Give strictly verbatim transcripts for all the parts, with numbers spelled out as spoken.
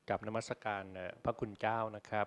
กับนมัสการพระคุณเจ้านะครับ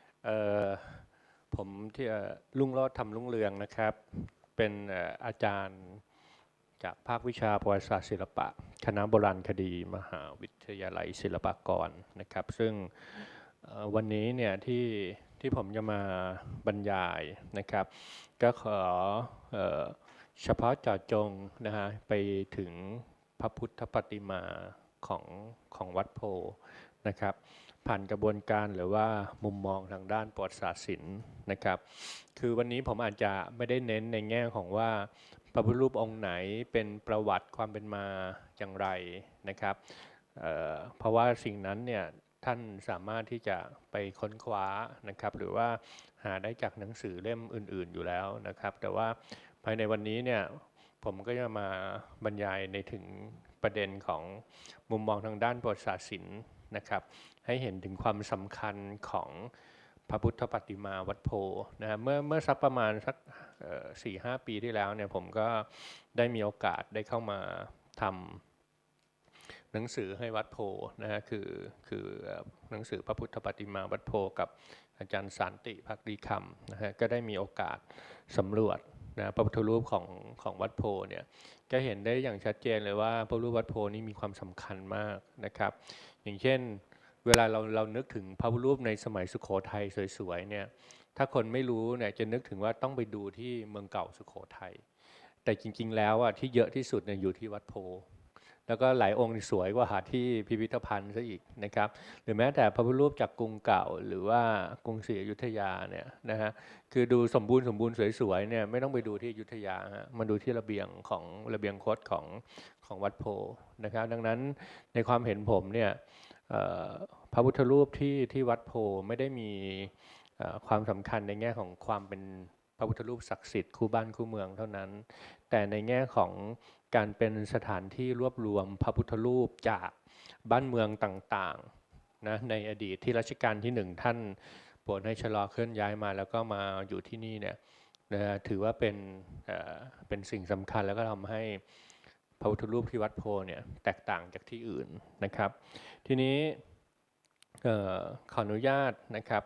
ผมที่รุ่งโรจน์ธรรมรุ่งเรืองนะครับเป็นอาจารย์จากภาควิชาประวัติศาสตร์ศิลปะคณะโบราณคดีมหาวิทยาลัยศิลปากรนะครับซึ่งวันนี้เนี่ยที่ที่ผมจะมาบรรยายนะครับก็ขอเฉพาะเจาะจงนะฮะไปถึงพระพุทธปฏิมาของของวัดโพนะครับผ่านกระบวนการหรือว่ามุมมองทางด้านประวัติศาสตร์ศิลป์นะครับคือวันนี้ผมอาจจะไม่ได้เน้นในแง่ของว่าพระพุทธรูปองค์ไหนเป็นประวัติความเป็นมาอย่างไรนะครับ เ, เพราะว่าสิ่งนั้นเนี่ยท่านสามารถที่จะไปค้นคว้านะครับหรือว่าหาได้จากหนังสือเล่มอื่นๆอยู่แล้วนะครับแต่ว่าภายในวันนี้เนี่ยผมก็จะมาบรรยายในถึงประเด็นของมุมมองทางด้านประวัติศาสตร์ศิลป์นะครับให้เห็นถึงความสำคัญของพระพุทธปฏิมาวัดโพนะเมื่อเมื่อสักประมาณสักสี่ห้าปีที่แล้วเนี่ยผมก็ได้มีโอกาสได้เข้ามาทำหนังสือให้วัดโพนะฮะคือคือหนังสือพระพุทธปฏิมาวัดโพกับอาจารย์สันติภักดีคำนะฮะก็ได้มีโอกาสสำรวจนะพระพุทธรูปของของวัดโพเนี่ยก็เห็นได้อย่างชัดเจนเลยว่าพระรูปวัดโพนี่มีความสำคัญมากนะครับอย่างเช่นเวลาเราเรานึกถึงพระพุทธรูปในสมัยสุโขทัยสวยๆเนี่ยถ้าคนไม่รู้เนี่ยจะนึกถึงว่าต้องไปดูที่เมืองเก่าสุโขทัยแต่จริงๆแล้วอ่ะที่เยอะที่สุดเนี่ยอยู่ที่วัดโพแล้วก็หลายองค์สวยกว่าหาที่พิพิธภัณฑ์ซะอีกนะครับหรือแม้แต่พระพุทธรูปจากกรุงเก่าหรือว่ากรุงศรีอยุธยาเนี่ยนะฮะคือดูสมบูรณ์สมบูรณ์สวยๆเนี่ยไม่ต้องไปดูที่อยุธยาฮะมาดูที่ระเบียงของระเบียงคดของของวัดโพนะครับดังนั้นในความเห็นผมเนี่ยพระพุทธรูปที่ที่วัดโพไม่ได้มีความสำคัญในแง่ของความเป็นพระพุทธรูปศักดิ์สิทธิ์คู่บ้านคู่เมืองเท่านั้นแต่ในแง่ของการเป็นสถานที่รวบรวมพระพุทธรูปจากบ้านเมืองต่างๆนะในอดีตที่รัชกาลที่หนึ่งท่านโปรดให้ชะลอเคลื่อนย้ายมาแล้วก็มาอยู่ที่นี่เนี่ยนะถือว่าเป็นเป็นสิ่งสำคัญแล้วก็ทำให้พระพุทธรูปที่วัดโพเนี่ยแตกต่างจากที่อื่นนะครับทีนี้ขออนุญาตนะครับ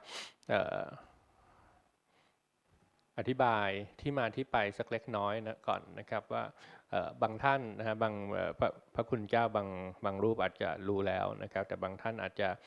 อธิบายที่มาที่ไปสักเล็กน้อยนะก่อนนะครับว่าบางท่านนะฮะบางพระพระคุณเจ้าบางบางรูปอาจจะรู้แล้วนะครับแต่บางท่านอาจจะ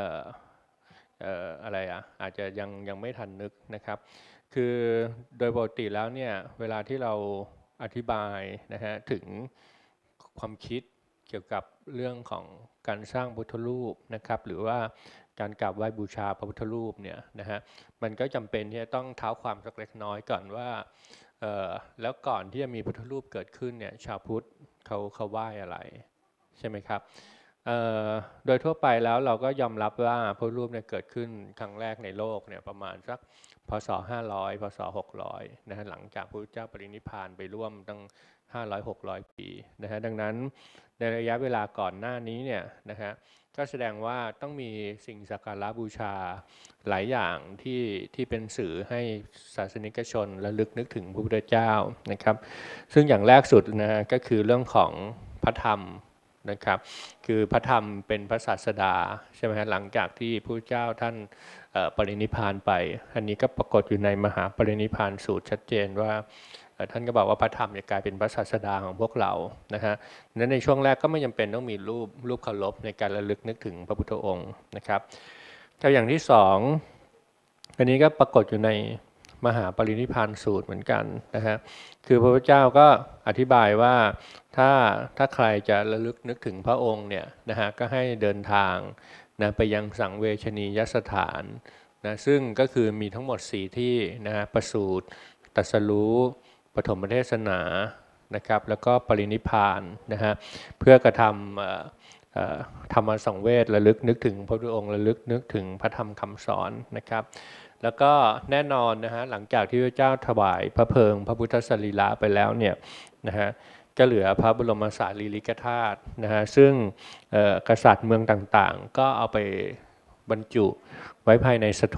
อะไรอ่ะอาจจะยังยังไม่ทันนึกนะครับคือโดยปกติแล้วเนี่ยเวลาที่เราอธิบายนะฮะถึงความคิดเกี่ยวกับเรื่องของการสร้างพุทธรูปนะครับหรือว่าการกราบไหว้บูชาพระพุทธรูปเนี่ยนะฮะมันก็จำเป็นที่จะต้องเท้าความสักเล็กน้อยก่อนว่าแล้วก่อนที่จะมีพุทธรูปเกิดขึ้นเนี่ยชาวพุทธเขาเขาไหว้อะไรใช่ไหมครับโดยทั่วไปแล้วเราก็ยอมรับว่าพุทธรูปเนี่ยเกิดขึ้นครั้งแรกในโลกเนี่ยประมาณสักพศห้าร้อยพศหกร้อยนะฮะหลังจากพระพุทธเจ้าปรินิพพานไปร่วมตั้งห้าร้อย หกร้อยปีนะฮะดังนั้นในระยะเวลาก่อนหน้านี้เนี่ยนะฮะก็แสดงว่าต้องมีสิ่งสักการะบูชาหลายอย่างที่ที่เป็นสื่อให้ศาสนิกชนระลึกนึกถึงพระพุทธเจ้านะครับซึ่งอย่างแรกสุดนะก็คือเรื่องของพระธรรมนะครับคือพระธรรมเป็นพระศาสดาใช่ไหมฮะหลังจากที่พระพุทธเจ้าท่านปรินิพพานไปอันนี้ก็ปรากฏอยู่ในมหาปรินิพพานสูตรชัดเจนว่าท่านก็บอกว่าพระธรรมจะกลายเป็นพระศาสดาของพวกเรานะฮะนั้นในช่วงแรกก็ไม่จำเป็นต้องมีรูปรูปเคารพในการระลึกนึกถึงพระพุทธองค์นะครับกับอย่างที่สองอันนี้ก็ปรากฏอยู่ในมหาปรินิพพานสูตรเหมือนกันนะฮะคือพระพุทธเจ้าก็อธิบายว่าถ้าถ้าใครจะระลึกนึกถึงพระองค์เนี่ยนะฮะก็ให้เดินทางนะไปยังสังเวชนียสถานนะซึ่งก็คือมีทั้งหมดสี่ที่นะฮะประสูติตรัสรู้ปฐมเทศนานะครับแล้วก็ปรินิพพานนะฮะเพื่อกระทำธรรมสังเวชระลึกนึกถึงพระพุทธองค์ระลึกนึกถึงพระธรรมคำสอนนะครับแล้วก็แน่นอนนะฮะหลังจากที่พระเจ้าถวายพระเพลิงพระพุทธสรีระไปแล้วเนี่ยนะฮะก็เหลือพระบรมสารีริกธาตุนะฮะซึ่งกษัตริย์เมืองต่างๆก็เอาไปบรรจุไว้ภายในสถูป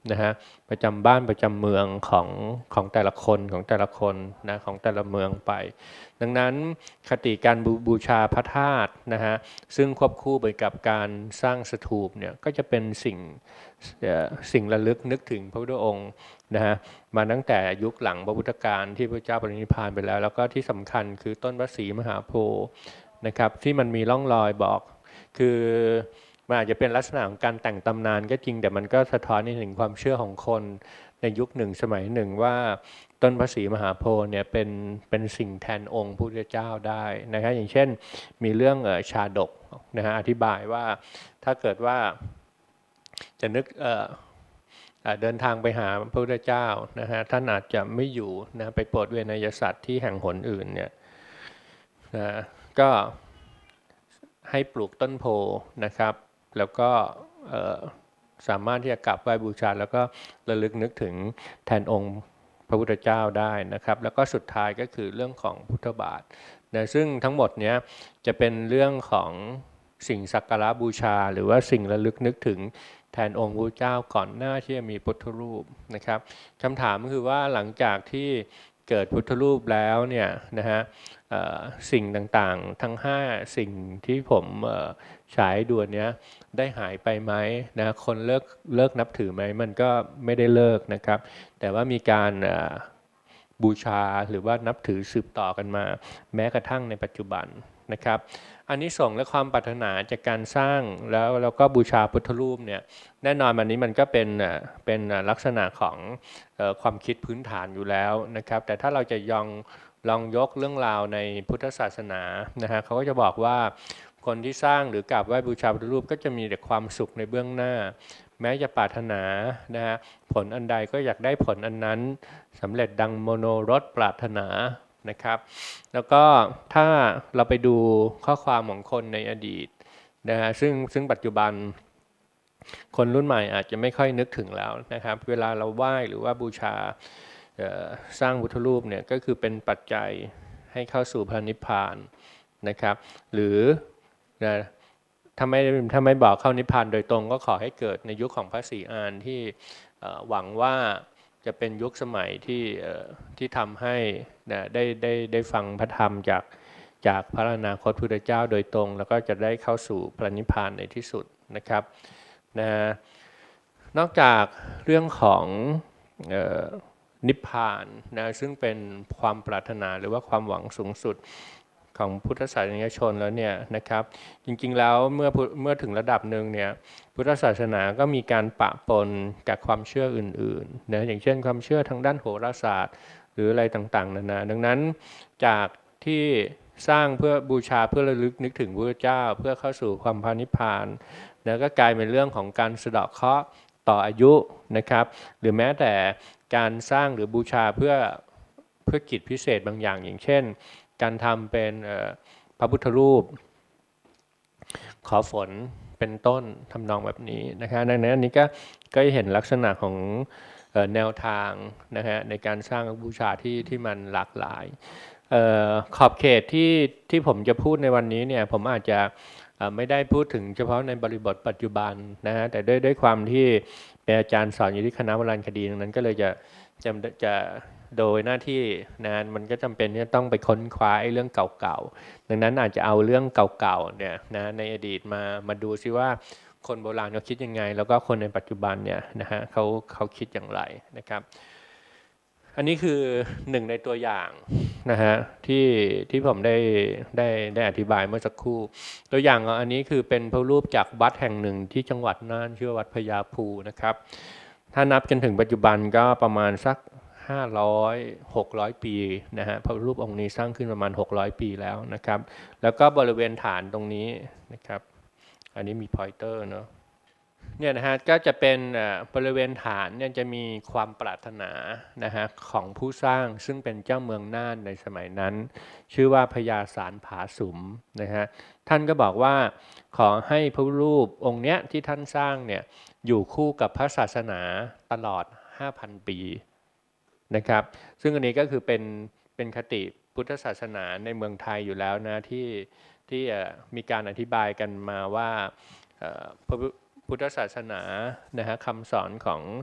นะฮะประจำบ้านประจำเมืองของของแต่ละคนของแต่ละคนนะของแต่ละเมืองไปดังนั้นคติการบบูชาพระธาตุนะฮะซึ่งควบคู่ไปกับการสร้างสถูปเนี่ยก็จะเป็นสิ่งสิ่งระลึกนึกถึงพระพุทธองค์นะฮะมาตั้งแต่ยุคหลังพระพุทธกาลที่พระเจ้าปรินิพพานไปแล้วแล้วก็ที่สำคัญคือต้นพระศรีมหาโพธิ์นะครับที่มันมีร่องรอยบอกคือมันอาจจะเป็นลักษณะของการแต่งตำนานก็จริงแต่มันก็สะท้อนให้ถึงความเชื่อของคนในยุคหนึ่งสมัยหนึ่งว่าต้นพระศรีมหาโพธิ์เนี่ยเป็นเป็นสิ่งแทนองค์พระพุทธเจ้าได้นะครับอย่างเช่นมีเรื่องชาดกนะฮะอธิบายว่าถ้าเกิดว่าจะนึกเอ่อเดินทางไปหาพระพุทธเจ้านะฮะท่านอาจจะไม่อยู่นะไปโปรดเวนยสัตว์ที่แห่งหนอื่นเนี่ยนะก็ให้ปลูกต้นโพนะครับแล้วก็สามารถที่จะกราบไหว้บูชาแล้วก็ระลึกนึกถึงแทนองค์พระพุทธเจ้าได้นะครับแล้วก็สุดท้ายก็คือเรื่องของพุทธบาทนะซึ่งทั้งหมดเนี้ยจะเป็นเรื่องของสิ่งสักการะบูชาหรือว่าสิ่งระลึกนึกถึงแทนองค์พระเจ้าก่อนหน้าที่จะมีพุทธรูปนะครับคำถามก็คือว่าหลังจากที่เกิดพุทธรูปแล้วเนี่ยนะฮะสิ่งต่างๆทั้งห้าสิ่งที่ผมฉายดูเนี้ยได้หายไปไหมนะคนเลิกเลิกนับถือไหมมันก็ไม่ได้เลิกนะครับแต่ว่ามีการบูชาหรือว่านับถือสืบต่อกันมาแม้กระทั่งในปัจจุบันนะครับอันนี้ส่งและความปรารถนาจากการสร้างแล้วแล้วก็บูชาพุทธรูปเนี่ยแน่นอนวันนี้มันก็เป็นเป็นลักษณะของความคิดพื้นฐานอยู่แล้วนะครับแต่ถ้าเราจะยองลองยกเรื่องราวในพุทธศาสนานะฮะเขาก็จะบอกว่าคนที่สร้างหรือกราบไหว้บูชาพุทธรูปก็จะมีแต่ความสุขในเบื้องหน้าแม้จะปรารถนานะฮะผลอันใดก็อยากได้ผลอันนั้นสำเร็จดังโมโนรสปรารถนานะครับแล้วก็ถ้าเราไปดูข้อความของคนในอดีตนะฮะซึ่งซึ่งปัจจุบันคนรุ่นใหม่อาจจะไม่ค่อยนึกถึงแล้วนะครับเวลาเราไหว้หรือว่าบูชาสร้างพุทธรูปเนี่ยก็คือเป็นปัจจัยให้เข้าสู่พระนิพพานนะครับหรือนะถ้าไม่ถ้าไม่บอกเข้านิพพานโดยตรงก็ขอให้เกิดในยุคของพระศรีอานที่หวังว่าจะเป็นยุคสมัยที่ที่ทำให้ได้ได้ได้ฟังพระธรรมจากจากพระอนาคตพุทธเจ้าโดยตรงแล้วก็จะได้เข้าสู่พระนิพพานในที่สุดนะครับนะนอกจากเรื่องของนิพพานนะซึ่งเป็นความปรารถนาหรือว่าความหวังสูงสุดของพุทธศาสนิกชนแล้วเนี่ยนะครับจริงๆแล้วเมื่อเมื่อถึงระดับหนึ่งเนี่ยพุทธศาสนาก็มีการปะปนกับความเชื่ออื่นๆนะอย่างเช่นความเชื่อทางด้านโหราศาสตร์หรืออะไรต่างๆนานาดังนั้นจากที่สร้างเพื่อบูชาเพื่อระลึกนึกถึงพระเจ้าเพื่อเข้าสู่ความพานิพพานแล้วก็กลายเป็นเรื่องของการสะเดาะเคราะห์ต่ออายุนะครับหรือแม้แต่การสร้างหรือบูชาเพื่อเพื่อกิจพิเศษบางอย่างอย่างเช่นการทำเป็นพระพุทธรูปขอฝนเป็นต้นทำนองแบบนี้นะครับดังนั้นอันนี้ก็ก็เห็นลักษณะของแนวทางนะฮะในการสร้างบูชาที่ที่มันหลากหลายขอบเขตที่ที่ผมจะพูดในวันนี้เนี่ยผมอาจจะไม่ได้พูดถึงเฉพาะในบริบทปัจจุบันนะฮะแต่ด้วยด้วยความที่เป็นอาจารย์สอนอยู่ที่คณะโบราณคดีดังนั้นก็เลยจะจะจะโดยหน้าที่นะมันก็จำเป็นที่จะต้องไปค้นคว้าเรื่องเก่าๆดังนั้นอาจจะเอาเรื่องเก่าๆเนี่ยนะในอดีตมามาดูซิว่าคนโบราณเขาคิดยังไงแล้วก็คนในปัจจุบันเนี่ยนะฮะเขาเขาคิดอย่างไรนะครับอันนี้คือหนึ่งในตัวอย่างนะฮะที่ที่ผมได้ได้ได้อธิบายเมื่อสักครู่ตัวอย่างอันนี้คือเป็นพระรูปจากวัดแห่งหนึ่งที่จังหวัดน่านชื่อวัดพญาภูนะครับถ้านับจนถึงปัจจุบันก็ประมาณสักห้าร้อย หกร้อยปีนะฮะพระรูปองค์นี้สร้างขึ้นประมาณหกร้อยปีแล้วนะครับแล้วก็บริเวณฐานตรงนี้นะครับอันนี้มีพอยเตอร์เนาะเนี่ยนะฮะก็จะเป็นบริเวณฐานเนี่ยจะมีความปรารถนานะฮะของผู้สร้างซึ่งเป็นเจ้าเมืองน่านในสมัยนั้นชื่อว่าพญาสารผาสุมนะฮะท่านก็บอกว่าขอให้พระรูปองค์เนี้ยที่ท่านสร้างเนี่ยอยู่คู่กับพระศาสนาตลอด ห้าพัน ปีนะครับซึ่งอันนี้ก็คือเป็นเป็นคติพุทธศาสนาในเมืองไทยอยู่แล้วนะที่ที่มีการอธิบายกันมาว่าพระพุทธศาสนานะฮะคำสอนของ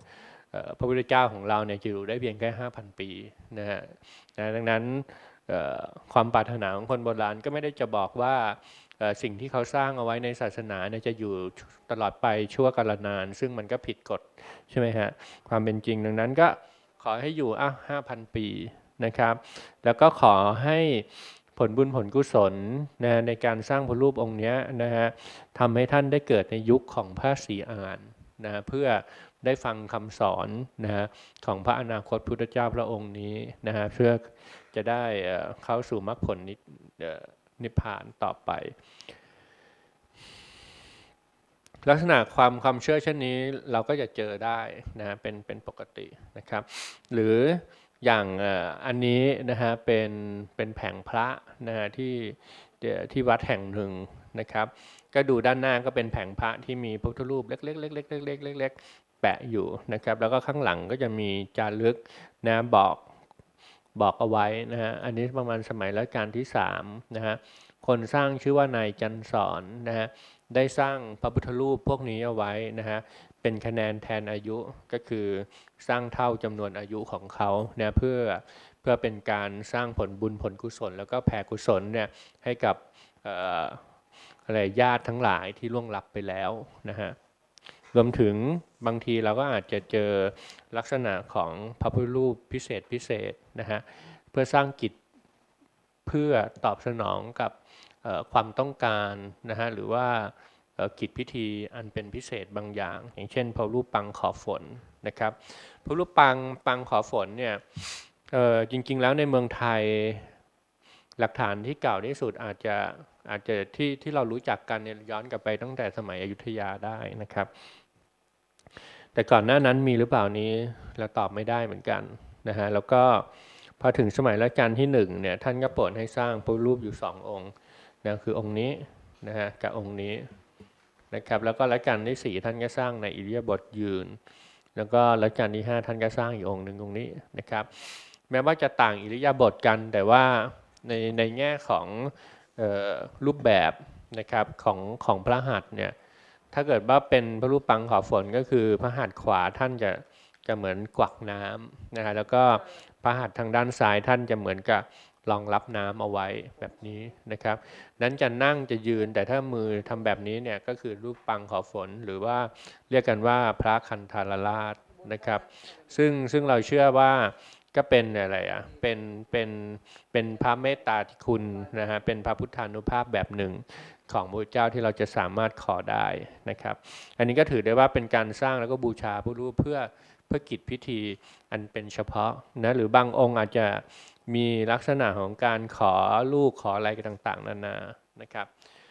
พระพุทธเจ้าของเราเนี่ยอยู่ได้เพียงแค่ ห้าพัน ปีนะฮะดังนั้นความปรารถนาของคนโบราณก็ไม่ได้จะบอกว่าสิ่งที่เขาสร้างเอาไว้ในศาสนาเนี่ยจะอยู่ตลอดไปชั่วกาลนานซึ่งมันก็ผิดกฎใช่ไหมฮะความเป็นจริงดังนั้นก็ขอให้อยู่อ่ะ ห้าพัน ปีนะครับแล้วก็ขอให้ผลบุญผลกุศลนะในการสร้างพระรูปองค์นี้นะฮะทำให้ท่านได้เกิดในยุคของพระศรีอานนะเพื่อได้ฟังคำสอนนะฮะของพระอนาคตพุทธเจ้าพระองค์นี้นะฮะเพื่อจะได้เข้าสู่มรรคผลนิพพานต่อไปลักษณะความความเชื่อเช่นนี้เราก็จะเจอได้นะเป็นเป็นปกตินะครับหรืออย่างอันนี้นะฮะเป็นเป็นแผงพระนะฮะที่ที่วัดแห่งหนึ่งนะครับก็ดูด้านหน้าก็เป็นแผงพระที่มีพระพุทธรูปเล็กๆเล็กๆเล็กๆเล็กๆแปะอยู่นะครับแล้วก็ข้างหลังก็จะมีจารึกนะบอกบอกเอาไว้นะฮะอันนี้ประมาณสมัยรัชกาลที่สามนะฮะคนสร้างชื่อว่านายจันสอนนะฮะได้สร้างพระพุทธรูปพวกนี้เอาไว้นะฮะเป็นคะแนนแทนอายุก็คือสร้างเท่าจำนวนอายุของเขาเนี่ยเพื่อเพื่อเป็นการสร้างผลบุญผลกุศลแล้วก็แผ่กุศลเนี่ยให้กับอะไรญาติทั้งหลายที่ล่วงลับไปแล้วนะฮะรวมถึงบางทีเราก็อาจจะเจอลักษณะของพระพุทธรูปพิเศษพิเศษนะฮะเพื่อสร้างกิจเพื่อตอบสนองกับความต้องการนะฮะหรือว่ากิจพิธีอันเป็นพิเศษบางอย่างอย่างเช่นพระรูปปังขอฝนนะครับพระรูปปังปังขอฝนเนี่ยจริงๆแล้วในเมืองไทยหลักฐานที่เก่าที่สุดอาจจะอาจจะที่ที่เรารู้จักกันเนี่ยย้อนกลับไปตั้งแต่สมัยอยุธยาได้นะครับแต่ก่อนหน้านั้นมีหรือเปล่านี้เราตอบไม่ได้เหมือนกันนะฮะแล้วก็พอถึงสมัยรัชกาลที่หนึ่งเนี่ยท่านก็โปรดให้สร้างพระรูปอยู่สององค์นะคือองค์นี้นะฮะกับองค์นี้นะครับแล้วก็รัชกาลที่สี่ท่านก็สร้างในอิริยาบถยืนแล้วก็รัชกาลที่ห้าท่านก็สร้างอีกองค์หนึ่งตรงนี้นะครับแม้ว่าจะต่างอิริยาบถกันแต่ว่าในในแง่ของเอ่อรูปแบบนะครับของของพระหัตถ์เนี่ยถ้าเกิดว่าเป็นพระรูปปังขอฝนก็คือพระหัตถ์ขวาท่านจะจะเหมือนกวักน้ำนะฮะแล้วก็พระหัตถ์ทางด้านซ้ายท่านจะเหมือนกับรองรับน้ำเอาไว้แบบนี้นะครับนั้นจะนั่งจะยืนแต่ถ้ามือทำแบบนี้เนี่ยก็คือรูปปังขอฝนหรือว่าเรียกกันว่าพระคันธารราชนะครับซึ่งซึ่งเราเชื่อว่าก็เป็นอะไรอ่ะเป็นเป็นเป็นพระเมตตาธิคุณนะฮะเป็นพระพุทธานุภาพแบบหนึ่งของพระเจ้าที่เราจะสามารถขอได้นะครับอันนี้ก็ถือได้ว่าเป็นการสร้างแล้วก็บูชาพระรูปเพื่อเพื่อกิจพิธีอันเป็นเฉพาะนะหรือบางองค์อาจจะมีลักษณะของการขอลูกขออะไรต่างๆนานานะครับ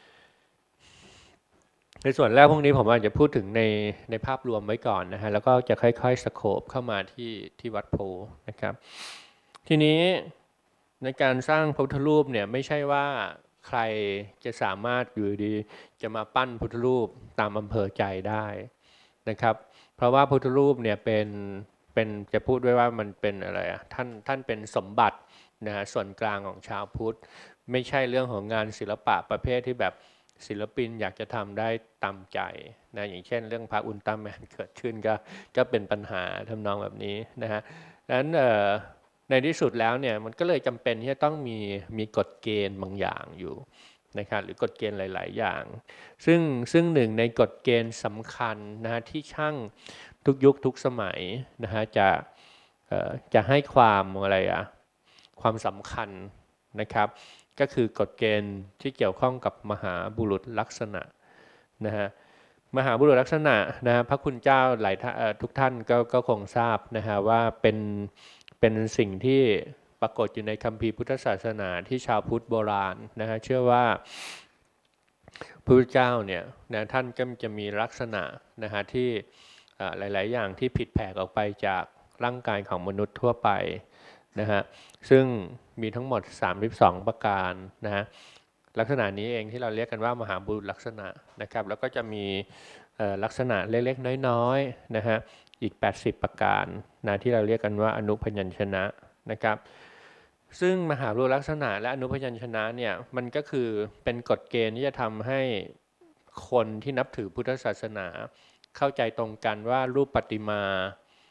ในส่วนแรกพวกนี้ผมอาจจะพูดถึงในในภาพรวมไว้ก่อนนะฮะแล้วก็จะค่อยๆสโคปเข้ามาที่ที่วัดโพนะครับทีนี้ในการสร้างพระพุทธรูปเนี่ยไม่ใช่ว่าใครจะสามารถอยู่ดีจะมาปั้นพุทธรูปตามอำเภอใจได้นะครับเพราะว่าพุทธรูปเนี่ยเป็นเป็นจะพูดด้วยว่ามันเป็นอะไรอ่ะท่านท่านเป็นสมบัตินะฮะส่วนกลางของชาวพุทธไม่ใช่เรื่องของงานศิลปะประเภทที่แบบศิลปินอยากจะทำได้ตามใจนะอย่างเช่นเรื่องพระอุลตร้าแมนเกิดขึ้นก็ก็เป็นปัญหาทำนองแบบนี้นะฮะดังนั้นในที่สุดแล้วเนี่ยมันก็เลยจำเป็นที่จะต้องมีมีกฎเกณฑ์บางอย่างอยู่นะครับหรือกฎเกณฑ์หลายๆอย่างซึ่งซึ่งหนึ่งในกฎเกณฑ์สำคัญนะฮะที่ช่างทุกยุคทุกสมัยนะฮะจะจะให้ความอะไรอะความสำคัญนะครับก็คือกฎเกณฑ์ที่เกี่ยวข้องกับมหาบุรุษลักษณะนะฮะมหาบุรุษลักษณะนะฮะพระคุณเจ้าหลายทุกท่านก็ก็คงทราบนะฮะว่าเป็นเป็นสิ่งที่ปรากฏอยู่ในคัมภีร์พุทธศาสนาที่ชาวพุทธโบราณนะฮะเชื่อว่าพระพุทธเจ้าเนี่ยนะท่านก็จะมีลักษณะนะฮะที่หลายๆอย่างที่ผิดแผกออกไปจากร่างกายของมนุษย์ทั่วไปนะฮะซึ่งมีทั้งหมดสามสิบสองประการนะฮะลักษณะนี้เองที่เราเรียกกันว่ามหาบุรุษลักษณะนะครับแล้วก็จะมีลักษณะเล็กๆน้อยๆนะฮะอีกแปดสิบประการนะที่เราเรียกกันว่าอนุพยัญชนะนะครับซึ่งมหาบุรุษลักษณะและอนุพยัญชนะเนี่ยมันก็คือเป็นกฎเกณฑ์ที่จะทำให้คนที่นับถือพุทธศาสนาเข้าใจตรงกันว่ารูปประติมา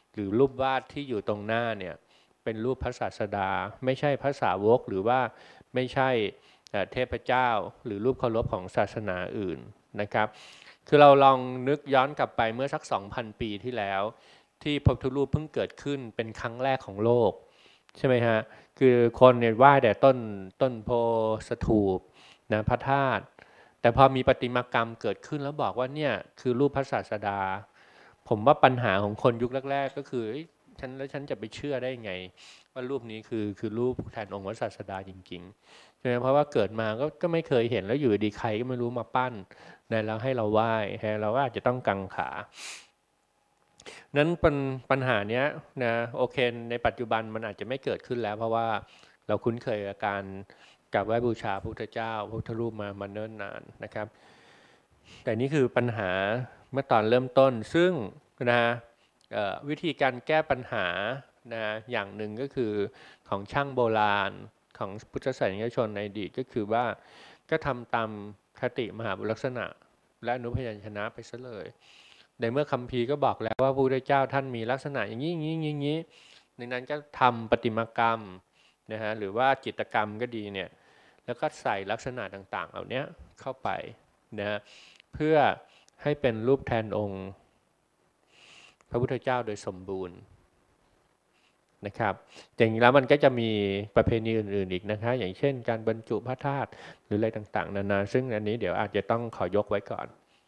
หรือรูปวาดที่อยู่ตรงหน้าเนี่ยเป็นรูปพระศาสดาไม่ใช่พระสาวกหรือว่าไม่ใช่เทพเจ้าหรือรูปเคารพของศาสนาอื่นนะครับคือเราลองนึกย้อนกลับไปเมื่อสัก สองพัน ปีที่แล้วที่พระพุทธรูปเพิ่งเกิดขึ้นเป็นครั้งแรกของโลกใช่ไหมฮะคือคนเนี่ยไหว้แต่ต้นต้นโพสถูปนะพระธาตุแต่พอมีประติมากรรมเกิดขึ้นแล้วบอกว่าเนี่ยคือรูปพระศาสดาผมว่าปัญหาของคนยุคแรกๆก็คือฉันแล้วฉันจะไปเชื่อได้ไงว่ารูปนี้คือคือรูปแทนองค์พระศาสดาจริงๆใช่ไหมเพราะว่าเกิดมาก็ก็ไม่เคยเห็นแล้วอยู่ดีใครก็ไม่รู้มาปั้นนะแล้วให้เราไหว้เราก็อาจจะต้องกังขานั้นเป็นปัญหาเนี้ยนะโอเคในปัจจุบันมันอาจจะไม่เกิดขึ้นแล้วเพราะว่าเราคุ้นเคยกับการกราบไหว้บูชาพระพุทธเจ้าพระพุทธรูปมามาเนิ่นนานนะครับแต่นี่คือปัญหาเมื่อตอนเริ่มต้นซึ่งนะวิธีการแก้ปัญหานะอย่างหนึ่งก็คือของช่างโบราณของพุทธศาสนิกชนในอดีตก็คือว่าก็ทำตามคติมหาบุรุษลักษณะและอนุพยัญชนะไปซะเลยในเมื่อคัมภีร์ก็บอกแล้วว่าพระพุทธเจ้าท่านมีลักษณะอย่างนี้อย่างนี้อย่างนี้ในนั้นก็ทำประติมากรรมนะฮะหรือว่าจิตรกรรมก็ดีเนี่ยแล้วก็ใส่ลักษณะต่างๆเหล่านี้เข้าไปนะเพื่อให้เป็นรูปแทนองค์พระพุทธเจ้าโดยสมบูรณ์นะครับอย่างนี้แล้วมันก็จะมีประเพณีอื่นๆอีกนะคะอย่างเช่นการบรรจุพระธาตุหรืออะไรต่างๆนานาซึ่งอันนี้เดี๋ยวอาจจะต้องขอยกไว้ก่อน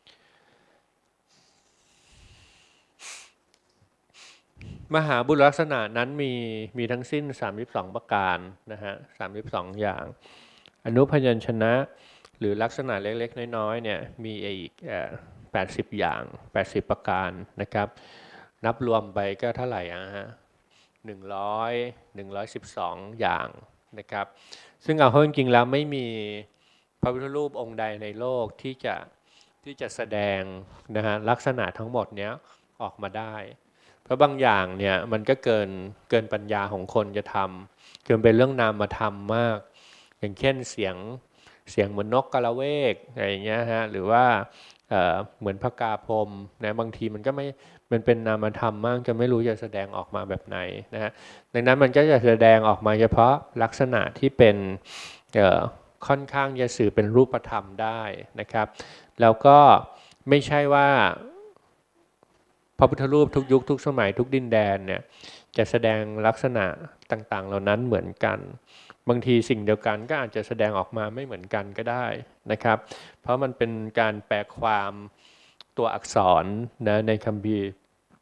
มหาบุรุษลักษณะนั้นมีมีทั้งสิ้นสามสิบสองประการนะฮะสามสิบสองอย่างอนุพยัญชนะหรือลักษณะเล็กๆน้อยๆเนี่ยมีอีกแปดสิบอย่างแปดสิบประการนะครับนับรวมไปก็เท่าไหร่อะฮะหนึ่งร้อย หนึ่งร้อยสิบสองอย่างนะครับซึ่งเอาเข้าจริงๆแล้วไม่มีพระพุทธรูปองค์ใดในโลกที่จะที่จะแสดงนะฮะลักษณะทั้งหมดเนี้ยออกมาได้เพราะบางอย่างเนี่ยมันก็เกินเกินปัญญาของคนจะทำเกินเป็นเรื่องนามธรรมมากอย่างเช่นเสียงเสียงเหมือนนกกระเวกอะไรอย่างเงี้ยฮะหรือว่าเอ่อเหมือนพระกาพรมนะบางทีมันก็ไม่มันเป็นนามธรรมมากจะไม่รู้จะแสดงออกมาแบบไหนนะฮะดังนั้นมันก็จะแสดงออกมาเฉพาะลักษณะที่เป็นเอ่อค่อนข้างจะสื่อเป็นรูปธรรมได้นะครับแล้วก็ไม่ใช่ว่าพระพุทธรูปทุกยุคทุกสมัยทุกดินแดนเนี่ยจะแสดงลักษณะต่างๆเหล่านั้นเหมือนกันบางทีสิ่งเดียวกันก็อาจจะแสดงออกมาไม่เหมือนกันก็ได้นะครับเพราะมันเป็นการแปลความตัวอักษรนะในคัมภีร์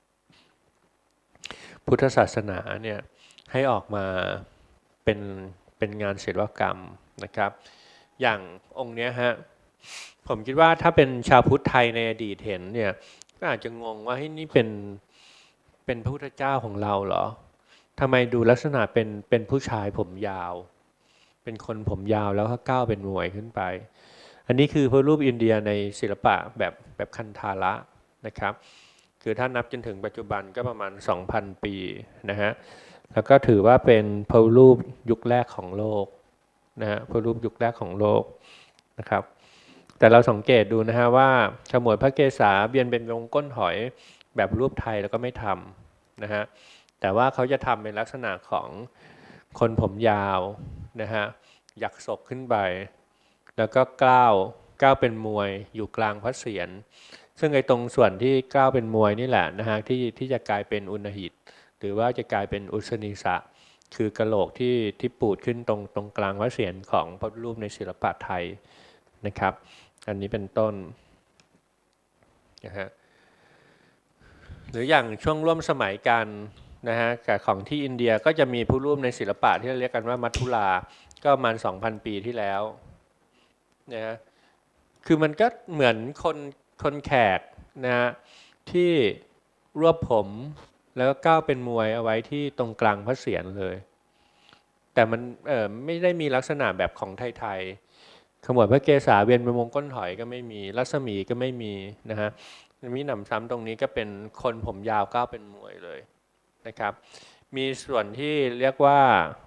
พุทธศาสนาเนี่ยให้ออกมาเป็นเป็นงานศิลปกรรมนะครับอย่างองค์เนี้ยฮะผมคิดว่าถ้าเป็นชาวพุทธไทยในอดีตเห็นเนี่ยก็อาจจะงงว่าให้นี่เป็นเป็นพระพุทธเจ้าของเราเหรอทำไมดูลักษณะเป็นเป็นผู้ชายผมยาวเป็นคนผมยาวแล้วก็ก้าวเป็นมวยขึ้นไปอันนี้คือพระรูปอินเดียในศิลปะแบบแบบคันธาระนะครับคือถ้านับจนถึงปัจจุบันก็ประมาณ สองพัน ปีนะฮะแล้วก็ถือว่าเป็นพระรูปยุคแรกของโลกนะฮะพระรูปยุคแรกของโลกนะครับแต่เราสังเกตดูนะฮะว่าฉมวดพระเกศาเบียนเป็นวงก้นหอยแบบรูปไทยแล้วก็ไม่ทำนะฮะแต่ว่าเขาจะทำเป็นลักษณะของคนผมยาวนะฮะหยักศกขึ้นไปแล้วก็ก้าวก้าวเป็นมวยอยู่กลางพระเศียรซึ่งไอ้ตรงส่วนที่ก้าวเป็นมวยนี่แหละนะฮะที่ที่จะกลายเป็นอุณหิตหรือว่าจะกลายเป็นอุสนิสะคือกะโหลกที่ที่ปูดขึ้นตรงตรงกลางพระเศียรของพระรูปในศิลปะไทยนะครับอันนี้เป็นต้นนะฮะหรืออย่างช่วงร่วมสมัยกันนะฮะกับของที่อินเดียก็จะมีผู้ร่วมในศิลปะที่เรียกกันว่ามัทุราก็ประมาณ สองพัน ปีที่แล้วนะฮะคือมันก็เหมือนคนคนแขกนะฮะที่รวบผมแล้วก็ก้าวเป็นมวยเอาไว้ที่ตรงกลางพระเศียรเลยแต่มันเอ่อไม่ได้มีลักษณะแบบของไทยๆขมวดพระเกศาเวียนเป็นวงก้นหอยก็ไม่มีรัศมีก็ไม่มีนะฮะมีหนำซ้ำตรงนี้ก็เป็นคนผมยาวก้าวเป็นมวยเลยนะครับมีส่วนที่เรียกว่า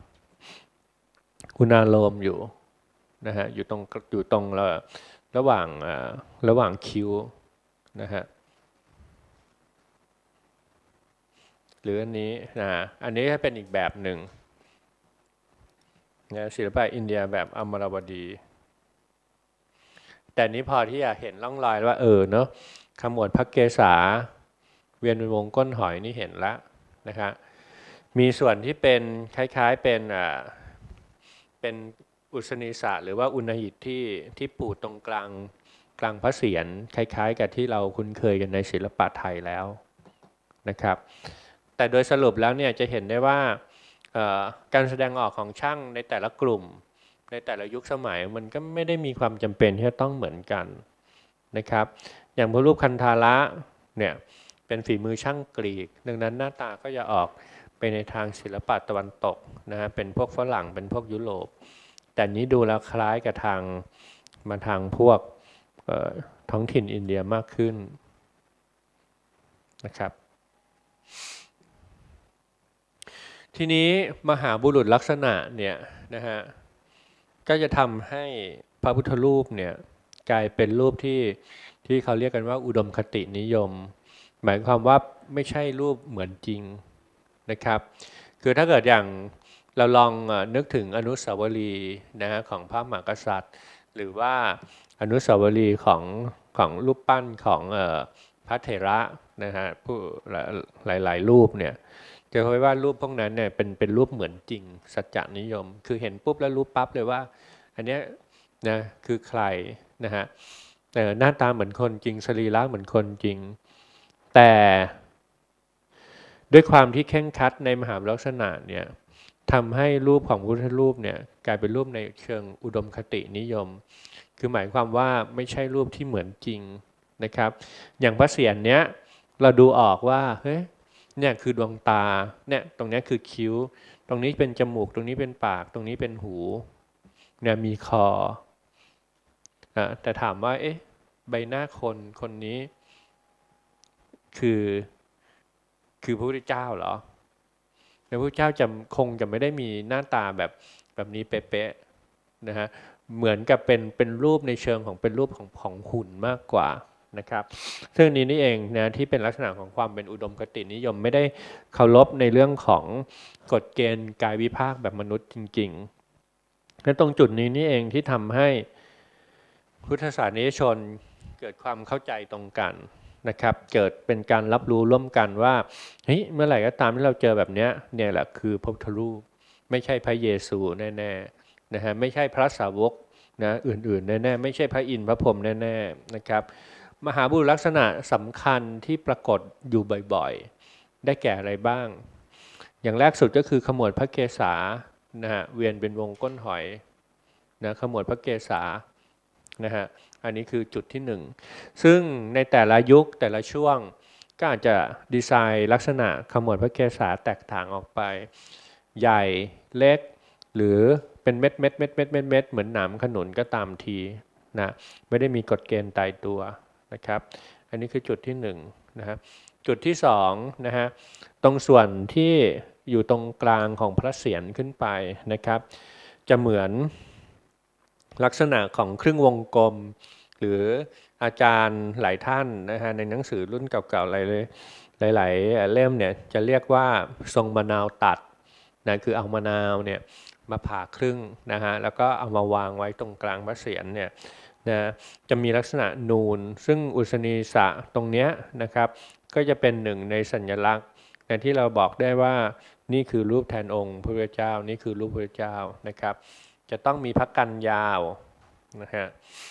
อุณาโลมอยู่นะฮะอยู่ตรงอยู่ตรงระระหว่างระหว่างคิ้วนะฮะหรืออันนี้นะอันนี้จะเป็นอีกแบบหนึ่งนะศิลปะอินเดียแบบอมรวดีแต่นี้พอที่จะเห็นร่องรอยว่าเออเนาะขมวดพระเกศาเวียนเป็นวงก้นหอยนี่เห็นแล้วนะครับมีส่วนที่เป็นคล้ายๆเป็นอ่าเป็นอุศนีสะหรือว่าอุณหิตที่ที่ปูดตรงกลางกลางพระเศียรคล้ายๆกับที่เราคุ้นเคยกันในศิลปะไทยแล้วนะครับแต่โดยสรุปแล้วเนี่ยจะเห็นได้ว่าการแสดงออกของช่างในแต่ละกลุ่มในแต่ละยุคสมัยมันก็ไม่ได้มีความจำเป็นที่จะต้องเหมือนกันนะครับอย่างพระรูปคันธาระเนี่ยเป็นฝีมือช่างกรีกดังนั้นหน้าตาก็จะออกไปในทางศิลปะตะวันตกนะฮะเป็นพวกฝรั่งเป็นพวกยุโรปแต่นี้ดูแล้วคล้ายกับทางมาทางพวกท้องถิ่นอินเดียมากขึ้นนะครับทีนี้มหาบุรุษลักษณะเนี่ยนะฮะก็จะทำให้พระพุทธรูปเนี่ยกลายเป็นรูปที่ที่เขาเรียกกันว่าอุดมคตินิยมหมายความว่าไม่ใช่รูปเหมือนจริงนะครับคือถ้าเกิดอย่างเราลองนึกถึงอนุสาวรีย์นะฮะของพระมหากษัตริย์หรือว่าอนุสาวรีย์ของของรูปปั้นของพระเถระนะฮะผู้หลายๆรูปเนี่ยจะพบว่ารูปพวกนั้นเนี่ยเป็นเป็นรูปเหมือนจริงสัจจนิยมคือเห็นปุ๊บแล้วรู้ปั๊บเลยว่าอันนี้นะคือใครนะฮะแต่หน้าตาเหมือนคนจริงสรีระเหมือนคนจริงแต่ด้วยความที่เคร่งครัดในมหาลักษณะเนี่ยทำให้รูปของพุทธรูปเนี่ยกลายเป็นรูปในเชิงอุดมคตินิยมคือหมายความว่าไม่ใช่รูปที่เหมือนจริงนะครับอย่างพระเศียรเนี้ยเราดูออกว่าเฮ้ยเนี่ยคือดวงตาเนี่ยตรงนี้คือคิ้วตรงนี้เป็นจมูกตรงนี้เป็นปากตรงนี้เป็นหูเนี่ยมีคออ่ะแต่ถามว่าเอ๊ะใบหน้าคนคนนี้คือคือพระพุทธเจ้าเหรอพระพุทธเจ้าจะคงจะไม่ได้มีหน้าตาแบบแบบนี้เป๊ะๆนะฮะเหมือนกับเป็นเป็นรูปในเชิงของเป็นรูปของของหุ่นมากกว่านะครับซึ่งนี้นี่เองนะที่เป็นลักษณะของความเป็นอุดมคตินิยมไม่ได้เคารพในเรื่องของกฎเกณฑ์กายวิภาคแบบมนุษย์จริงๆและตรงจุดนี้นี่เองที่ทำให้พุทธศาสนิกชนเกิดความเข้าใจตรงกันนะครับเกิดเป็นการรับรู้ร่วมกันว่าเฮ้ยเมื่อไหร่ก็ตามที่เราเจอแบบนี้เนี่ยแหละคือพระพุทธรูปไม่ใช่พระเยซูแน่ๆนะฮะไม่ใช่พระสาวกนะอื่นๆแน่ๆไม่ใช่พระอินทร์พระพรหมแน่ๆนะครับมหาบุรุษลักษณะสำคัญที่ปรากฏอยู่บ่อยๆได้แก่อะไรบ้างอย่างแรกสุดก็คือขมวดพระเกศานะฮะเวียนเป็นวงก้นหอยนะขมวดพระเกศานะฮะอันนี้คือจุดที่หนึ่งซึ่งในแต่ละยุคแต่ละช่วงก็อาจจะดีไซน์ลักษณะขมวดพระเกศาแตกต่างออกไปใหญ่เล็กหรือเป็นเม็ดเม็ดเม็ดเม็ดเม็ดเม็ดเหมือนหนามขนุนก็ตามทีนะไม่ได้มีกฎเกณฑ์ตายตัวนะครับอันนี้คือจุดที่หนึ่งนะครับจุดที่สองนะฮะตรงส่วนที่อยู่ตรงกลางของพระเศียรขึ้นไปนะครับจะเหมือนลักษณะของครึ่งวงกลมหรืออาจารย์หลายท่านนะฮะในหนังสือรุ่นเก่าๆหลายๆหลายๆเล่มเนี่ยจะเรียกว่าทรงมะนาวตัดนะคือเอามะนาวเนี่ยมาผ่าครึ่งนะฮะแล้วก็เอามาวางไว้ตรงกลางพระเศียรเนี่ยนะจะมีลักษณะนูนซึ่งอุศนีสะตรงเนี้ยนะครับก็จะเป็นหนึ่งในสัญลักษณ์นะที่เราบอกได้ว่านี่คือรูปแทนองค์พระพุทธเจ้านี่คือรูปพระพุทธเจ้านะครับจะต้องมีพระกันยาวนะฮะ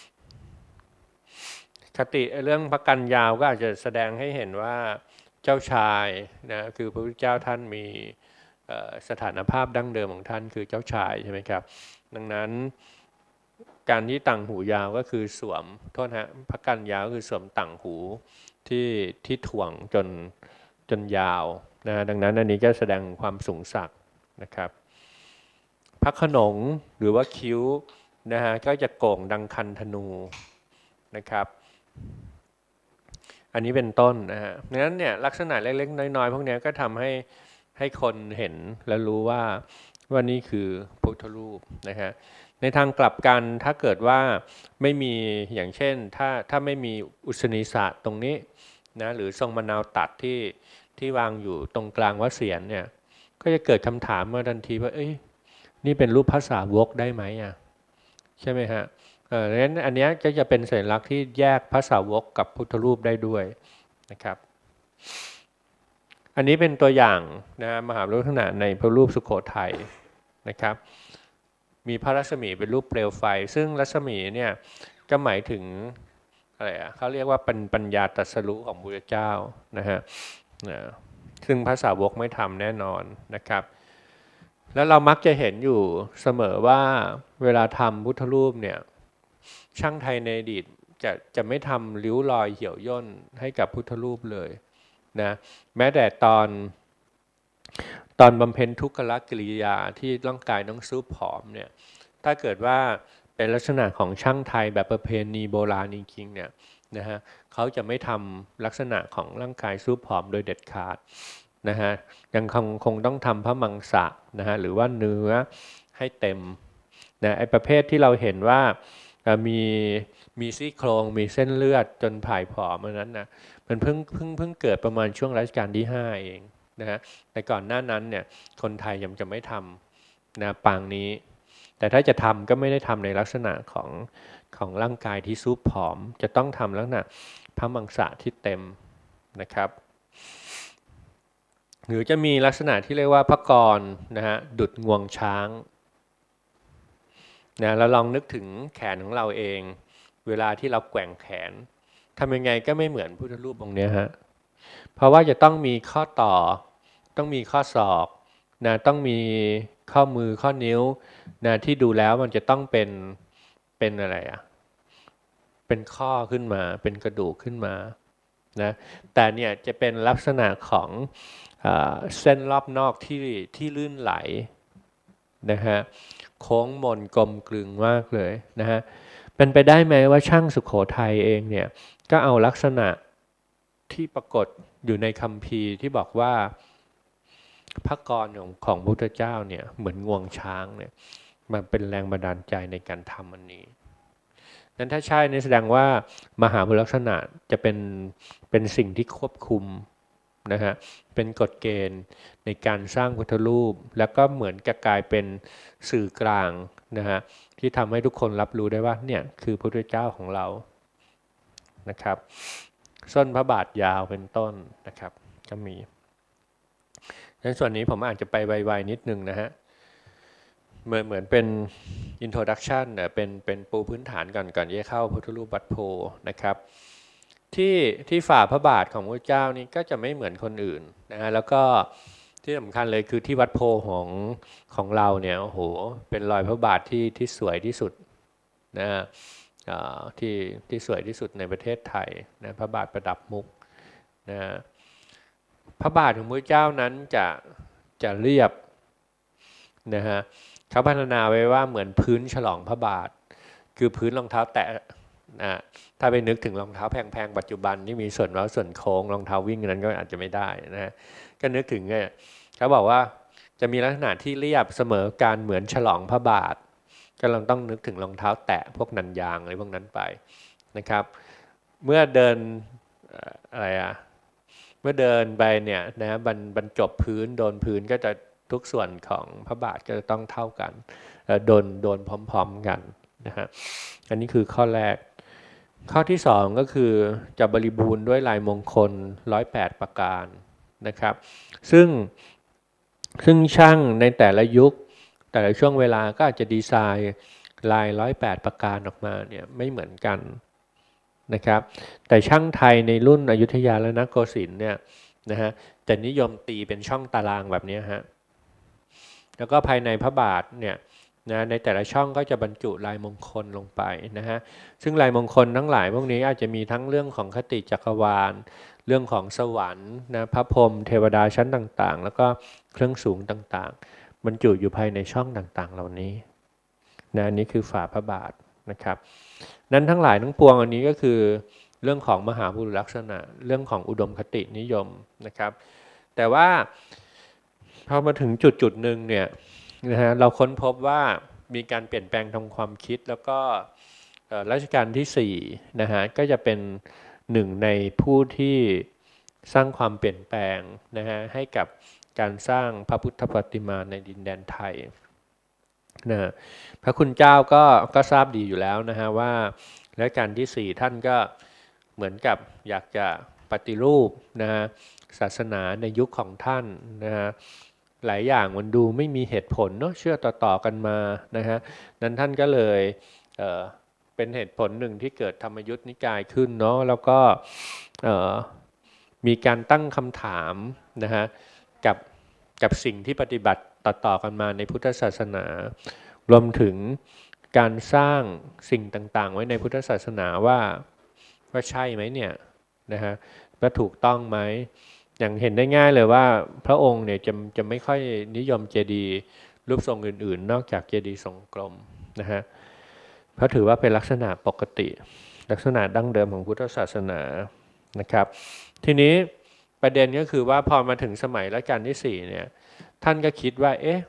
คติเรื่องพระกันยาวก็อาจจะแสดงให้เห็นว่าเจ้าชายนะคือพระพุทธเจ้าท่านมีสถานภาพดั้งเดิมของท่านคือเจ้าชายใช่ไหมครับดังนั้นการที่ต่างหูยาวก็คือสวมโทษฮะพระกันยาวคือสวมต่างหูที่ที่ถ่วงจนจนยาวนะดังนั้นอันนี้ก็แสดงความสูงสักนะครับพระขนงหรือว่าคิ้วนะฮะก็จะโก่งดังคันธนูนะครับอันนี้เป็นต้นนะฮะดังนั้นเนี่ยลักษณะเล็กๆน้อยๆพวกนี้ก็ทำให้ให้คนเห็นและรู้ว่าว่านี่คือพุทธรูปนะฮะในทางกลับกันถ้าเกิดว่าไม่มีอย่างเช่นถ้าถ้าไม่มีอุศนีศาสตร์ตรงนี้นะหรือทรงมะนาวตัดที่ที่วางอยู่ตรงกลางวัดเศียรเนี่ยก็จะเกิดคำถามมาทันทีว่าเอ้ยนี่เป็นรูปพระสาวกได้ไหมอ่ะใช่ไหมฮะเออดังนั้นอันนี้ก็จะเป็นสัญลักษณ์ที่แยกพระสาวกกับพุทธรูปได้ด้วยนะครับอันนี้เป็นตัวอย่างนะมหาลักษณะในพระรูปสุโขทัยนะครับมีพระรัศมีเป็นรูปเปลวไฟซึ่งรัศมีเนี่ยก็หมายถึงอะไรอ่ะเขาเรียกว่าเป็นปัญญาตรัสรู้ของพระพุทธเจ้านะฮะซึ่งพระสาวกไม่ทำแน่นอนนะครับแล้วเรามักจะเห็นอยู่เสมอว่าเวลาทำพุทธรูปเนี่ยช่างไทยในอดีตจะจะไม่ทำริ้วรอยเหี่ยวย่นให้กับพุทธรูปเลยนะแม้แต่ตอนตอนบำเพ็ญทุกขกิริยาที่ร่างกายต้องซูบผอมเนี่ยถ้าเกิดว่าเป็นลักษณะของช่างไทยแบบประเพณีโบราณจริงๆเนี่ยนะฮะเขาจะไม่ทำลักษณะของร่างกายซูบผอมโดยเด็ดขาดนะฮะยังคงคงต้องทำพระมังสะนะฮะหรือว่าเนื้อให้เต็มนะไอ้ประเภทที่เราเห็นว่ามีมีซี่โครงมีเส้นเลือดจนผายผอมอันนั้นนะมันเพิ่งเพิ่งเพิ่งเกิดประมาณช่วงรัชกาลที่ห้าเองนะฮะแต่ก่อนหน้านั้นเนี่ยคนไทยยังจะไม่ทำนะปางนี้แต่ถ้าจะทำก็ไม่ได้ทำในลักษณะของของร่างกายที่ซูบผอมจะต้องทำลักษณะพระมังสะที่เต็มนะครับหรือจะมีลักษณะที่เรียกว่าพระกรนะฮะดุจงวงช้างนะเราลองนึกถึงแขนของเราเองเวลาที่เราแกว่งแขนทำยังไงก็ไม่เหมือนพุทธรูปองค์นี้ฮะเพราะว่าจะต้องมีข้อต่อต้องมีข้อศอกนะต้องมีข้อมือข้อนิ้วนะที่ดูแล้วมันจะต้องเป็นเป็นอะไรอ่ะเป็นข้อขึ้นมาเป็นกระดูกขึ้นมานะแต่เนี่ยจะเป็นลักษณะของเส้นรอบนอกที่ที่ลื่นไหลนะฮะโค้งมนกลมกลึงมากเลยนะฮะเป็นไปได้ไหมว่าช่างสุโขทัยเองเนี่ยก็เอาลักษณะที่ปรากฏอยู่ในคัมภีร์ที่บอกว่าพระกรของของพุทธเจ้าเนี่ยเหมือนงวงช้างเนี่ยมันเป็นแรงบันดาลใจในการทำอันนี้นั้นถ้าใช่นี่แสดงว่ามหาบุรุษลักษณะจะเป็นเป็นสิ่งที่ควบคุมนะฮะเป็นกฎเกณฑ์ในการสร้างพุทธรูปแล้วก็เหมือนกับกลายเป็นสื่อกลางนะฮะที่ทำให้ทุกคนรับรู้ได้ว่าเนี่ยคือพระพุทธเจ้าของเรานะครับส้นพระบาทยาวเป็นต้นนะครับก็มีในส่วนนี้ผมอาจจะไปไวๆนิดนึงนะฮะเหมือนเหมือนเป็น introduction เนี่ยเป็นเป็นปูพื้นฐานก่อนก่อนที่จะเข้าพุทธรูปวัดโพนะครับที่ที่ฝ่าพระบาทของพระเจ้านี่ก็จะไม่เหมือนคนอื่นนะฮะแล้วก็ที่สำคัญเลยคือที่วัดโพของของเราเนี่ยโอ้โหเป็นรอยพระบาทที่ที่สวยที่สุดนะฮะที่ที่สวยที่สุดในประเทศไทยนะพระบาทประดับมุกนะพระบาทของพระเจ้านั้นจะจะเรียบนะฮะเขาพัฒนาไว้ว่าเหมือนพื้นฉลองพระบาทคือพื้นรองเท้าแตะนะถ้าไปนึกถึงรองเท้าแพงๆปัจจุบันที่มีส่วนเว้าส่วนโค้งรองเท้าวิ่งนั้นก็อาจจะไม่ได้นะฮะก็นึกถึงเนี่ยเขาบอกว่าจะมีลักษณะที่เรียบเสมอการเหมือนฉลองพระบาทก็เราต้องนึกถึงรองเท้าแตะพวกนันยางอะไรพวกนั้นไปนะครับเมื่อเดินอะไรอะเมื่อเดินไปเนี่ยนะบรรบรรจบพื้นโดนพื้นก็จะทุกส่วนของพระบาทก็จะต้องเท่ากันโดนโดนพร้อมๆกันนะฮะอันนี้คือข้อแรกข้อที่สองก็คือจะบริบูรณ์ด้วยลายมงคลหนึ่งร้อยแปดประการนะครับซึ่งซึ่งช่างในแต่ละยุคแต่ละช่วงเวลาก็อาจจะดีไซน์ลายหนึ่งร้อยแปดประการออกมาเนี่ยไม่เหมือนกันนะครับแต่ช่างไทยในรุ่นอยุธยาและนโกสินทร์เนี่ยนะฮะจะนิยมตีเป็นช่องตารางแบบนี้ฮะแล้วก็ภายในพระบาทเนี่ยนะในแต่ละช่องก็จะบรรจุลายมงคลลงไปนะฮะซึ่งลายมงคลทั้งหลายพวกนี้อาจจะมีทั้งเรื่องของคติจักรวาลเรื่องของสวรรค์นะพระพรหมเทวดาชั้นต่างๆแล้วก็เครื่องสูงต่างๆบรรจุอยู่ภายในช่องต่างๆเหล่านี้นะนี่คือฝาพระบาทนะครับนั้นทั้งหลายทั้งปวงอันนี้ก็คือเรื่องของมหาบุรุษลักษณะเรื่องของอุดมคตินิยมนะครับแต่ว่าพอมาถึงจุดจุดหนึ่งเนี่ยนะฮะเราค้นพบว่ามีการเปลี่ยนแปลงทางความคิดแล้วก็รัชกาลที่สี่นะฮะก็จะเป็นหนึ่งในผู้ที่สร้างความเปลี่ยนแปลงนะฮะให้กับการสร้างพระพุทธปฏิมาในดินแดนไทยนะพระคุณเจ้าก็ก็ทราบดีอยู่แล้วนะฮะว่ารัชกาลที่สี่ท่านก็เหมือนกับอยากจะปฏิรูปนะฮะศาสนาในยุคของท่านนะฮะหลายอย่างมันดูไม่มีเหตุผลเนาะเชื่อต่อๆกันมานะฮะนั้นท่านก็เลยเอ่อเป็นเหตุผลหนึ่งที่เกิดธรรมยุทธนิกายขึ้นเนาะแล้วก็เอ่อมีการตั้งคำถามนะฮะกับกับสิ่งที่ปฏิบัติต่อๆกันมาในพุทธศาสนารวมถึงการสร้างสิ่งต่างๆไว้ในพุทธศาสนาว่าว่าใช่ไหมเนี่ยนะฮะว่าถูกต้องไหมอย่างเห็นได้ง่ายเลยว่าพระองค์เนี่ยจะจะไม่ค่อยนิยมเจดีย์รูปทรงอื่นๆนอกจากเจดีย์ทรงกลมนะฮะเพราะถือว่าเป็นลักษณะปกติลักษณะดั้งเดิมของพุทธศาสนานะครับทีนี้ประเด็นก็คือว่าพอมาถึงสมัยรัชกาลที่สี่เนี่ยท่านก็คิดว่าเอ๊ะ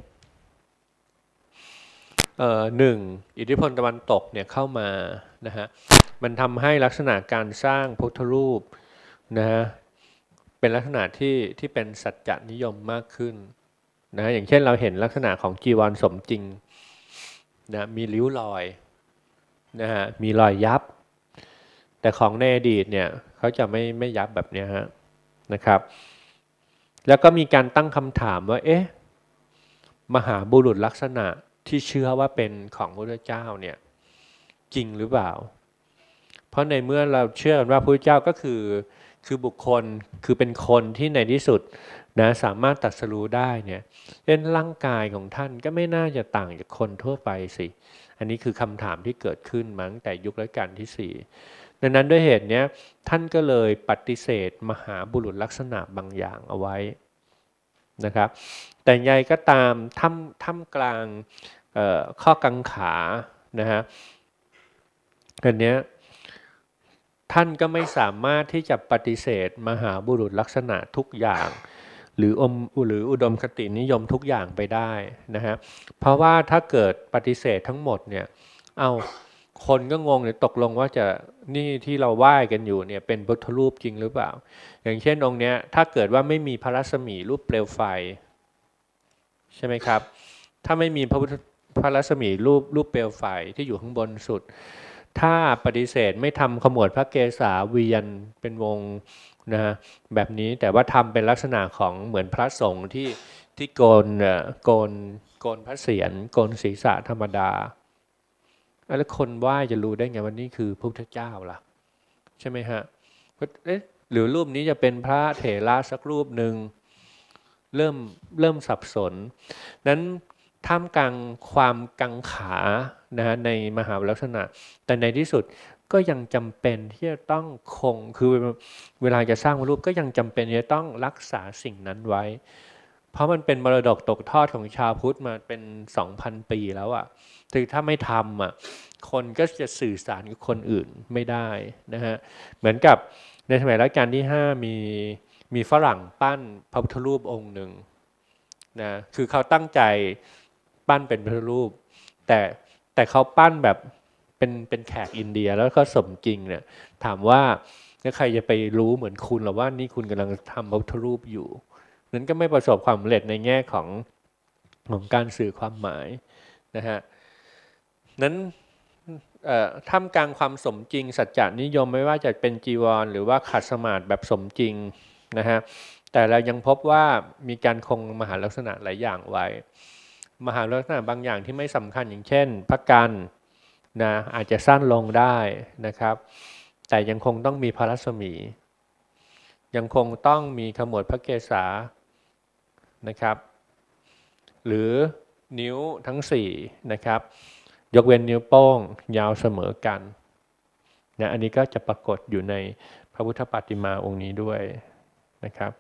เอ่อหนึ่งอิทธิพลตะวันตกเนี่ยเข้ามานะฮะมันทำให้ลักษณะการสร้างพุทธรูปนะฮะเป็นลักษณะที่ที่เป็นสัจจนิยมมากขึ้นนะอย่างเช่นเราเห็นลักษณะของจีวรสมจริงนะมีริ้วรอยนะฮะมีรอยยับแต่ของในอดีตเนี่ยเขาจะไม่ไม่ยับแบบนี้ฮะนะครับแล้วก็มีการตั้งคำถามว่าเอ๊ะมหาบุรุษลักษณะที่เชื่อว่าเป็นของพระพุทธเจ้าเนี่ยจริงหรือเปล่าเพราะในเมื่อเราเชื่อกันว่าพระพุทธเจ้าก็คือคือบุคคลคือเป็นคนที่ในที่สุดนะสามารถตรัสรู้ได้เนี่ยเล่นร่างกายของท่านก็ไม่น่าจะต่างจากคนทั่วไปสิอันนี้คือคำถามที่เกิดขึ้นมาตั้งแต่ยุครัชกาลที่สี่ดังนั้นด้วยเหตุนี้ท่านก็เลยปฏิเสธมหาบุรุษลักษณะบางอย่างเอาไว้นะครับแต่ใหญ่ก็ตามท่ามท่ามกลางข้อกังขานะฮะอันเนี้ยท่านก็ไม่สามารถที่จะปฏิเสธมหาบุรุษลักษณะทุกอย่างหรืออมหรืออุดมคตินิยมทุกอย่างไปได้นะฮะเพราะว่าถ้าเกิดปฏิเสธทั้งหมดเนี่ยเอาคนก็งงเลยตกลงว่าจะนี่ที่เราไหว้กันอยู่เนี่ยเป็นพุทธรูปจริงหรือเปล่าอย่างเช่นองค์เนี้ยถ้าเกิดว่าไม่มีพระรัศมีรูปเปลวไฟใช่ไหมครับถ้าไม่มีพระพุทธพระรัศมีรูปรูปเปลวไฟที่อยู่ข้างบนสุดถ้าปฏิเสธไม่ทำขมวดพระเกศาเวียนเป็นวงนะแบบนี้แต่ว่าทำเป็นลักษณะของเหมือนพระสงฆ์ที่ที่โกนโกนโกนพระเศียรโกนศีรษะธรรมดาแล้วคนไหว้จะรู้ได้ไงว่านี่คือพระพุทธเจ้าล่ะใช่ไหมฮะเอ๊ะหรือรูปนี้จะเป็นพระเถระสักรูปหนึ่งเริ่มเริ่มสับสนนั้นท่ามกลางความกังขานะในมหาลักษณะแต่ในที่สุดก็ยังจำเป็นที่จะต้องคงคือเวลาจะสร้างรูปก็ยังจำเป็นที่จะต้องรักษาสิ่งนั้นไว้เพราะมันเป็นมรดกตกทอดของชาวพุทธมาเป็น สองพัน ปีแล้วอ่ะถึงถ้าไม่ทำอ่ะคนก็จะสื่อสารกับคนอื่นไม่ได้นะฮะเหมือนกับในสมัยรัชกาลที่ห้ามีมีฝรั่งปั้นพระพุทธรูปองค์หนึ่งนะคือเขาตั้งใจปั้นเป็นพระพุทธรูปแต่แต่เขาปั้นแบบเป็นเป็นแขกอินเดียแล้วก็สมจริงเนี่ยถามว่าแล้วใครจะไปรู้เหมือนคุณหรอว่านี่คุณกำลังทำพระพุทธรูปอยู่นั้นก็ไม่ประสบความสำเร็จในแง่ของของการสื่อความหมายนะฮะนั้นท่ามกลางความสมจริงสัจจานิยมไม่ว่าจะเป็นจีวรหรือว่าขัดสมาธิแบบสมจริงนะฮะแต่เรายังพบว่ามีการคงมหาลักษณะหลายอย่างไว้มหาลักษณะบางอย่างที่ไม่สำคัญอย่างเช่นพระกันนะอาจจะสั้นลงได้นะครับแต่ยังคงต้องมีพระรัศมียังคงต้องมีขมวดพระเกศานะครับหรือนิ้วทั้งสี่นะครับยกเว้นนิ้วโป้งยาวเสมอกันนะอันนี้ก็จะปรากฏอยู่ในพระพุทธปฏิมาองค์นี้ด้วยนะครับ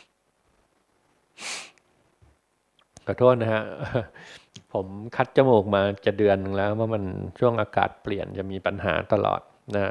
ขอโทษนะฮะผมคัดจมูกมาจะเดือนนึงแล้วว่ามันช่วงอากาศเปลี่ยนจะมีปัญหาตลอดนะ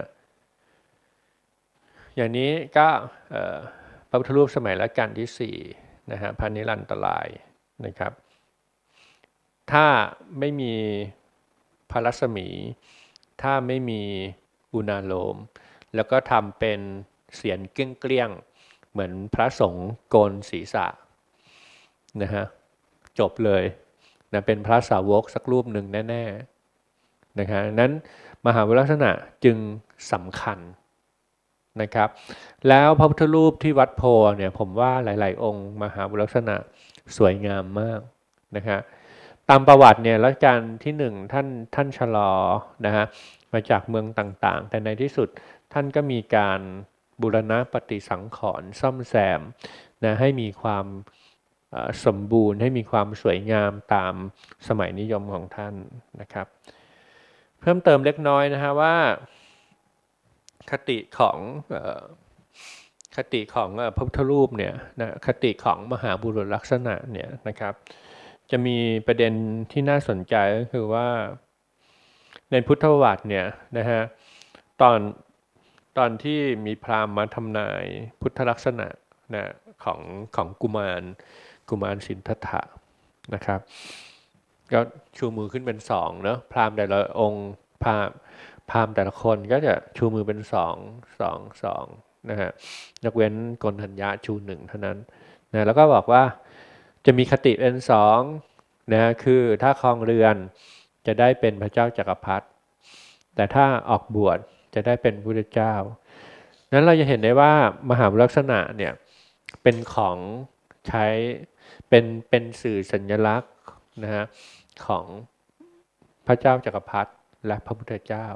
อย่างนี้ก็พระพุทธรูปสมัยรัชกาลที่สี่นะฮะพระนิรันตรายนะครับถ้าไม่มีพระรัศมีถ้าไม่มีอุณาโลมแล้วก็ทำเป็นเสียนเกลี้ยงๆเหมือนพระสงฆ์โกนศีรษะนะฮะจบเลยนะเป็นพระสาวกสักรูปหนึ่งแน่ๆนะครับนั้นมหาบุรุษลักษณะจึงสำคัญนะครับแล้วพระพุทธรูปที่วัดโพเนี่ยผมว่าหลายๆองค์มหาบุรุษลักษณะสวยงามมากนะครับตามประวัติเนี่ยรัชกาลที่หนึ่งท่านท่านชะลอนะฮะมาจากเมืองต่างๆแต่ในที่สุดท่านก็มีการบูรณะปฏิสังขรณ์ซ่อมแซมนะให้มีความสมบูรณ์ให้มีความสวยงามตามสมัยนิยมของท่านนะครับเพิ่มเติมเล็กน้อยนะฮะว่าคติของคติของพระพุทธรูปเนี่ยนะคติของมหาบุรุษลักษณะเนี่ยนะครับจะมีประเด็นที่น่าสนใจก็คือว่าในพุทธประวัติเนี่ยนะฮะตอนตอนที่มีพราหมณ์มาทำนายพุทธลักษณะนะของของกุมารกุมารสิทธัตถะนะครับก็ชูมือขึ้นเป็นสองเนาะพราหมณ์แต่ละองค์พราหมณ์พราหมณ์แต่ละคนก็จะชูมือเป็นสองสองสองนะฮะยกเว้นโกณฑัญญะชูหนึ่งเท่านั้นนะแล้วก็บอกว่าจะมีคติเป็นสองนะคือถ้าครองเรือนจะได้เป็นพระเจ้าจักรพรรดิแต่ถ้าออกบวชจะได้เป็นพระพุทธเจ้านั้นเราจะเห็นได้ว่ามหาบุรุษลักษณะเนี่ยเป็นของใช้เป็นเป็นสื่อสัญลักษณ์นะฮะของพระเจ้าจักรพรรดิและพระพุทธเจ้า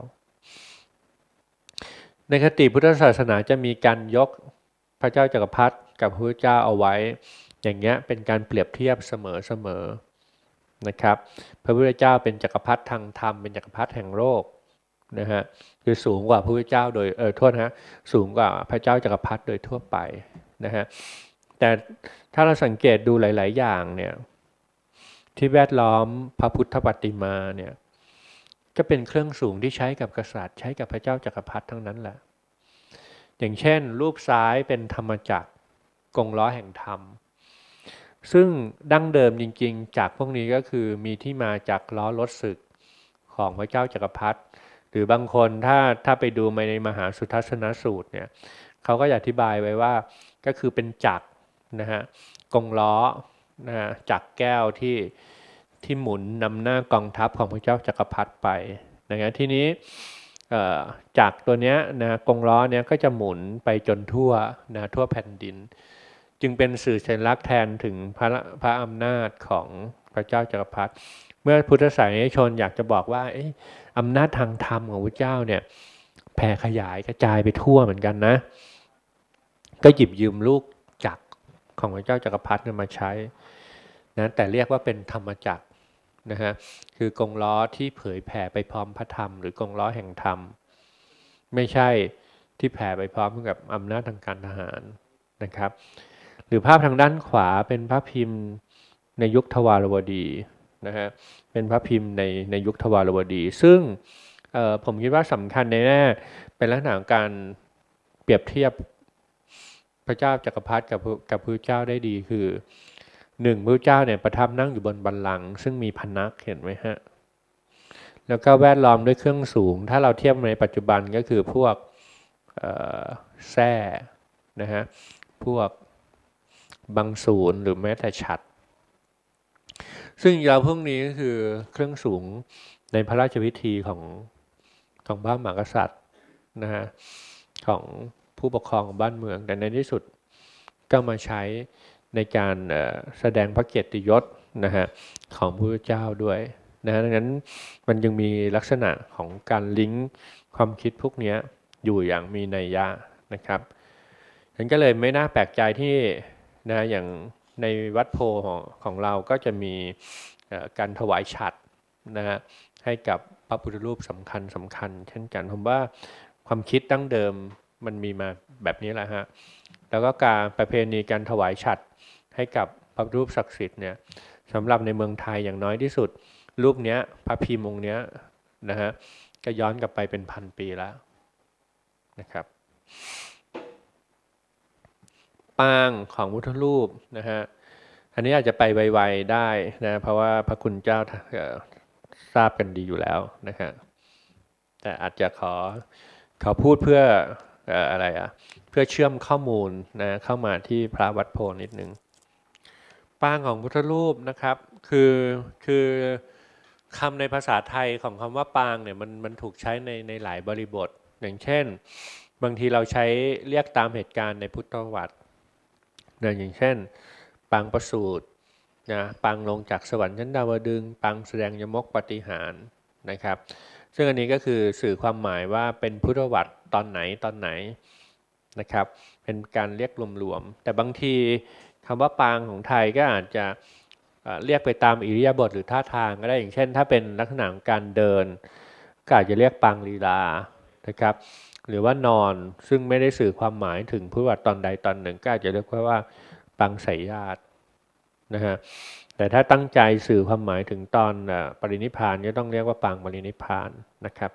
ในคติพุทธศาสนาจะมีการยกพระเจ้าจักรพรรดิกับพระพุทธเจ้าเอาไว้อย่างเงี้ยเป็นการเปรียบเทียบเสมอๆนะครับพระพุทธเจ้าเป็นจักรพรรดิทางธรรมเป็นจักรพรรดิแห่งโลกนะฮะคือสูงกว่าพระพุทธเจ้าโดยเออโทษนะสูงกว่าพระเจ้าจักรพรรดิโดยทั่วไปนะฮะแต่ถ้าเราสังเกตดูหลายๆอย่างเนี่ยที่แวดล้อมพระพุทธปฏิมาเนี่ยก็เป็นเครื่องสูงที่ใช้กับกษัตริย์ใช้กับพระเจ้าจักรพรรดิทั้งนั้นแหละอย่างเช่นรูปซ้ายเป็นธรรมจักรกงล้อแห่งธรรมซึ่งดั้งเดิมจริงๆจากพวกนี้ก็คือมีที่มาจากล้อรถศึกของพระเจ้าจักรพรรดิหรือบางคนถ้าถ้าไปดูในมหาสุทัศนสูตรเนี่ยเขาก็อธิบายไว้ว่าก็คือเป็นจักรนะฮะกงล้อนะฮะจักรแก้วที่ที่หมุนนำหน้ากองทัพของพระเจ้าจักรพรรดิไปนะฮะทีนี้จักรตัวนี้นะกงล้อเนี้ยก็จะหมุนไปจนทั่วนะทั่วแผ่นดินจึงเป็นสื่อสัญลักษณ์แทนถึงพระพระอำนาจของพระเจ้าจักรพรรดิเมื่อพุทธศาสนิกชนอยากจะบอกว่าอำนาจทางธรรมของพระเจ้าเนี่ยแผ่ขยายกระจายไปทั่วเหมือนกันนะก็หยิบยืมลูกจักรของพระเจ้าจักรพรรดิมาใช้นะแต่เรียกว่าเป็นธรรมจักรนะฮะคือกงล้อที่เผยแผ่ไปพร้อมพระธรรมหรือกงล้อแห่งธรรมไม่ใช่ที่แผ่ไปพร้อมกับอำนาจทางการทหารนะครับหรือภาพทางด้านขวาเป็นพระพิมพ์ในยุคทวารวดีนะฮะเป็นพระพิมพ์ในในยุคทวารวดีซึ่งผมคิดว่าสำคัญในแน่เป็นลักษณะการเปรียบเทียบพระเจ้าจักรพรรดิกับกับพระเจ้าได้ดีคือหนึ่งพระเจ้าเนี่ยประทับนั่งอยู่บนบัลลังก์ซึ่งมีพนักเห็นไหมฮะแล้วก็แวดล้อมด้วยเครื่องสูงถ้าเราเทียบในปัจจุบันก็คือพวกแส้นะฮะพวกบังสูรหรือแม้แต่ฉัตรซึ่งเราพวกนี้ก็คือเครื่องสูงในพระราชพิธีของของพระมหากษัตริย์นะฮะของผู้ปกครองของบ้านเมืองแต่ในที่สุดก็มาใช้ในการแสดงพระเกียรติยศนะฮะของพระพุทธเจ้าด้วยนะดังนั้นมันยังมีลักษณะของการลิงก์ความคิดพวกนี้อยู่อย่างมีนัยยะนะครับฉันก็เลยไม่น่าแปลกใจที่นะอย่างในวัดโพของของเราก็จะมีการถวายฉัตรนะฮะให้กับพระพุทธรูปสำคัญสำคัญเช่นกันผมว่าความคิดดั้งเดิมมันมีมาแบบนี้แหละฮะแล้วก็การประเพณีการถวายฉัตรให้กับพระรูปศักดิ์สิทธิ์เนี่ยสำหรับในเมืองไทยอย่างน้อยที่สุดรูปเนี้ยพระพิมพ์องค์เนี้ยนะฮะก็ย้อนกลับไปเป็นพันปีแล้วนะครับปางของพุทธรูปนะฮะอันนี้อาจจะไปไวๆได้นะเพราะว่าพระคุณเจ้าทราบกันดีอยู่แล้วนะฮะแต่อาจจะขอขอพูดเพื่อเอ่ออะไรอ่ะเพื่อเชื่อมข้อมูลนะเข้ามาที่พระวัดโพนิดนึงปางของพุทธรูปนะครับคือคือคำในภาษาไทยของคำว่าปางเนี่ยมันมันถูกใช้ในในหลายบริบทอย่างเช่นบางทีเราใช้เรียกตามเหตุการณ์ในพุทธประวัตินะอย่างเช่นปางประสูตินะปางลงจากสวรรค์ชั้นดาวดึงส์ปางแสดงยมกปาฏิหาริย์นะครับซึ่งอันนี้ก็คือสื่อความหมายว่าเป็นพุทธประวัติตอนไหนตอนไหนนะครับเป็นการเรียกรวมๆแต่บางทีคำว่าปางของไทยก็อาจจะเรียกไปตามอิริยาบถหรือท่าทางก็ได้อย่างเช่นถ้าเป็นลักษณะของการเดินก็อาจจะเรียกปางลีลานะครับหรือว่านอนซึ่งไม่ได้สื่อความหมายถึงพุทธประวัติตอนใดตอนหนึ่งก็อาจจะเรียกว่าปางไสยญาตินะฮะแต่ถ้าตั้งใจสื่อความหมายถึงตอนปรินิพพานก็ต้องเรียกว่าปางปรินิพพานนะครับ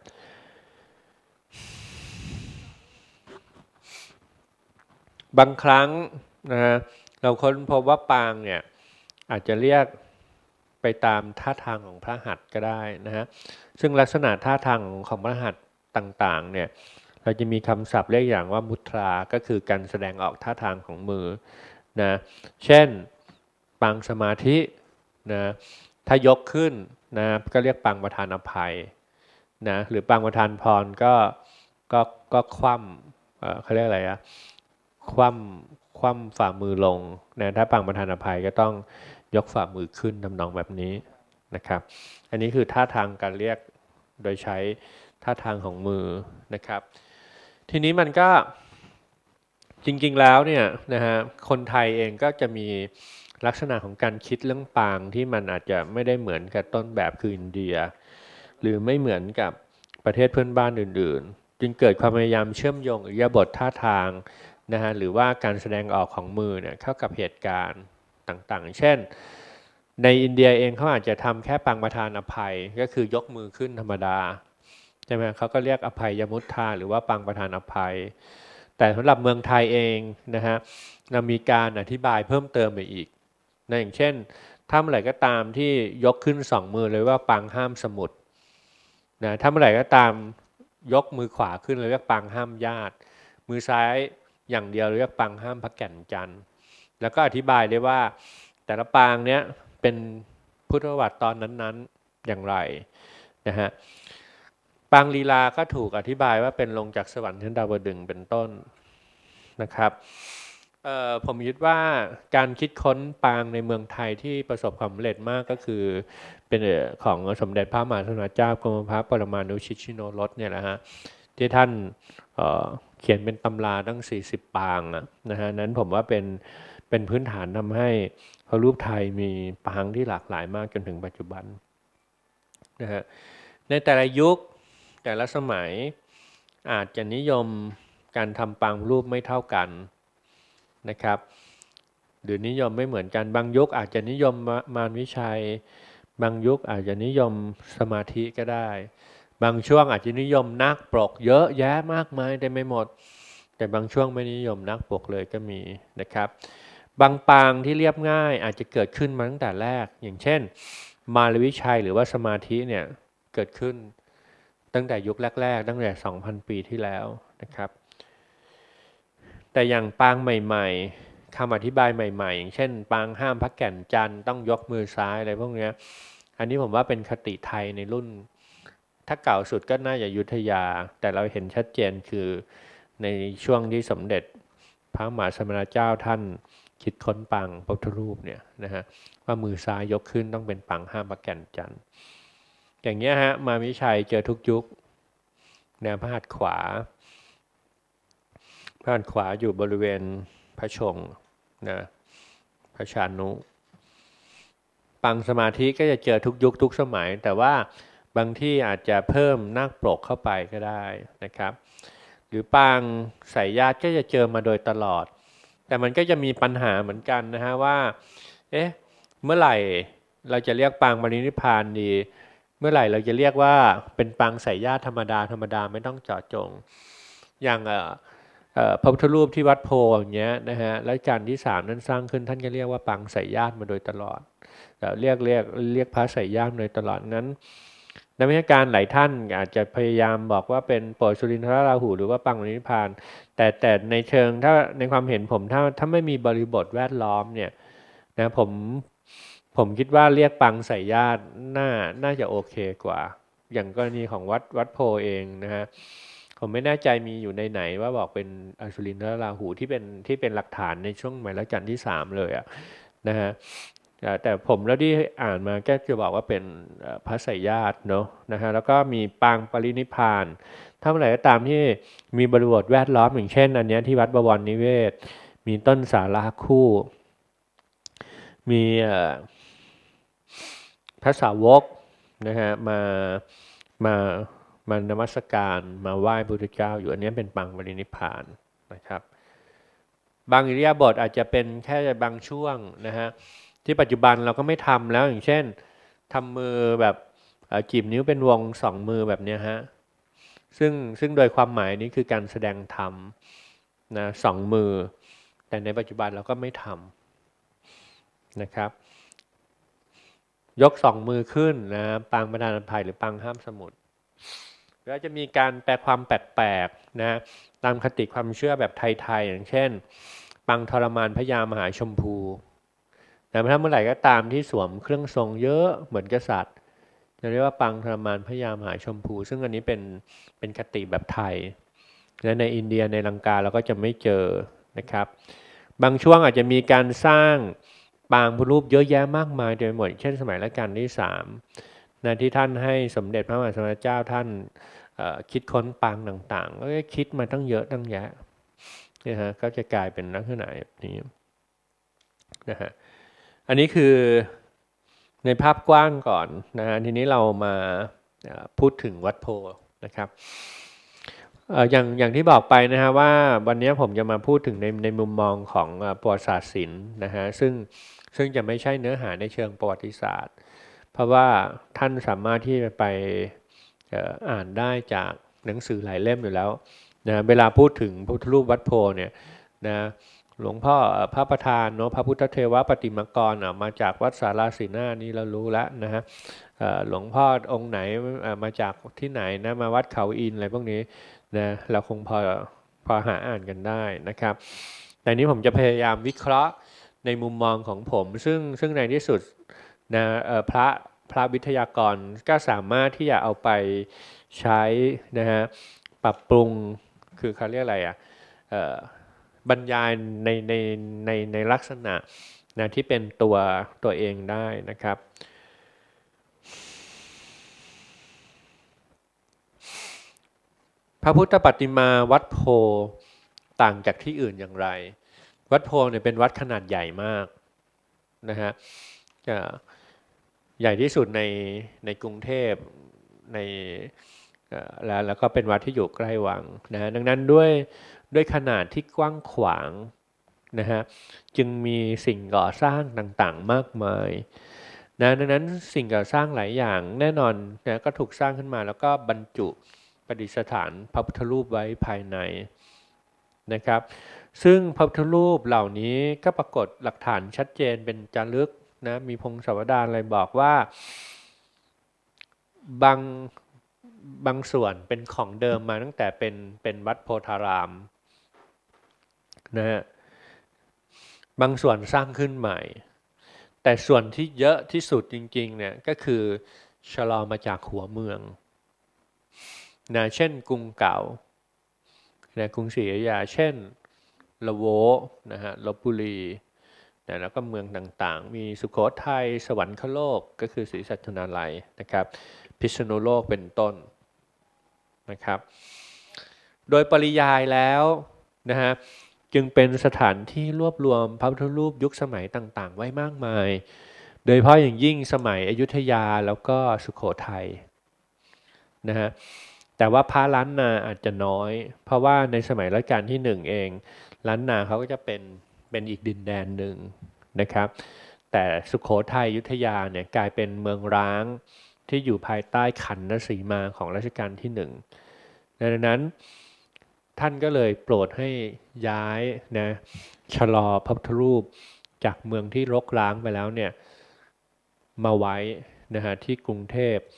บางครั้งนะฮะเราค้นพบว่าปางเนี่ยอาจจะเรียกไปตามท่าทางของพระหัตถ์ก็ได้นะฮะซึ่งลักษณะท่าทางของพระหัตถ์ต่างๆเนี่ยเราจะมีคำศัพท์เรียกอย่างว่ามุทราก็คือการแสดงออกท่าทางของมือนะเช่นปางสมาธินะถ้ายกขึ้นนะก็เรียกปางประธานอภัยนะหรือปางประธานพรก็ก็ก็คว่ำเอ่อเขาเรียกอะไรอะคว่ำคว่ำฝ่ามือลงนะถ้าปางประธานอภัยก็ต้องยกฝ่ามือขึ้นทำนองแบบนี้นะครับอันนี้คือท่าทางการเรียกโดยใช้ท่าทางของมือนะครับทีนี้มันก็จริงๆแล้วเนี่ยนะฮะคนไทยเองก็จะมีลักษณะของการคิดเรื่องปางที่มันอาจจะไม่ได้เหมือนกับต้นแบบคืออินเดียหรือไม่เหมือนกับประเทศเพื่อนบ้านอื่นๆจึงเกิดความพยายามเชื่อมโยงอิริยาบถท่าทางนะฮะหรือว่าการแสดงออกของมือเนี่ยเข้ากับเหตุการณ์ต่างๆเช่นในอินเดียเองเขาอาจจะทำแค่ปางประธานอภัยก็คือยกมือขึ้นธรรมดาใช่ไหมเขาก็เรียกอภัยยมุทธาหรือว่าปางประธานอภัยแต่สำหรับเมืองไทยเองนะฮะเรามีการอธิบายเพิ่มเติมไปอีกนะอย่างเช่นถ้าเมื่อไหร่ก็ตามที่ยกขึ้นสองมือเลยว่าปางห้ามสมุดนะถ้าเมื่อไหร่ก็ตามยกมือขวาขึ้นเลยเรียกปางห้ามญาติมือซ้ายอย่างเดียวเรียกปางห้ามพระแก่นจันทร์แล้วก็อธิบายได้ว่าแต่ละปางเนี้ยเป็นพุทธประวัติตอนนั้นๆอย่างไรนะฮะปางลีลาก็ถูกอธิบายว่าเป็นลงจากสวรรค์ชั้นดาวดึงส์เป็นต้นนะครับผมคิดว่าการคิดค้นปางในเมืองไทยที่ประสบความสำเร็จมากก็คือเป็นของสมเด็จพระมหาสมณเจ้ากรมพระปรมานุชิตชิโนรสเนี่ยนะฮะที่ท่าน เ, เขียนเป็นตำราตั้งสี่สิบปางนะฮะนั้นผมว่าเป็นเป็นพื้นฐานทำให้พระรูปไทยมีปางที่หลากหลายมากจนถึงปัจจุบันนะฮะในแต่ละยุคแต่ละสมัยอาจจะนิยมการทำปางรูปไม่เท่ากันนะครับหรือนิยมไม่เหมือนกันบางยุคอาจจะนิยมมารวิชัยบางยุคอาจจะนิยมสมาธิก็ได้บางช่วงอาจจะนิยมนักปกเยอะแยะมากมายแต่ไม่หมดแต่บางช่วงไม่นิยมนักปกเลยก็มีนะครับบางปางที่เรียบง่ายอาจจะเกิดขึ้นมาตั้งแต่แรกอย่างเช่นมารวิชัยหรือว่าสมาธิเนี่ยเกิดขึ้นตั้งแต่ยุคแรกๆตั้งแต่ สองพัน ปีที่แล้วนะครับแต่อย่างปางใหม่ๆคำอธิบายใหม่ๆอย่างเช่นปางห้ามพระแก่นจันทร์ต้องยกมือซ้ายอะไรพวกนี้อันนี้ผมว่าเป็นคติไทยในรุ่นถ้าเก่าสุดก็น่าจะอยุธยาแต่เราเห็นชัดเจนคือในช่วงที่สมเด็จพระมหาสมณเจ้าท่านคิดค้นปางพระพุทธรูปเนี่ยนะฮะว่ามือซ้ายยกขึ้นต้องเป็นปางห้ามพระแก่นจันทร์อย่างเงี้ยฮะมารวิชัยเจอทุกยุคแนวพระหัตถ์ขวาพระหัตถ์ขวาอยู่บริเวณพระชงนะพระชานุปางสมาธิก็จะเจอทุกยุคทุกสมัยแต่ว่าบางที่อาจจะเพิ่มนาคปลกเข้าไปก็ได้นะครับหรือปางไสยญาติก็จะเจอมาโดยตลอดแต่มันก็จะมีปัญหาเหมือนกันนะฮะว่าเอ๊ะเมื่อไหร่เราจะเรียกปางปรินิพพานดีเมื่อไหร่เราจะเรียกว่าเป็นปางไสยญาติธรรมดาธรรมดาไม่ต้องเจาะจงอย่างเอ่อพระพุทธรูปที่วัดโพอย่างเงี้ยนะฮะรัชกาลที่สามนั้นสร้างขึ้นท่านก็เรียกว่าปางไสยญาติมาโดยตลอดเรียกเรียกเรียกพระไสยญาติโดยตลอดนั้นนักวิชาการหลายท่านอาจจะพยายามบอกว่าเป็นโปรดสุรินทรราหูหรือว่าปังนิพพานแต่แต่ในเชิงถ้าในความเห็นผมถ้าถ้าไม่มีบริบทแวดล้อมเนี่ยนะผมผมคิดว่าเรียกปังใส่ญาติน่าน่าจะโอเคกว่าอย่างกรณีของวัดวัดโพเองนะฮะผมไม่แน่ใจมีอยู่ในไหนว่าบอกเป็นอสุรินทรราหูที่เป็นที่เป็นหลักฐานในช่วงหมายรัชกาลที่สามเลยอะนะฮะแต่ผมแล้วที่อ่านมาก็จะบอกว่าเป็นพระไสยญาติเนาะนะฮะแล้วก็มีปางปรินิพพานถ้าเมื่อไหร่ก็ตามที่มีบริบทแวดล้อมอย่างเช่นอันนี้ที่วัดบวรนิเวศมีต้นสาราคู่มีพระสาวกนะฮะมามามานมัสการมาไหว้พระพุทธเจ้าอยู่อันนี้เป็นปางปรินิพพานนะครับบางอิริยาบถอาจจะเป็นแค่บางช่วงนะฮะที่ปัจจุบันเราก็ไม่ทำแล้วอย่างเช่นทำมือแบบจีบนิ้วเป็นวงสองมือแบบนี้ฮะซึ่งซึ่งโดยความหมายนี้คือการแสดงธรรมนะสองมือแต่ในปัจจุบันเราก็ไม่ทำนะครับยกสองมือขึ้นนะปางประธานอภัยหรือปางห้ามสมุดแล้วจะมีการแปลความแปลกๆนะตามคติความเชื่อแบบไทยๆอย่างเช่นปางทรมานพญามหาชมพูแต่ถ้าเมื่อไหร่ก็ตามที่สวมเครื่องทรงเยอะเหมือนกษัตริย์จะเรียกว่าปางทรมานพญามหาชมพูซึ่งอันนี้เป็นเป็นคติแบบไทยและในอินเดียในลังกาเราก็จะไม่เจอนะครับบางช่วงอาจจะมีการสร้างปางพุทธรูปเยอะแยะมากมายโดยหมดเช่นสมัยรัชกาลที่สามนะที่ท่านให้สมเด็จพระมหาสมณเจ้าท่านคิดค้นปางต่างๆก็คิดมาตั้งเยอะตั้งแยะนะฮะก็จะกลายเป็นลักษณะแบบนี้นะฮะอันนี้คือในภาพกว้างก่อนนะฮะทีนี้เรามาพูดถึงวัดโพนะครับอย่างอย่างที่บอกไปนะฮะว่าวันนี้ผมจะมาพูดถึงในในมุมมองของประวัติศาสตร์ศิลป์นะฮะซึ่งซึ่งจะไม่ใช่เนื้อหาในเชิงประวัติศาสตร์เพราะว่าท่านสามารถที่จะไปอ่านได้จากหนังสือหลายเล่มอยู่แล้วนะเวลาพูดถึงพระพุทธรูปวัดโพเนี่ยนะหลวงพ่อพระประธานเนาะพระพุทธเทวปฏิมากรมาจากวัดสาราสีหน้านี่เรารู้แล้วนะฮะหลวงพ่อองค์ไหนมาจากที่ไหนนะมาวัดเขาอินอะไรพวกนี้นะเราคงพอพอหาอ่านกันได้นะครับแต่นี้ผมจะพยายามวิเคราะห์ในมุมมองของผมซึ่งซึ่งในที่สุดนะพระพระวิทยากรก็สามารถที่จะเอาไปใช้นะฮะปรับปรุงคือเขาเรียกอะไรอ่ะบรรยายในในในในลักษณะนะที่เป็นตัวตัวเองได้นะครับพระพุทธปฏิมาวัดโพต่างจากที่อื่นอย่างไรวัดโพเนี่ยเป็นวัดขนาดใหญ่มากนะฮะใหญ่ที่สุดในในกรุงเทพในแล้วแล้วก็เป็นวัดที่อยู่ใกล้วังนะฮะดังนั้นด้วยด้วยขนาดที่กว้างขวางนะฮะจึงมีสิ่งก่อสร้างต่างๆมากมายนะดังนั้นสิ่งก่อสร้างหลายอย่างแน่นอนนะก็ถูกสร้างขึ้นมาแล้วก็บรรจุประดิษฐานพระพุทธรูปไว้ภายในนะครับซึ่งพระพุทธรูปเหล่านี้ก็ปรากฏหลักฐานชัดเจนเป็นจารึกนะมีพงศาวดารอะไรบอกว่าบางบางส่วนเป็นของเดิมมาตั้งแต่เป็นเป็นวัดโพธารามนะฮะบางส่วนสร้างขึ้นใหม่แต่ส่วนที่เยอะที่สุดจริงๆเนี่ยก็คือชะลอมาจากหัวเมืองนะเช่นกรุงเก่านะกรุงศรีอยุธยาเช่นละโวนะฮะลพบุรีนะแล้วก็เมืองต่างๆมีสุโขทัยสวรรคโลกก็คือศรีสัชนาลัยนะครับพิษณุโลกเป็นต้นนะครับโดยปริยายแล้วนะฮะจึงเป็นสถานที่รวบรวมพระพุทธรูปยุคสมัยต่างๆไว้มากมายโดยเฉพาะอย่างยิ่งสมัยอยุธยาแล้วก็สุโขทัยนะฮะแต่ว่าพระล้านนาอาจจะน้อยเพราะว่าในสมัยรัชกาลที่หนึ่งเองล้านนาเขาก็จะเป็นเป็นอีกดินแดนหนึ่งนะครับแต่สุโขทัยอยุธยาเนี่ยกลายเป็นเมืองร้างที่อยู่ภายใต้ขันธสีมาของรัชกาลที่หนึ่งดังนั้นท่านก็เลยโปรดให้ย้ายนะชะลอพระพุทธรูปจากเมืองที่รกร้างไปแล้วเนี่ยมาไว้นะฮะที่กรุงเทพ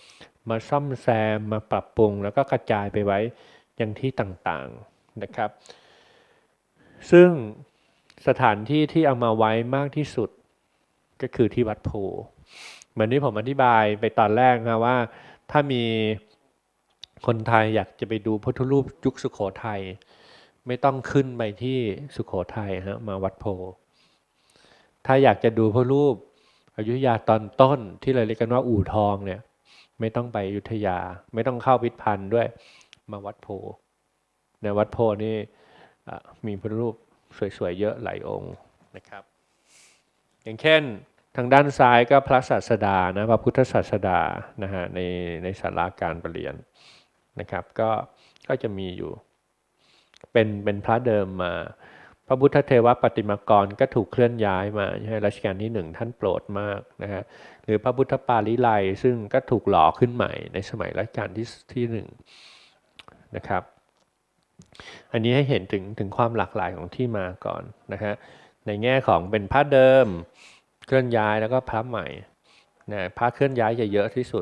มาซ่อมแซมมาปรับปรุงแล้วก็กระจายไปไว้ยังที่ต่างๆนะครับซึ่งสถานที่ที่เอามาไว้มากที่สุดก็คือที่วัดโพเหมือนที่ผมอธิบายไปตอนแรกนะว่าถ้ามีคนไทยอยากจะไปดูพุทธรูปยุคสุโขทัยไม่ต้องขึ้นไปที่สุโขทัยฮะมาวัดโพถ้าอยากจะดูพุทธรูปอยุธยาตอนต้นที่เราเรียกกันว่าอู่ทองเนี่ยไม่ต้องไปอยุธยาไม่ต้องเข้าพิพิธภัณฑ์ด้วยมาวัดโพในวัดโพนี่มีพุทธรูปสวยๆเยอะหลายองค์นะครับอย่างเช่นทางด้านซ้ายก็พระศาสดานะพระพุทธศาสดานะฮะในในศาลาการประเรียนนะครับก็ก็จะมีอยู่เป็นเป็นพระเดิมมาพระพุทธเทวปฏิมากรก็ถูกเคลื่อนย้ายมาใช่รัชกาลที่หนึ่งท่านโปรดมากนะฮะหรือพระพุทธปาลิไลยซึ่งก็ถูกหล่อขึ้นใหม่ในสมัยรัชกาลที่ที่หนึ่งนะครับอันนี้ให้เห็นถึงถึงความหลากหลายของที่มาก่อนนะฮะในแง่ของเป็นพระเดิมเคลื่อนย้ายแล้วก็พระใหม่นะพระเคลื่อนย้ายจะเยอะที่สุด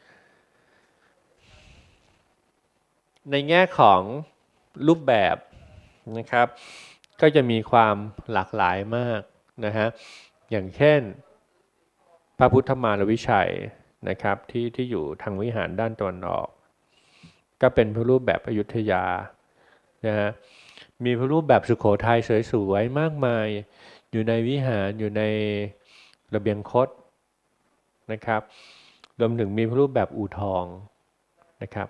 ในแง่ของรูปแบบนะครับก็จะมีความหลากหลายมากนะฮะอย่างเช่นพระพุทธมารวิชัยนะครับที่ที่อยู่ทางวิหารด้านตะวันออกก็เป็นพระรูปแบบอยุธยานะฮะมีพระรูปแบบสุโขทัยสวยๆมากมายอยู่ในวิหารอยู่ในระเบียงคดนะครับรวมถึงมีพระรูปแบบอู่ทองนะครับ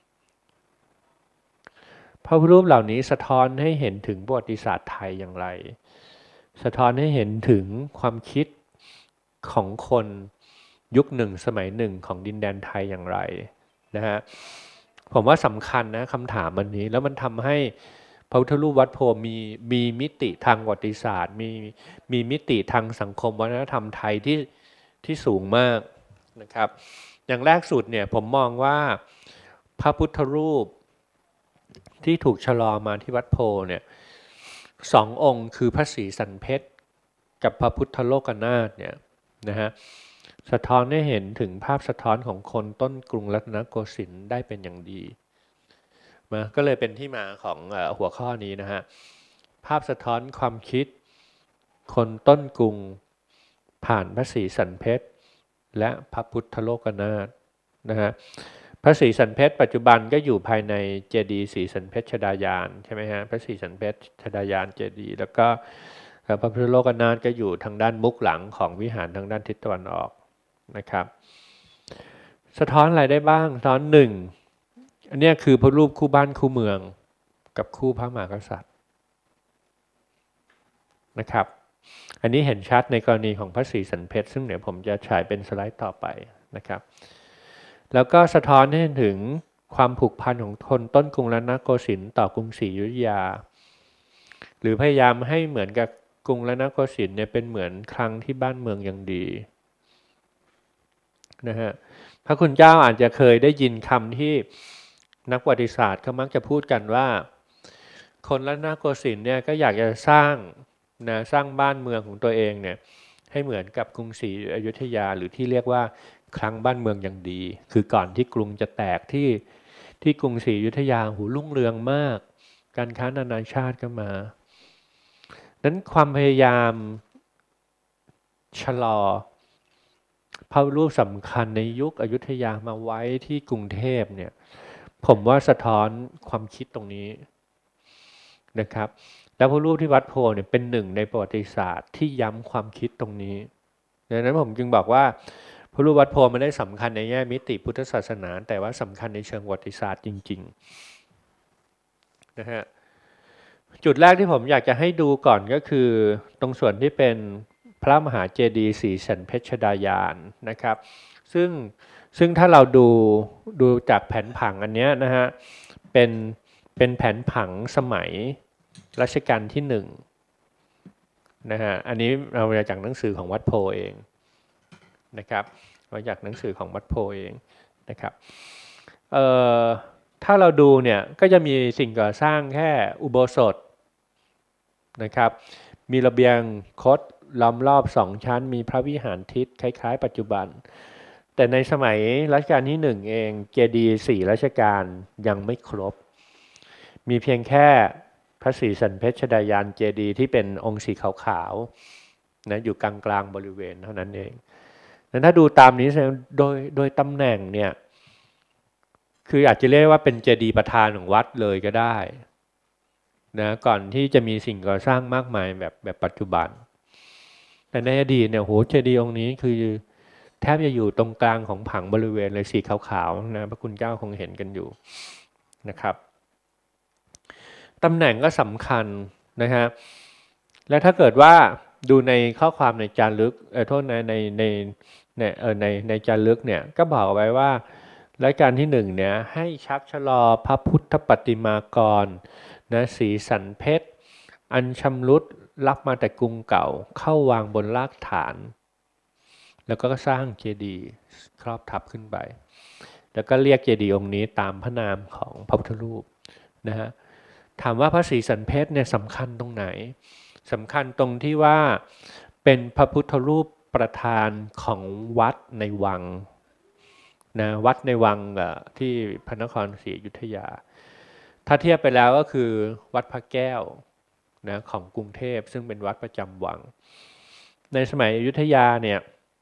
พระพุทธรูปเหล่านี้สะท้อนให้เห็นถึงประวัติศาสตร์ไทยอย่างไรสะท้อนให้เห็นถึงความคิดของคนยุคหนึ่งสมัยหนึ่งของดินแดนไทยอย่างไรนะฮะผมว่าสำคัญนะคำถามวันนี้แล้วมันทำให้พระพุทธรูปวัดโพมีมีมิติทางประวัติศาสตร์มีมีมิติทางสังคมวัฒนธรรมไทยที่ที่สูงมากนะครับอย่างแรกสุดเนี่ยผมมองว่าพระพุทธรูปที่ถูกชะลอมาที่วัดโพเนี่ยสององค์คือพระศรีสันเพชรกับพระพุทธโลกนาถเนี่ยนะฮะสะท้อนให้เห็นถึงภาพสะท้อนของคนต้นกรุงรัตนโกสินทร์ได้เป็นอย่างดีมาก็เลยเป็นที่มาของหัวข้อนี้นะฮะภาพสะท้อนความคิดคนต้นกรุงผ่านพระศรีสันเพชรและพระพุทธโลกนาถนะฮะพระศรีสันเพชรปัจจุบันก็อยู่ภายในเจดีย์ศรีสันเพชรชฎายานใช่ไหมฮะพระศรีสันเพชรชฎายานเจดีย์แล้วก็พระพุทธโลกนาถก็อยู่ทางด้านมุกหลังของวิหารทางด้านทิศตะวันออกนะครับสะท้อนอะไรได้บ้างสะท้อนหนึ่งอันนี้คือพระรูปคู่บ้านคู่เมืองกับคู่พระมหากษัตริย์นะครับอันนี้เห็นชัดในกรณีของพระศรีสันเพชรซึ่งเดี๋ยวผมจะฉายเป็นสไลด์ต่อไปนะครับแล้วก็สะท้อนให้ถึงความผูกพันของคนต้นกรุงรัตนโกสินทร์ต่อกรุงศรีอยุธยาหรือพยายามให้เหมือนกับกรุงรัตนโกสินทร์เนี่ยเป็นเหมือนครั้งที่บ้านเมืองยังดีนะฮะพระคุณเจ้าอาจจะเคยได้ยินคำที่นักประวัติศาสตร์เขามักจะพูดกันว่าคนรัตนโกสินทร์เนี่ยก็อยากจะสร้างนะสร้างบ้านเมืองของตัวเองเนี่ยให้เหมือนกับกรุงศรีอยุธยาหรือที่เรียกว่าครั้งบ้านเมืองอย่างดีคือก่อนที่กรุงจะแตกที่ที่กรุงศรีอยุธยาหูรุ่งเรืองมากการค้านานาชาติก็มานั้นความพยายามชะลอพระรูปสำคัญในยุคอยุธยามาไว้ที่กรุงเทพเนี่ยผมว่าสะท้อนความคิดตรงนี้นะครับแล้วพระรูปที่วัดโพเนี่ยเป็นหนึ่งในประวัติศาสตร์ที่ย้ำความคิดตรงนี้ดังนั้นผมจึงบอกว่าพระรูปวัดโพไม่ได้สำคัญในแง่มิติพุทธศาสนาแต่ว่าสำคัญในเชิงประวัติศาสตร์จริงๆนะฮะจุดแรกที่ผมอยากจะให้ดูก่อนก็คือตรงส่วนที่เป็นพระมหาเจดีย์ศรีสันเพชรชฎายานนะครับซึ่งซึ่งถ้าเราดูดูจากแผนผังอันนี้นะฮะเป็นเป็นแผนผังสมัยรัชกาลที่หนึ่งนะฮะอันนี้เรามาจากหนังสือของวัดโพเองนะครับมาจากหนังสือของวัดโพเองนะครับเอ่อถ้าเราดูเนี่ยก็จะมีสิ่งก่อสร้างแค่อุโบสถนะครับมีระเบียงคดล้อมรอบสองชั้นมีพระวิหารทิศคล้ายๆปัจจุบันแต่ในสมัยรัชกาลที่หนึ่งเองเจดีย์สี่รัชกาลยังไม่ครบมีเพียงแค่พระศรีสันเพชรดายานเจดีย์ที่เป็นองค์สีขาวๆนะอยู่กลางๆบริเวณเท่านั้นเองนั้นถ้าดูตามนี้โดยโดยตำแหน่งเนี่ยคืออาจจะเรียกว่าเป็นเจดีย์ประธานของวัดเลยก็ได้นะก่อนที่จะมีสิ่งก่อสร้างมากมายแบบแบบปัจจุบันแต่ในอดีตเนี่ยโหเจดีย์องค์นี้คือแทบจะอยู่ตรงกลางของผังบริเวณเลยสีขาวๆนะพระคุณเจ้าคงเห็นกันอยู่นะครับตำแหน่งก็สำคัญนะฮะและถ้าเกิดว่าดูในข้อความในจารึกเออโทษในในในในเออในในจารึกเนี่ยก็บอกไว้ว่ารัชกาลที่หนึ่งเนี่ยให้ชักชะลอพระพุทธปฏิมากรนะสีสันเพชรอันชำรุดรับมาแต่กรุงเก่าเข้าวางบนรากฐานแล้วก็สร้างเจดีย์ครอบทับขึ้นไปแล้วก็เรียกเจดีย์องค์นี้ตามพระนามของพระพุทธรูปนะฮะถามว่าพระศรีสันเพชรเนี่ยสำคัญตรงไหนสำคัญตรงที่ว่าเป็นพระพุทธรูปประธานของวัดในวังนะวัดในวังที่พระนครศรีอยุธยาถ้าเทียบไปแล้วก็คือวัดพระแก้วนะของกรุงเทพซึ่งเป็นวัดประจำวังในสมัยอยุธยาเนี่ย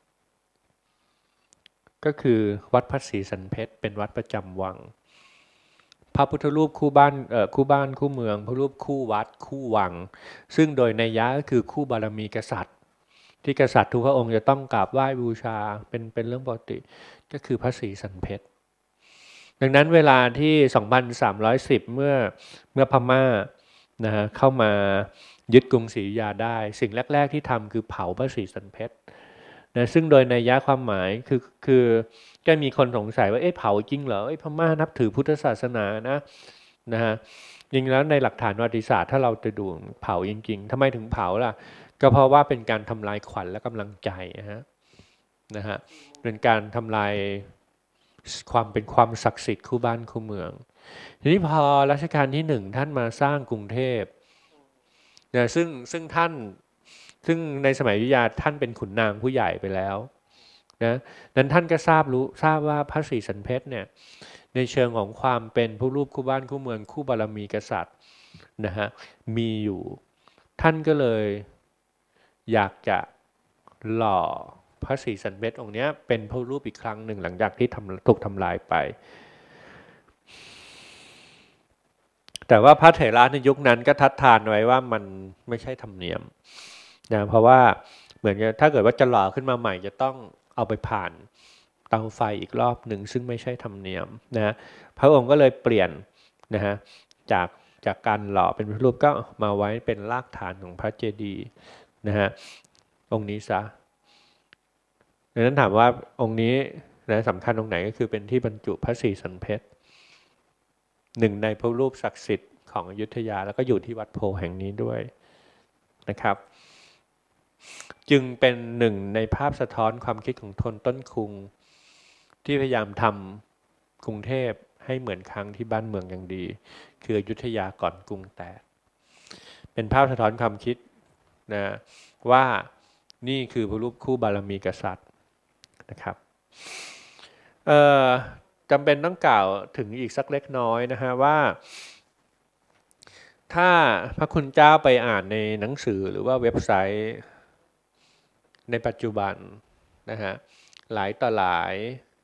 ก็คือวัดพระศรีสันเพชรเป็นวัดประจำวังพระพุทธรูปคู่บ้านเอ่อคู่บ้านคู่เมืองพระรูปคู่วัดคู่วังซึ่งโดยนัยยะก็คือคู่บารมีกษัตริย์ที่กษัตริย์ทุกพระองค์จะต้องกราบไหว้บูชาเป็นเป็นเรื่องปกติก็คือพระศรีสันเพชรดังนั้นเวลาที่ สองพันสามร้อยสิบ เมื่อเมื่อพม่านะฮะเข้ามายึดกรุงศรีอยุธยาได้สิ่งแรกๆที่ทำคือเผาพระศรีสันเพชรนะซึ่งโดยนัยยะความหมายคือคือก็มีคนสงสัยว่าเอ๊ะเผาจริงเหรอเอ๊ะพม่านับถือพุทธศาสนานะนะฮะจริงแล้วในหลักฐานประวัติศาสตร์ถ้าเราจะดูเผาจริงๆทำไมถึงเผาล่ะก็เพราะว่าเป็นการทำลายขวัญและกำลังใจนะฮะนะฮะเป็นการทำลายความเป็นความศักดิ์สิทธิ์คู่บ้านคู่เมืองทีนี้พอรัชกาลที่หนึ่งท่านมาสร้างกรุงเทพนะซึ่งซึ่งท่านซึ่งในสมัยอยุธยาท่านเป็นขุนนางผู้ใหญ่ไปแล้วนะนั้นท่านก็ทราบรู้ทราบว่าพระศรีสันเพชรเนี่ยในเชิงของความเป็นผู้รูปคู่บ้านคู่เมืองคู่บารมีกษัตริย์นะฮะมีอยู่ท่านก็เลยอยากจะหล่อพระศรีสันเพชรองค์นี้เป็นพระรูปอีกครั้งหนึ่งหลังจากที่ถูกทำลายไปแต่ว่าพระเถระในยุคนั้นก็ทัดทานไว้ว่ามันไม่ใช่ธรรมเนียมนะเพราะว่าเหมือนกับถ้าเกิดว่าจะหล่อขึ้นมาใหม่จะต้องเอาไปผ่านเตาไฟอีกรอบหนึ่งซึ่งไม่ใช่ธรรมเนียมนะพระองค์ก็เลยเปลี่ยนนะฮะจากจากการหล่อเป็นพระรูปก็มาไว้เป็นรากฐานของพระเจดีย์นะฮะองค์นี้ซะดังนั้นถามว่าองค์นี้นะสำคัญตรงไหนก็คือเป็นที่บรรจุพระศรีสันเพชรหนึ่งในพระรูปศักดิ์สิทธิ์ของอยุธยาแล้วก็อยู่ที่วัดโพแห่งนี้ด้วยนะครับจึงเป็นหนึ่งในภาพสะท้อนความคิดของทนต้นคุงที่พยายามทำกรุงเทพให้เหมือนครั้งที่บ้านเมืองอย่างดีคืออยุธยาก่อนกรุงแตกเป็นภาพสะท้อนความคิดนะว่านี่คือพระรูปคู่บารมีกษัตริย์นะครับจำเป็นต้องกล่าวถึงอีกสักเล็กน้อยนะฮะว่าถ้าพระคุณเจ้าไปอ่านในหนังสือหรือว่าเว็บไซต์ในปัจจุบันนะฮะหลายต่อหลาย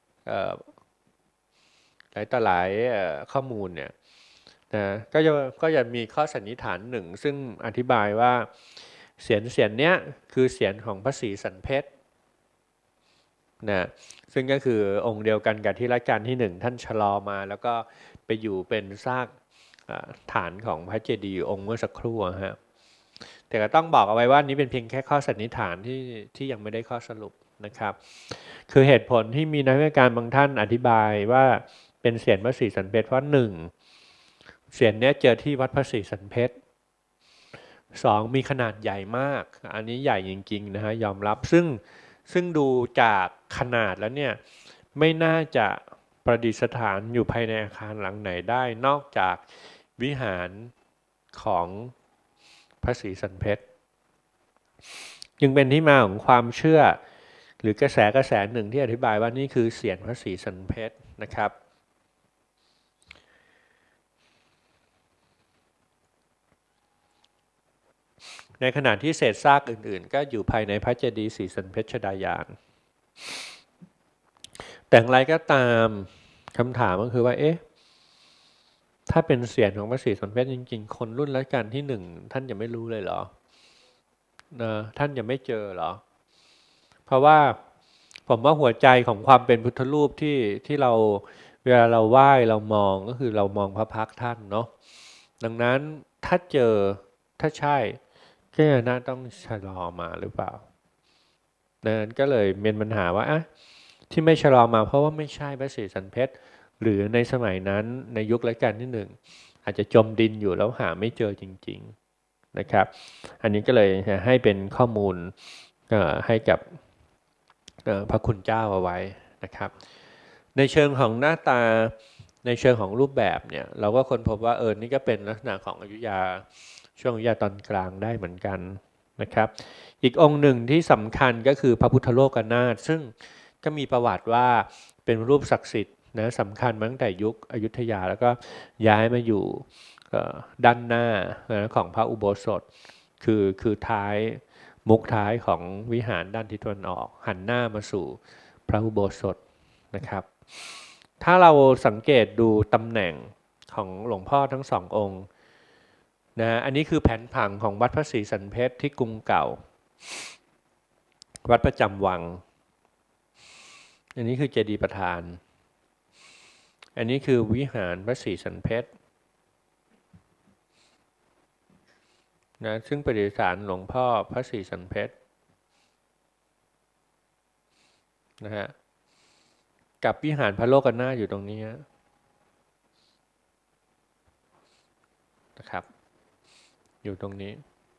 หลายต่อหลายข้อมูลเนี่ยนะก็จะก็จะมีข้อสันนิษฐานหนึ่งซึ่งอธิบายว่าเสียนเสียนเนี้ยคือเสียนของพระศรีสันเพชรนะซึ่งก็คือองค์เดียวกันกับที่รัชกาลที่หนึ่งท่านชะลอมาแล้วก็ไปอยู่เป็นซากฐานของพระเจดีย์องค์เมื่อสักครู่ฮะแต่ก็ต้องบอกเอาไว้ว่านี้เป็นเพียงแค่ข้อสันนิษฐานที่ที่ยังไม่ได้ข้อสรุปนะครับคือเหตุผลที่มีนักวิชาการบางท่านอธิบายว่าเป็นเสียนพระศรีสันเพชรเพราะหนึ่งเสียนนี้เจอที่วัดพระศรีสันเพชรสองมีขนาดใหญ่มากอันนี้ใหญ่จริงๆนะฮะยอมรับซึ่งซึ่งดูจากขนาดแล้วเนี่ยไม่น่าจะประดิษฐานอยู่ภายในอาคารหลังไหนได้นอกจากวิหารของพระศรีสันเพชรจึงเป็นที่มาของความเชื่อหรือกระแสกระแสหนึ่งที่อธิบายว่านี่คือเสียนพระศรีสันเพชรนะครับในขณะที่เศษซากอื่นๆก็อยู่ภายในพระเจดีย์ศรีสันเพชรชฎายานแต่อย่างไรก็ตามคำถามก็คือว่าเอ๊ะถ้าเป็นเสียงของพระศรีสันเพชรจริงๆคนรุ่นรัชกาลที่หนึ่งท่านจะไม่รู้เลยเหรอนะท่านจะไม่เจอเหรอเพราะว่าผมว่าหัวใจของความเป็นพุทธรูปที่ที่เราเวลาเราไหว้เรามองก็คือเรามองพระพักตร์ท่านเนาะดังนั้นถ้าเจอถ้าใช่ก็น่าต้องชะลอมาหรือเปล่าดังนั้นก็เลยเป็นปัญหาว่าอะที่ไม่ชะลอมาเพราะว่าไม่ใช่พระศรีสันเพชรหรือในสมัยนั้นในยุครัชกาลที่หนึ่งอาจจะจมดินอยู่แล้วหาไม่เจอจริงๆนะครับอันนี้ก็เลยให้เป็นข้อมูลให้กับพระคุณเจ้าเอาไว้นะครับในเชิงของหน้าตาในเชิงของรูปแบบเนี่ยเราก็ค้นพบว่าเออนี่ก็เป็นลักษณะของอยุธยาช่วงอยุธยาตอนกลางได้เหมือนกันนะครับอีกองค์หนึ่งที่สำคัญก็คือพระพุทธโลกนาถซึ่งก็มีประวัติว่าเป็นรูปศักดิ์สิทธิ์นะสำคัญมาตั้งแต่ยุคอยุธยาแล้วก็ย้ายมาอยู่ด้านหน้าของพระอุโบสถคือคือท้ายมุกท้ายของวิหารด้านทิศตะวันออกหันหน้ามาสู่พระอุโบสถนะครับถ้าเราสังเกตดูตำแหน่งของหลวงพ่อทั้งสององค์นะอันนี้คือแผนผังของวัดพระศรีสันเพชรที่กรุงเก่าวัดประจำวังอันนี้คือเจดีย์ประธานอันนี้คือวิหารพระศรีสันเพชรนะซึ่งประดิษฐานหลวงพ่อพระศรีสันเพชรนะฮะกับวิหารพระโลกนาถอยู่ตรงนี้นะครับอยู่ตรงนี้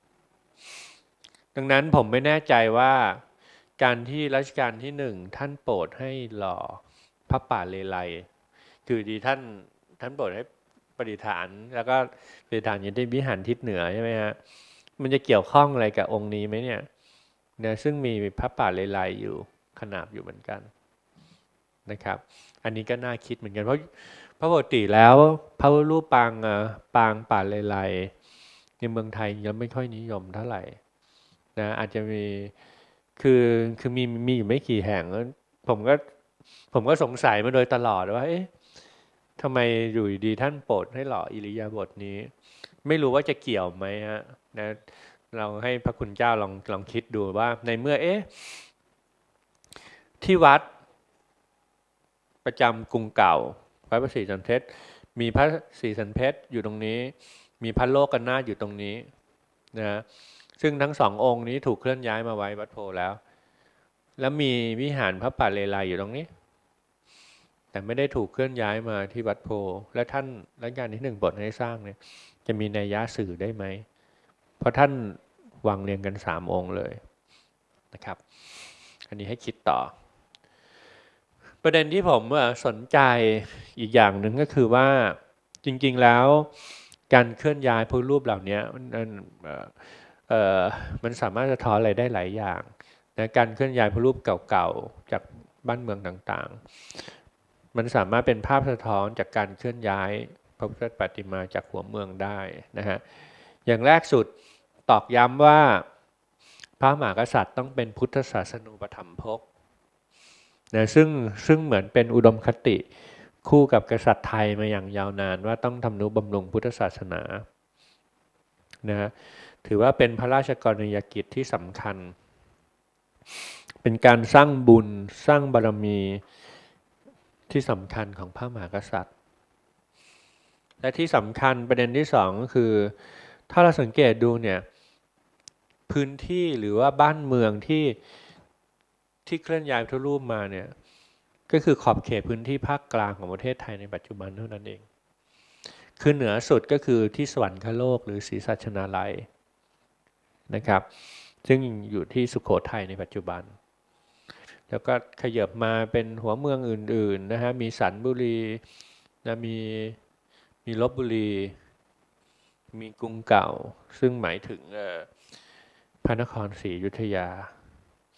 ดังนั้นผมไม่แน่ใจว่าการที่รัชกาลที่หนึ่งท่านโปรดให้หล่อพระป่าเลไลคือดีท่านท่านโปรดให้ประดิษฐานแล้วก็ประดิษฐานอยู่ที่วิหารทิศเหนือใช่ไหมฮะมันจะเกี่ยวข้องอะไรกับองค์นี้ไหมเนี่ยเนี่ยซึ่งมีพระป่าเลไลอยู่ขนาบอยู่เหมือนกันนะครับอันนี้ก็น่าคิดเหมือนกันเพราะเพราะปกติแล้วพระรูปปางปางป่าเลไลในเมืองไทยยังไม่ค่อยนิยมเท่าไหร่นะอาจจะมีคือคือมีมีอยู่ไม่กี่แห่งผมก็ผมก็สงสัยมาโดยตลอดว่าเอ๊ะทำไมอยู่ดีท่านโปรดให้หล่ออิริยาบถนี้ไม่รู้ว่าจะเกี่ยวไหมฮะนะเราให้พระคุณเจ้าลองลองคิดดูว่าในเมื่อเอ๊ะที่วัดประจำกรุงเก่าพระศรีสันเพชรมีพระศรีสันเพชรอยู่ตรงนี้มีพระโลกนาถอยู่ตรงนี้นะซึ่งทั้งสององค์นี้ถูกเคลื่อนย้ายมาไว้วัดโพแล้วแล้วมีวิหารพระป่าเลไลอยู่ตรงนี้แต่ไม่ได้ถูกเคลื่อนย้ายมาที่วัดโพและท่านรัชกาลที่หนึ่งโปรดให้สร้างเนี่ยจะมีนัยยะสื่อได้ไหมเพราะท่านวางเรียงกันสามองค์เลยนะครับอันนี้ให้คิดต่อประเด็นที่ผมสนใจอีกอย่างหนึ่งก็คือว่าจริงๆแล้วการเคลื่อนย้ายพระรูปเหล่านี้มันมันสามารถสะท้อนอะไรได้หลายอย่างนะการเคลื่อนย้ายพระรูปเก่าๆจากบ้านเมืองต่างๆมันสามารถเป็นภาพสะท้อนจากการเคลื่อนย้ายพระพุทธปฏิมาจากหัวเมืองได้นะฮะอย่างแรกสุดตอกย้ำว่าพระมหากษัตริย์ต้องเป็นพุทธศาสนูปถัมภกนะซึ่งซึ่งเหมือนเป็นอุดมคติคู่กับกษัตริย์ไทยมาอย่างยาวนานว่าต้องทำนุบำรุงพุทธศาสนานะถือว่าเป็นพระราชกรณียกิจที่สำคัญเป็นการสร้างบุญสร้างบารมีที่สำคัญของพระมหากษัตริย์และที่สำคัญประเด็นที่สองก็คือถ้าเราสังเกตดูเนี่ยพื้นที่หรือว่าบ้านเมืองที่ที่เคลื่อนย้ายพระรูปมาเนี่ยก็คือขอบเขตพื้นที่ภาคกลางของประเทศไทยในปัจจุบันเท่านั้นเองคือเหนือสุดก็คือที่สวรรคโลกหรือศรีสัชนาลัยนะครับซึ่งอยู่ที่สุโขทัยในปัจจุบันแล้วก็ขยับมาเป็นหัวเมืองอื่นๆนะฮะมีสันบุรีนะมีมีลพบุรีมีกรุงเก่าซึ่งหมายถึงพระนครศรีอยุธยา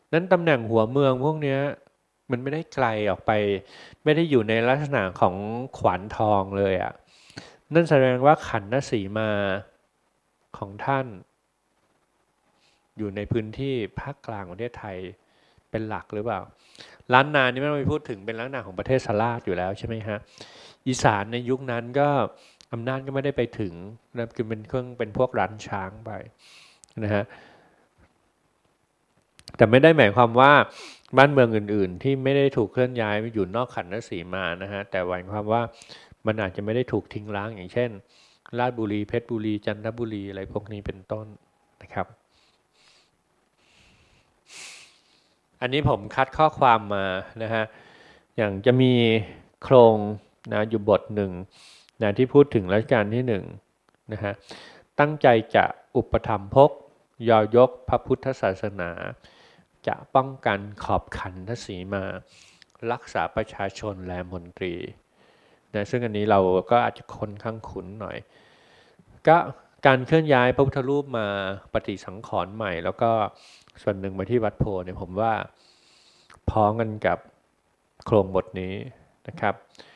นั้นตำแหน่งหัวเมืองพวกเนี้ยมันไม่ได้ไกลออกไปไม่ได้อยู่ในลักษณะของขวานทองเลยอ่ะนั่นแสดงว่าขันธสีมาของท่านอยู่ในพื้นที่ภาคกลางประเทศไทยเป็นหลักหรือเปล่าล้านนานี่ไม่ต้องไปพูดถึงเป็นลักษณะของประเทศสลาดอยู่แล้วใช่ไหมฮะอีสานในยุคนั้นก็อำนาจก็ไม่ได้ไปถึงนะคือเป็นเครื่องเป็นพวกร้านช้างไปนะฮะแต่ไม่ได้หมายความว่าบ้านเมืองอื่นๆที่ไม่ได้ถูกเคลื่อนย้ายไปอยู่นอกขันธสีมานะฮะแต่หมายความว่ามันอาจจะไม่ได้ถูกทิ้งร้างอย่างเช่นราชบุรีเพชรบุรีจันทบุรีอะไรพวกนี้เป็นต้นนะครับอันนี้ผมคัดข้อความมานะฮะอย่างจะมีโครงนะอยู่บทหนึ่งนะที่พูดถึงรัชกาลที่หนึ่งนะฮะตั้งใจจะอุปถัมภกยอยกพระพุทธศาสนาจะป้องกันขอบขันธสีมารักษาประชาชนและมนตรีนะซึ่งอันนี้เราก็อาจจะค่อนข้างคุ้นหน่อยก็การเคลื่อนย้ายพระพุทธรูปมาปฏิสังขรณ์ใหม่แล้วก็ส่วนหนึ่งมาที่วัดโพธิ์เนี่ยผมว่าพ้องกันกับโครงบทนี้นะครับ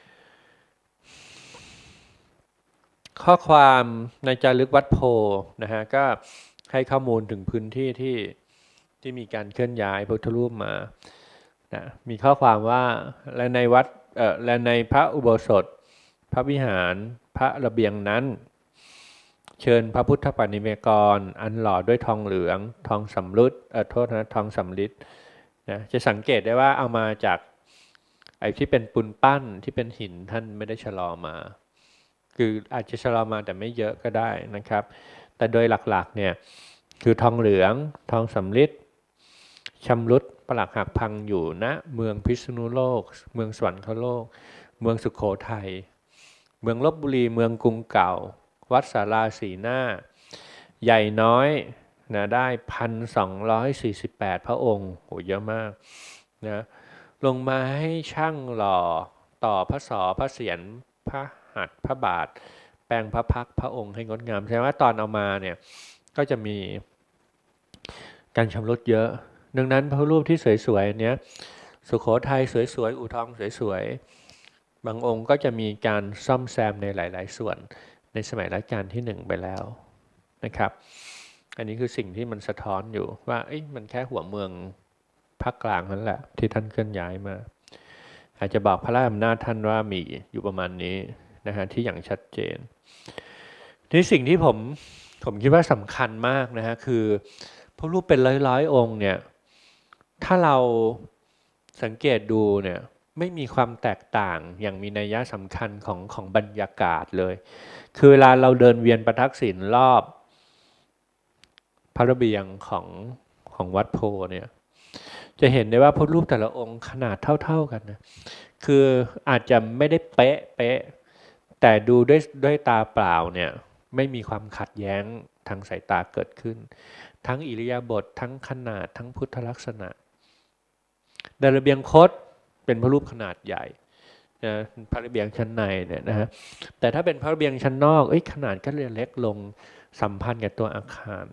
ข้อความในจารึกวัดโพธิ์นะฮะก็ให้ข้อมูลถึงพื้นที่ที่ที่มีการเคลื่อนย้ายพระพุทธรูปมานะมีข้อความว่าและในวัดเอ่อและในพระอุโบสถพระวิหารพระระเบียงนั้นเชิญพระพุทธปฏิมากรอันหล่อด้วยทองเหลืองทองสำริดเอ่อโทษนะทองสำริดนะจะสังเกตได้ว่าเอามาจากไอ้ที่เป็นปูนปั้นที่เป็นหินท่านไม่ได้ชะลอมาคืออาจจะชะลอมาแต่ไม่เยอะก็ได้นะครับแต่โดยหลักๆเนี่ยคือทองเหลืองทองสำริดชำรุดปรักหักพังอยู่ณเมืองพิษณุโลกเมืองสวรรคโลกเมืองสุโขทัยเมืองลพบุรีเมืองกรุงเก่าวัดศาลาสีหน้าใหญ่น้อยนะได้พันสองร้อยสี่สิบแปดพระองค์โหเยอะมากนะลงมาให้ช่างหล่อต่อพระศอพระเศียรพระหัตถ์พระบาทแปลงพระพักตร์พระองค์ให้งดงามแสดงว่าตอนเอามาเนี่ยก็จะมีการชำรุดเยอะดังนั้นพระรูปที่สวยๆเนี้ยสุโขทัยสวยๆอู่ทองสวยๆบางองค์ก็จะมีการซ่อมแซมในหลายๆส่วนในสมัยรัชกาลที่หนึ่งไปแล้วนะครับอันนี้คือสิ่งที่มันสะท้อนอยู่ว่าเอ้ยมันแค่หัวเมืองภาคกลางนั่นแหละที่ท่านเคลื่อนย้ายมาอาจจะบอกพระราชอำนาจท่านว่ามีอยู่ประมาณนี้นะฮะที่อย่างชัดเจนที่สิ่งที่ผมผมคิดว่าสำคัญมากนะฮะคือพระรูปเป็นร้อยๆองค์เนี่ยถ้าเราสังเกตดูเนี่ยไม่มีความแตกต่างอย่างมีนัยสำคัญของของบรรยากาศเลยคือเวลาเราเดินเวียนประทักษิณรอบพระระเบียงของของวัดโพเนี่ยจะเห็นได้ว่าพระรูปแต่ละองค์ขนาดเท่าๆกันนะคืออาจจะไม่ได้เป๊ะเป๊ะแต่ดูด้วยด้วยตาเปล่าเนี่ยไม่มีความขัดแย้งทางสายตาเกิดขึ้นทั้งอิริยาบถทั้งขนาดทั้งพุทธลักษณะในระเบียงคดเป็นพระรูปขนาดใหญ่นะพระระเบียงชั้นในเนี่ยนะฮะแต่ถ้าเป็นพระระเบียงชั้นนอกเอ้ยขนาดก็เลยเล็กลงสัมพันธ์กับตัวอาคาร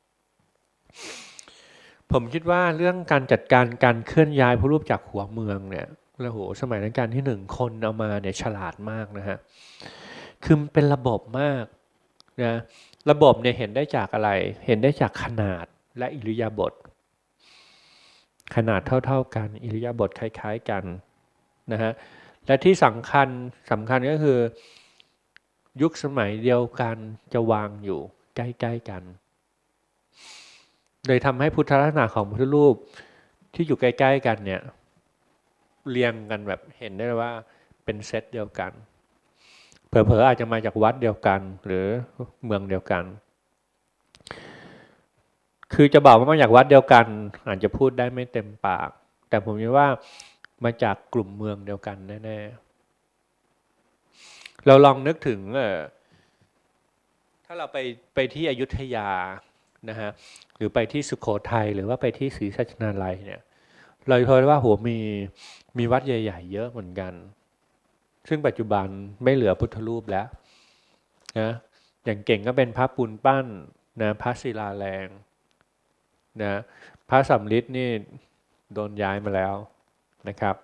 ผมคิดว่าเรื่องการจัดการการเคลื่อนย้ายพระรูปจากหัวเมืองเนี่ยแล้วโหสมัยรัชกาลที่หนึ่งคนเอามาเนี่ยฉลาดมากนะฮะคือมันเป็นระบบมากนะระบบเนี่ยเห็นได้จากอะไรเห็นได้จากขนาดและอิริยาบถขนาดเท่าๆกันอิริยาบถคล้ายๆกันนะฮะและที่สำคัญสำคัญก็คือยุคสมัยเดียวกันจะวางอยู่ใกล้ๆกันเลยทำให้พุทธลักษณะของพุทธรูปที่อยู่ใกล้ๆกันเนี่ยเรียงกันแบบเห็นได้ว่าเป็นเซตเดียวกันเผลอๆอาจจะมาจากวัดเดียวกันหรือเมืองเดียวกันคือจะบอกว่ามาจากวัดเดียวกันอาจจะพูดได้ไม่เต็มปากแต่ผมคิดว่ามาจากกลุ่มเมืองเดียวกันแน่ๆเราลองนึกถึงเออถ้าเราไปไปที่อยุธยานะฮะหรือไปที่สุโขทัยหรือว่าไปที่ศรีสัชนาลัยเนี่ยเราจะพบว่าโหมีมีวัดใหญ่ๆเยอะเหมือนกันซึ่งปัจจุบันไม่เหลือพุทธรูปแล้วนะอย่างเก่งก็เป็นพระปูนปั้นนะพระศิลาแรงนะพระสำริดนี่โดนย้ายมาแล้วนะครับ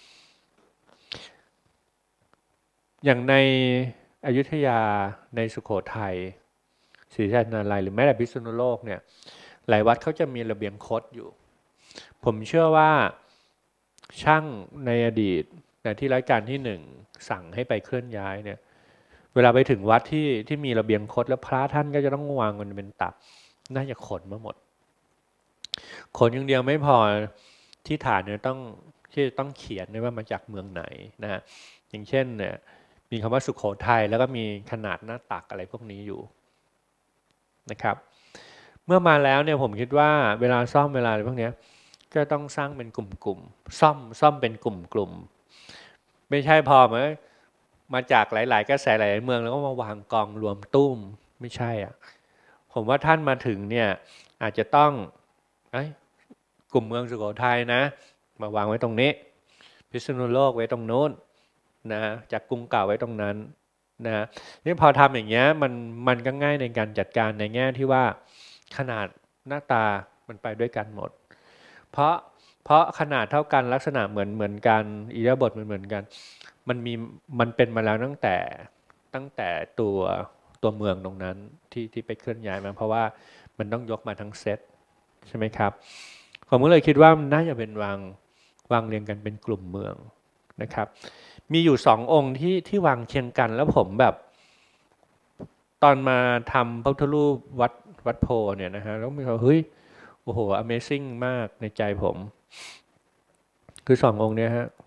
อย่างในอยุธยาในสุโขทัยศรีสัชนาลัยหรือแม้แต่พิษณุโลกเนี่ยหลายวัดเขาจะมีระเบียงคดอยู่ผมเชื่อว่าช่างในอดีตนะที่รัชกาลที่หนึ่งสั่งให้ไปเคลื่อนย้ายเนี่ยเวลาไปถึงวัดที่ที่มีระเบียงคดแล้วพระท่านก็จะต้องวางมันเป็นตักน่าจะขนมาหมดขนอย่างเดียวไม่พอที่ฐานเนี่ยต้องที่ต้องเขียนด้วยว่ามาจากเมืองไหนนะฮะอย่างเช่นเนี่ยมีคำว่าสุโขทัยแล้วก็มีขนาดหน้าตักอะไรพวกนี้อยู่นะครับเมื่อมาแล้วเนี่ยผมคิดว่าเวลาซ่อมเวลาอะไรพวกนี้ก็ต้องสร้างเป็นกลุ่มๆซ่อมซ่อมเป็นกลุ่มๆไม่ใช่พอมามาจากหลายๆกระแสหลายๆเมืองแล้วก็มาวางกองรวมตุ้มไม่ใช่อ่ะผมว่าท่านมาถึงเนี่ยอาจจะต้องกลุ่มเมืองสุโขทัยนะมาวางไว้ตรงนี้พิษณุโลกไว้ตรงโน้นนะจากกรุงเก่าไว้ตรงนั้นนะนี่พอทำอย่างเงี้ยมันมันก็ง่ายในการจัดการในแง่ที่ว่าขนาดหน้าตามันไปด้วยกันหมดเพราะเพราะขนาดเท่ากันลักษณะเหมือนเหมือนกันอิริยาบถมันเหมือนกันมันมีมันเป็นมาแล้วตั้งแต่ตั้งแต่ตัวตัวเมืองตรงนั้นที่ที่ไปเคลื่อนย้ายมาเพราะว่ามันต้องยกมาทั้งเซตใช่ไหมครับผมก็เลยคิดว่ามันน่าจะเป็นวางวางเรียงกันเป็นกลุ่มเมืองนะครับมีอยู่สององค์ที่ที่วางเคียงกันแล้วผมแบบตอนมาทำพระพุทธรูปวัดวัดโพเนี่ยนะฮะแล้วมีเขาเฮ้ยโอ้โห Amazing มากในใจผมคือสององค์เนี้ยฮะ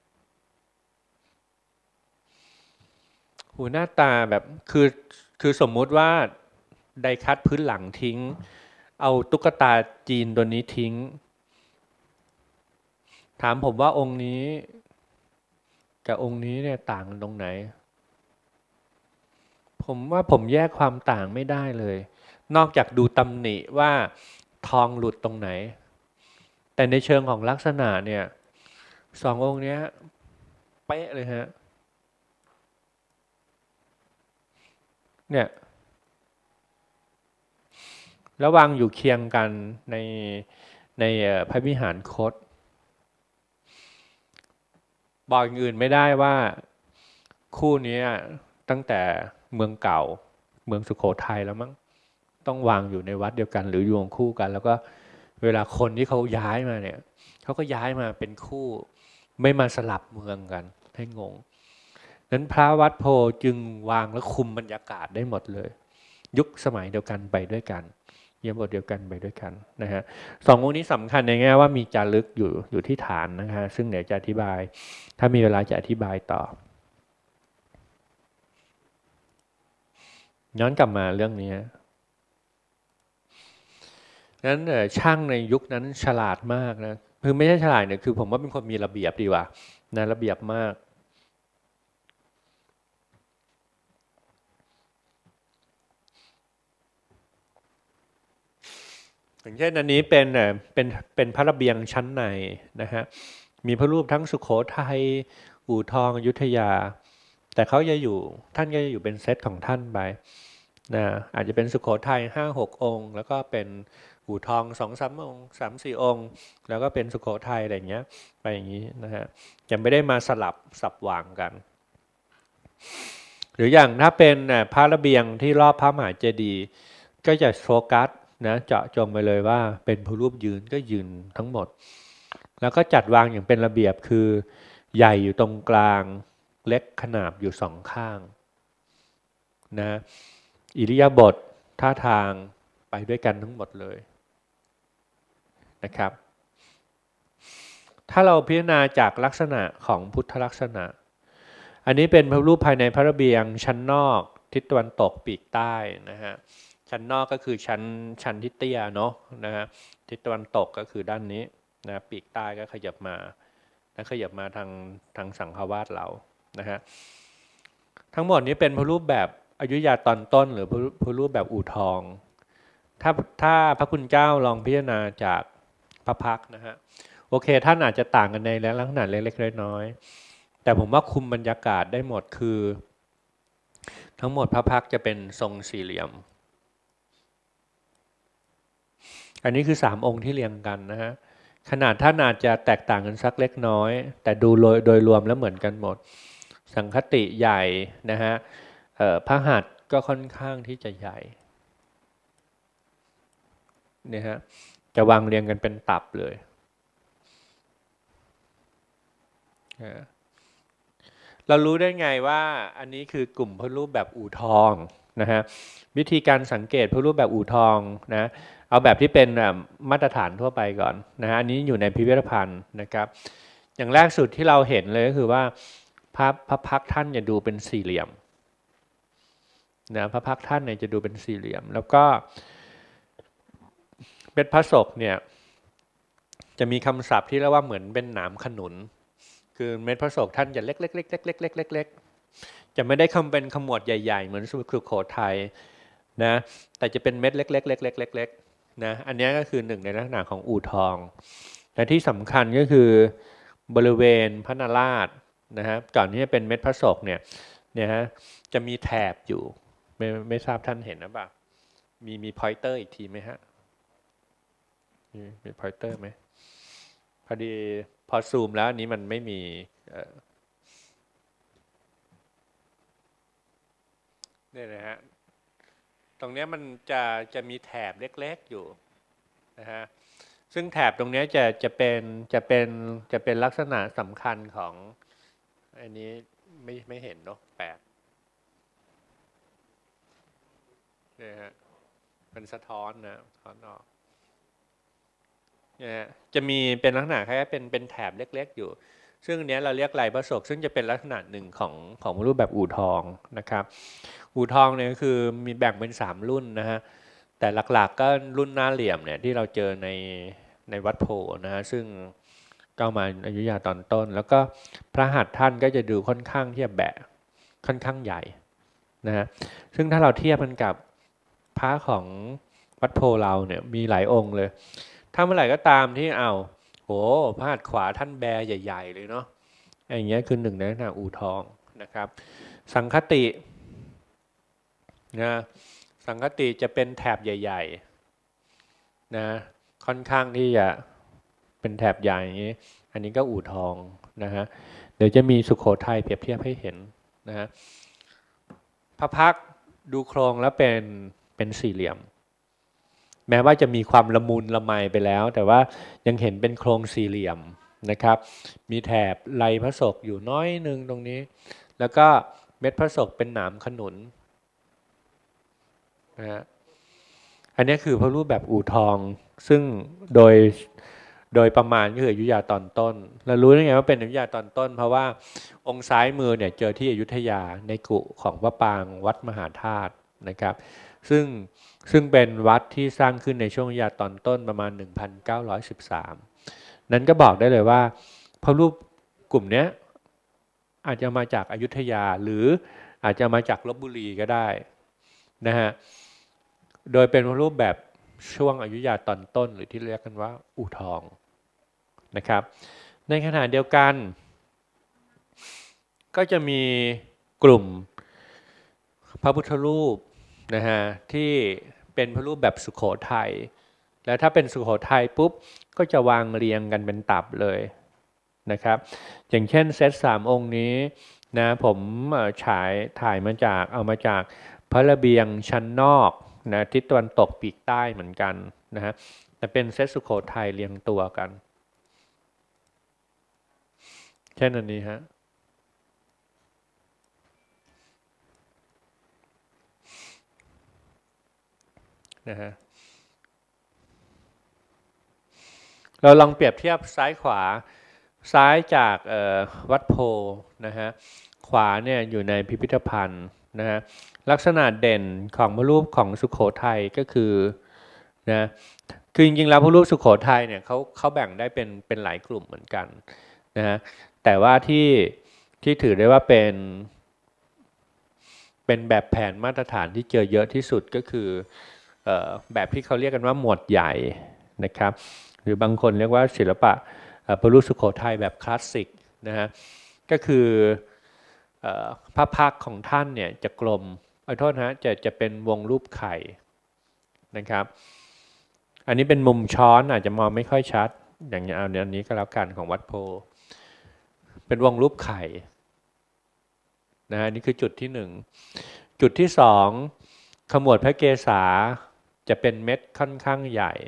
หูหน้าตาแบบคือคือสมมุติว่าไดคัตพื้นหลังทิ้งเอาตุ๊กตาจีนตัวนี้ทิ้งถามผมว่าองค์นี้กับองค์นี้เนี่ยต่างกันตรงไหนผมว่าผมแยกความต่างไม่ได้เลยนอกจากดูตำหนิว่าทองหลุดตรงไหนแต่ในเชิงของลักษณะเนี่ยสององค์นี้เป๊ะเลยฮะเนี่ยแล้ววางอยู่เคียงกันในในพระวิหารคตบอกอย่างอื่นไม่ได้ว่าคู่นี้ตั้งแต่เมืองเก่าเมืองสุโขทัยแล้วมั้งต้องวางอยู่ในวัดเดียวกันหรืออยู่คู่กันแล้วก็เวลาคนที่เขาย้ายมาเนี่ยเขาก็ย้ายมาเป็นคู่ไม่มาสลับเมืองกันให้งงนั้นพระวัดโพจึงวางและคุมบรรยากาศได้หมดเลยยุคสมัยเดียวกันไปด้วยกันเยี่ยมบทเดียวกันไปด้วยกันนะฮะสององค์นี้สำคัญในแง่ว่ามีจารึกอยู่อยู่ที่ฐานนะฮะซึ่งเดี๋ยวจะอธิบายถ้ามีเวลาจะอธิบายต่อย้อนกลับมาเรื่องนี้นั้นช่างในยุคนั้นฉลาดมากนะคือไม่ใช่ฉลาดเนี่ยคือผมว่าเป็นคนมีระเบียบดีกว่านะระเบียบมากอย่างเช่นอันนี้เป็นเป็นเป็นพระระเบียงชั้นในนะฮะมีพระรูปทั้งสุโขทัยอู่ทองอยุธยาแต่เขาจะอยู่ท่านก็จะอยู่เป็นเซตของท่านไปนะอาจจะเป็นสุโขทัยห้าหกองค์แล้วก็เป็นอู่ทองสองสามองค์สามสี่องค์แล้วก็เป็นสุโขทัยอะไรอย่างเงี้ยไปอย่างนี้นะฮะยังไม่ได้มาสลับสับวางกันหรืออย่างถ้าเป็นพระระเบียงที่รอบพระมหาเจดีย์ก็จะโฟกัสนะเจาะจงไปเลยว่าเป็นพระรูปยืนก็ยืนทั้งหมดแล้วก็จัดวางอย่างเป็นระเบียบคือใหญ่อยู่ตรงกลางเล็กขนาบอยู่สองข้างนะอิริยาบถท่าทางไปด้วยกันทั้งหมดเลยนะครับถ้าเราพิจารณาจากลักษณะของพุทธลักษณะอันนี้เป็นพระรูปภายในพระระเบียงชั้นนอกทิศตะวันตกปีกใต้นะฮะชั้นนอกก็คือชั้นชั้นที่เตี้ยเนาะนะฮะทิศตะวันตกก็คือด้านนี้นะปีกใต้ก็ขยับมาแล้วขยับมาทางทางสังฆวาสเรานะฮะทั้งหมดนี้เป็นพระรูปแบบอยุธยาตอนต้นหรือพระรูปแบบอู่ทองถ้าถ้าพระคุณเจ้าลองพิจารณาจากพระพักตร์นะฮะโอเคท่านอาจจะต่างกันในลักษณะเล็กๆน้อยๆแต่ผมว่าคุมบรรยากาศได้หมดคือทั้งหมดพระพักตร์จะเป็นทรงสี่เหลี่ยมอันนี้คือสามองค์ที่เรียงกันนะฮะขนาดท่านอาจจะแตกต่างกันสักเล็กน้อยแต่ดูโดยโดยรวมแล้วเหมือนกันหมดสังคติใหญ่นะฮะพระหัตถ์ก็ค่อนข้างที่จะใหญ่เนี่ยฮะจะวางเรียงกันเป็นตับเลยเรารู้ได้ไงว่าอันนี้คือกลุ่มพระรูปแบบอู่ทองนะฮะวิธีการสังเกตพระรูปแบบอู่ทองนะเอาแบบที่เป็นมาตรฐานทั่วไปก่อนนะฮะอันนี้อยู่ในพิพิธภัณฑ์นะครับอย่างแรกสุดที่เราเห็นเลยก็คือว่าพระพระพักท่านจะดูเป็นสี่เหลี่ยมนะพระพักท่านเนี่ยจะดูเป็นสี่เหลี่ยมแล้วก็เป็นพระศกเนี่ยจะมีคำศัพท์ที่เรียกว่าเหมือนเป็นหนามขนุนคือเม็ดพระศกท่านจะเล็กๆๆๆๆๆจะไม่ได้คำเป็นขมวดใหญ่ๆเหมือนสุโขทัยนะแต่จะเป็นเม็ดเล็กๆๆๆๆนะอันนี้ก็คือหนึ่งในลักษณะของอู่ทองและที่สำคัญก็คือบริเวณพระนราชนะฮะก่อนที่จะเป็นเม็ดพระศกเนี่ยเนี่ยฮะจะมีแถบอยู่ไม่ไม่ทราบท่านเห็นหรือเปล่ามีมีพอยเตอร์อีกทีไหมฮะมีมีพอยเตอร์ไหมพอดีพอซูมแล้วอันนี้มันไม่มีเนี่ยนะฮะตรงนี้มันจะจะมีแถบเล็กๆอยู่นะฮะซึ่งแถบตรงนี้จะจะเป็นจะเป็นจะเป็นลักษณะสำคัญของอันนี้ไม่ไม่เห็นเนาะแปดเนี่ยฮะมันสะท้อนนะสะท้อนออกเนี่ยจะมีเป็นลักษณะคล้ายๆเป็นเป็นแถบเล็กๆอยู่ซึ่งอันนี้เราเรียกลายพระศกซึ่งจะเป็นลักษณะหนึ่งของของรูปแบบอู่ทองนะครับอู่ทองเนี่ยก็คือมีแบ่งเป็นสามรุ่นนะฮะแต่หลักๆก็รุ่นหน้าเหลี่ยมเนี่ยที่เราเจอในในวัดโพนะฮะซึ่งก็มาอยุธยาตอนต้นแล้วก็พระหัตถ์ท่านก็จะดูค่อนข้างที่จะแบะค่อนข้างใหญ่นะฮะซึ่งถ้าเราเทียบกันกับพระของวัดโพเราเนี่ยมีหลายองค์เลยถ้าเมื่อไหร่ก็ตามที่เอาโหพระหัตถ์ขวาท่านแบใหญ่ๆเลยเนาะอย่างเงี้ยคือหนึ่งในลักษณะอู่ทองนะครับสังคตินะสังคติจะเป็นแถบใหญ่ๆนะค่อนข้างที่จะเป็นแถบใหญ่อย่างนี้อันนี้ก็อู่ทองนะฮะเดี๋ยวจะมีสุโขทัยเปรียบเทียบให้เห็นนะฮะพระพักตร์ดูโครงแล้วเป็นเป็นสี่เหลี่ยมแม้ว่าจะมีความละมุนละไมไปแล้วแต่ว่ายังเห็นเป็นโครงสี่เหลี่ยมนะครับมีแถบไหล่พระศกอยู่น้อยนึงตรงนี้แล้วก็เม็ดพระศกเป็นหนามขนุนนะฮะอันนี้คือพระรูปแบบอู่ทองซึ่งโดยโดยประมาณก็คืออยุธยาตอนต้นเรารู้ได้ไงว่าเป็นอยุธยาตอนต้นเพราะว่าองค์ซ้ายมือเนี่ยเจอที่อยุธยาในกุของพระปางวัดมหาธาตุนะครับซึ่งซึ่งเป็นวัดที่สร้างขึ้นในช่วงอยุธยาตอนต้นประมาณหนึ่งพันเก้าร้อยสิบสามนั้นก็บอกได้เลยว่าพระรูปกลุ่มนี้อาจจะมาจากอยุธยาหรืออาจจะมาจากลพบุรีก็ได้นะฮะโดยเป็นรูปแบบช่วงอยุธยาตอนต้นหรือที่เรียกกันว่าอู่ทองนะครับในขณะเดียวกันก็จะมีกลุ่มพระพุทธรูปนะฮะที่เป็นพระรูปแบบสุโขทัยแล้วถ้าเป็นสุโขทัยปุ๊บก็จะวางเรียงกันเป็นตับเลยนะครับอย่างเช่นเซตสามองค์นี้นะผมฉายถ่ายมาจากเอามาจากพระระเบียงชั้นนอกนะทิศตะวันตกปีกใต้เหมือนกันนะฮะแต่เป็นเซตสุโขทัยเรียงตัวกันเช่นอันนี้ฮะนะฮะเราลองเปรียบเทียบซ้ายขวาซ้ายจากวัดโพนะฮะขวาเนี่ยอยู่ในพิพิธภัณฑ์นะฮะลักษณะเด่นของพระรูปของสุโขทัยก็คือนะคือจริงๆแล้วพระรูปสุโขทัยเนี่ยเขาเขาแบ่งได้เป็นเป็นหลายกลุ่มเหมือนกันนะฮะแต่ว่าที่ที่ถือได้ว่าเป็นเป็นแบบแผนมาตรฐานที่เจอเยอะที่สุดก็คือแบบที่เขาเรียกกันว่าหมวดใหญ่นะครับหรือบางคนเรียกว่าศิลปะพระรูปสุโขทัยแบบคลาสสิกนะฮะก็คือพระพักตร์ของท่านเนี่ยจะกลมขอโทษนะจะจะเป็นวงรูปไข่นะครับอันนี้เป็นมุมช้อนอาจจะมองไม่ค่อยชัดอย่างนี้เอาเนี้ยนี้ก็แล้วกันของวัดโพเป็นวงรูปไข่นะฮะนี่คือจุดที่หนึ่งจุดที่สองขมวดพระเกศาจะเป็นเม็ดค่อนข้างใหญ่